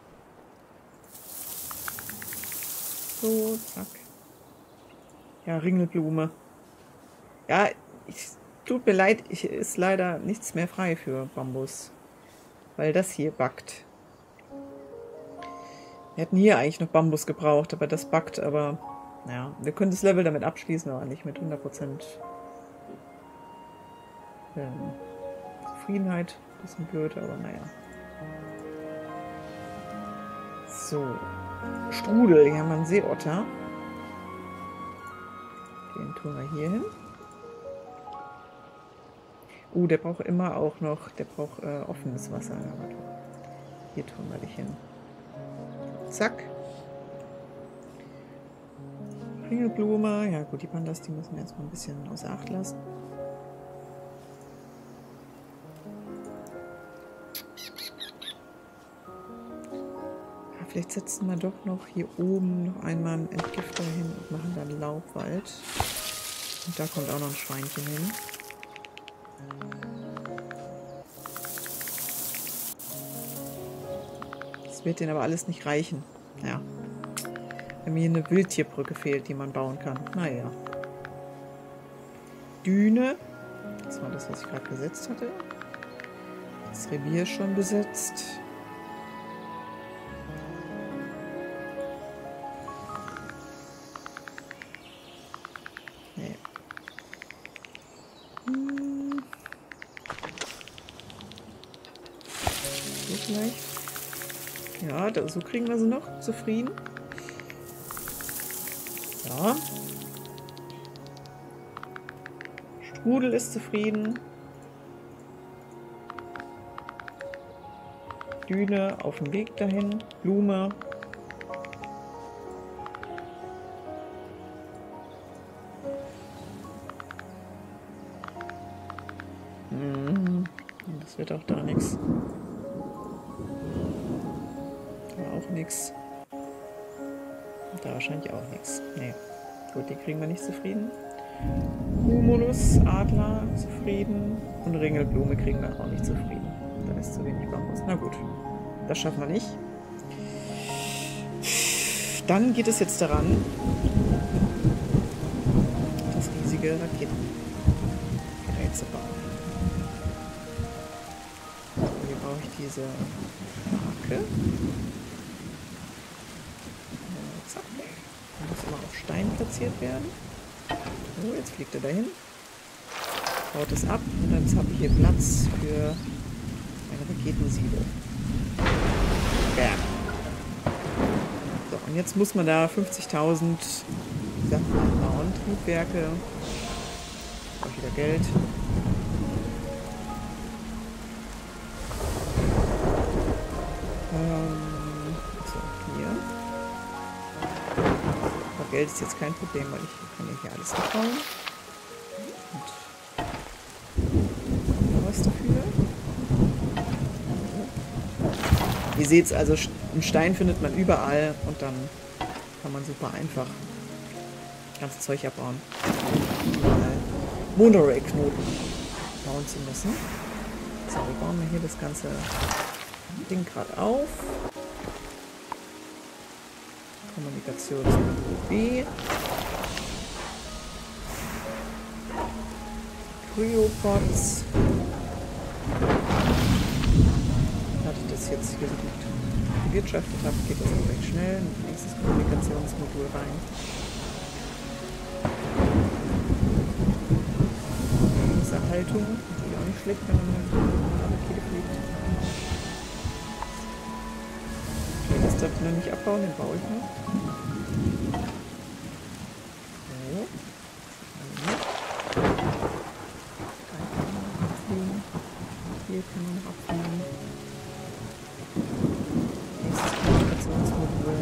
So, zack. Ja, Ringelblume. Ja, ich, tut mir leid, ich, ist leider nichts mehr frei für Bambus. Weil das hier backt. Wir hätten hier eigentlich noch Bambus gebraucht, aber das backt, aber naja, wir können das Level damit abschließen, aber nicht mit hundert Prozent ähm, Zufriedenheit. Bisschen blöd, aber naja. So. Strudel, hier haben wir einen Seeotter. Den tun wir hier hin. Uh, der braucht immer auch noch, der braucht äh, offenes Wasser. Hier tun wir dich hin. Zack. Ringelblume. Ja gut, die Pandas, die müssen wir jetzt mal ein bisschen außer Acht lassen. vielleicht setzen wir doch noch hier oben noch einmal einen Entgifter hin und machen dann Laubwald. Und da kommt auch noch ein Schweinchen hin. Das wird denen aber alles nicht reichen. Ja. Wenn mir hier eine Wildtierbrücke fehlt, die man bauen kann. Naja. Düne. Das war das, was ich gerade besetzt hatte. Das Revier schon besetzt. Nee. Hm. So vielleicht. Ja, da, so kriegen wir sie noch zufrieden. Ja. Strudel ist zufrieden. Düne auf dem Weg dahin. Blume. Hm, das wird auch da nichts. Da auch nichts. Da wahrscheinlich auch nichts. Nee. Gut, die kriegen wir nicht zufrieden. Humulus, Adler, zufrieden. Und Ringelblume kriegen wir auch nicht zufrieden. Da ist zu wenig Bambus. Na gut, das schaffen wir nicht. Dann geht es jetzt daran, das riesige Raketengerät zu bauen. Hier brauche ich diese Marke. Zack. Muss immer auf Stein platziert werden. So, jetzt fliegt er dahin. Baut es ab und dann habe ich hier Platz für eine Raketensiebe. Bam. So, und jetzt muss man da fünfzigtausend Sachen bauen. Triebwerke. Auch wieder Geld. Ähm, so, hier. Aber Geld ist jetzt kein Problem, weil ich kann ja hier alles abbauen. Und was dafür? Ihr seht es, also einen Stein findet man überall und dann kann man super einfach das ganze Zeug abbauen. Monorail-Knoten bauen zu müssen. So, wir bauen wir hier das ganze Ding gerade auf. Kommunikation zu B. Cryopods. Da ich das jetzt hier so gut bewirtschaftet habe, geht das auch recht schnell. Nächstes Kommunikationsmodul rein. Diese Haltung, die auch nicht schlecht, wenn man eine Rakete fliegt. Okay, das darf ich noch nicht abbauen, den baue ich noch. So. Hier können wir noch abfliegen. Nächstes Kommunikationsmodul.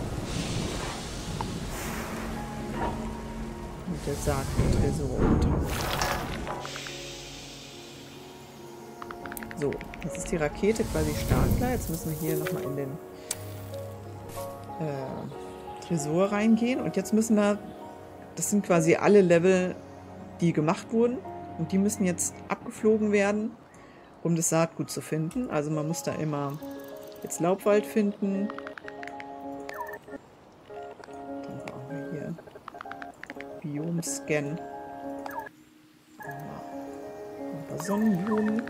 Und der Sarg im Tresor auftaucht. So, jetzt ist die Rakete quasi startklar. Jetzt müssen wir hier nochmal in den äh, Tresor reingehen. Und jetzt müssen wir, das sind quasi alle Level, die gemacht wurden. Und die müssen jetzt abgeflogen werden, um das Saatgut zu finden. Also man muss da immer jetzt Laubwald finden. Dann brauchen wir hier Biom-Scan. Ein paar Sonnenblumen.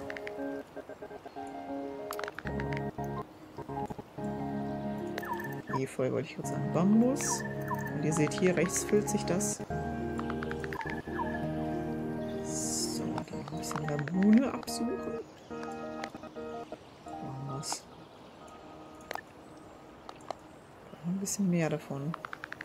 Efeu wollte ich gerade sagen. Bambus. Und ihr seht hier rechts füllt sich das. So, dann ein bisschen Lagune absuchen. Was? Ein bisschen mehr davon.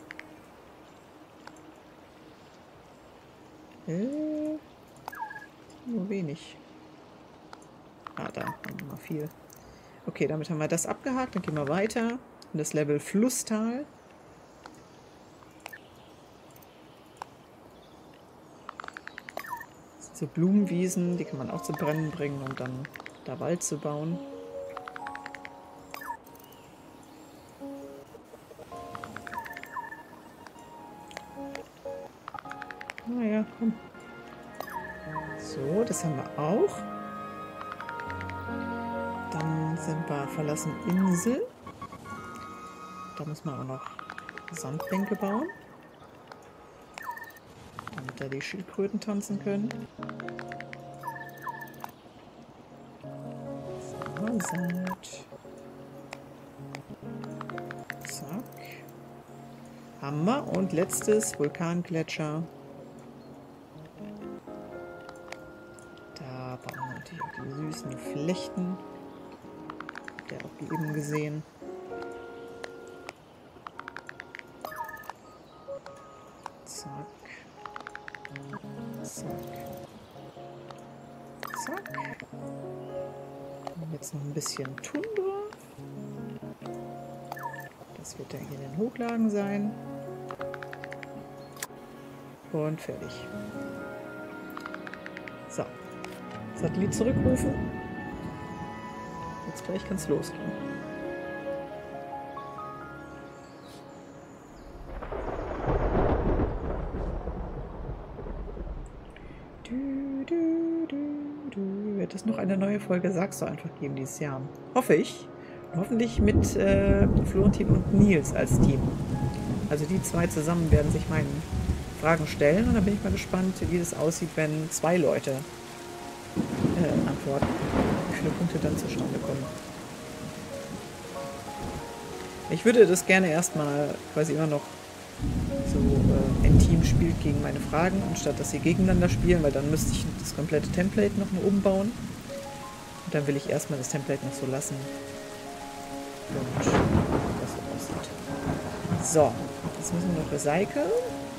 Äh, nur wenig. Ah, da haben wir mal viel. Okay, damit haben wir das abgehakt. Dann gehen wir weiter. In das Level Flusstal. Das sind so Blumenwiesen, die kann man auch zu brennen bringen, um dann da Wald zu bauen. Naja, komm. So, das haben wir auch. Dann sind wir verlassen Insel. Da muss man auch noch Sandbänke bauen, damit da die Schildkröten tanzen können. So, Sand. Zack. Hammer. Und letztes, Vulkangletscher. Da bauen wir natürlich auch die süßen Flechten. Habt ihr auch eben gesehen. Zack. Zack. Zack. Und jetzt noch ein bisschen Tundra. Das wird dann hier in den Hochlagen sein. Und fertig. So. Satellit zurückrufen. Jetzt gleich kann es losgehen. Du, du, du, du. Wird es noch eine neue Folge Sagst du einfach geben dieses Jahr? Hoffe ich. Und hoffentlich mit äh, Florentin und Nils als Team. Also die zwei zusammen werden sich meinen Fragen stellen und dann bin ich mal gespannt, wie das aussieht, wenn zwei Leute äh, antworten. Wie viele Punkte dann zustande kommen. Ich würde das gerne erstmal quasi immer noch so äh, ein Team spielt gegen meine Fragen, anstatt dass sie gegeneinander spielen, weil dann müsste ich das komplette Template noch mal umbauen. Und dann will ich erstmal das Template noch so lassen. Und was so aussieht. So, jetzt müssen wir noch recyceln.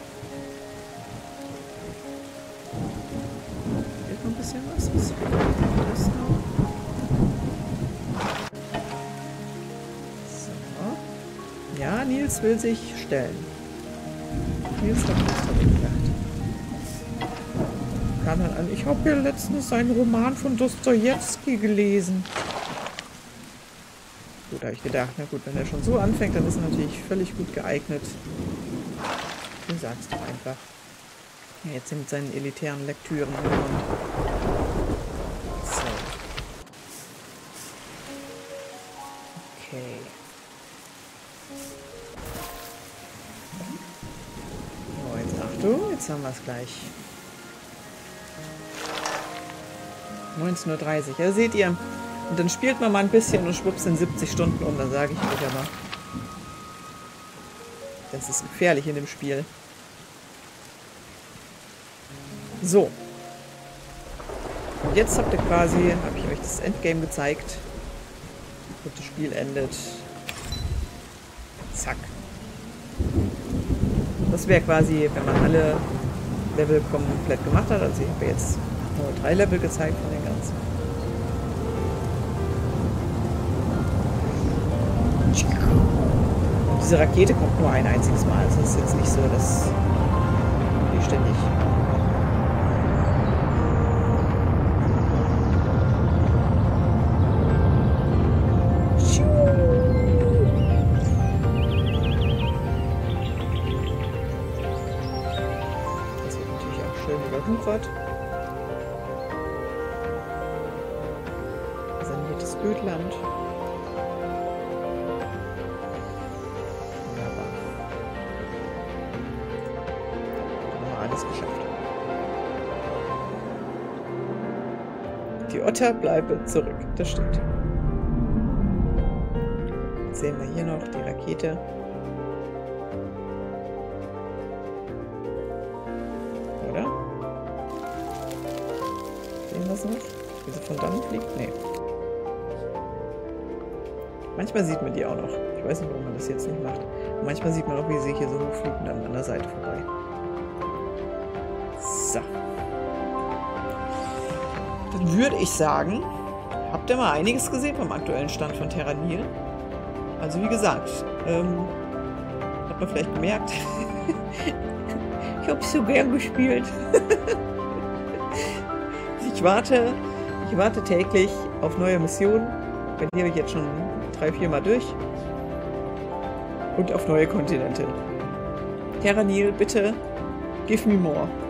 Fehlt noch ein bisschen was. Was fehlt das noch? So. Ja, Nils will sich stellen. Nils hat Lust darauf gedacht. Kam dann an, ich habe ja letztens einen Roman von Dostojewski gelesen. Gut, habe ich gedacht, na gut, wenn er schon so anfängt, dann ist er natürlich völlig gut geeignet. Du sagst doch einfach. Ja, jetzt mit seinen elitären Lektüren. So. Okay. So, jetzt Achtung, jetzt haben wir es gleich. neunzehn Uhr dreißig, ja, seht ihr. Und dann spielt man mal ein bisschen und schwupps in siebzig Stunden um, dann sage ich euch aber. Das ist gefährlich in dem Spiel. So. Und jetzt habt ihr quasi, habe ich euch das Endgame gezeigt. Und das Spiel endet. Zack. Das wäre quasi, wenn man alle Level komplett gemacht hat. Also ich habe jetzt nur drei Level gezeigt von den ganzen. Diese Rakete kommt nur ein einziges Mal. Also es ist jetzt nicht so, dass die ständig... Das wird natürlich auch schön überwuchert. Saniertes Ödland. Geschafft. Die Otter bleiben zurück, das stimmt. Jetzt sehen wir hier noch die Rakete. Oder? Sehen wir es noch? Wie sie von dann fliegt? Nee. Manchmal sieht man die auch noch. Ich weiß nicht, warum man das jetzt nicht macht. Und manchmal sieht man auch, wie sie hier so hochfliegt und dann an der Seite vorbei. So. Dann würde ich sagen, habt ihr mal einiges gesehen vom aktuellen Stand von Terranil? Also wie gesagt, ähm, hat man vielleicht gemerkt, ich habe es so gern gespielt. ich warte, ich warte täglich auf neue Missionen. Bin hier jetzt schon drei, vier Mal durch. Und auf neue Kontinente. Terranil, bitte, give me more.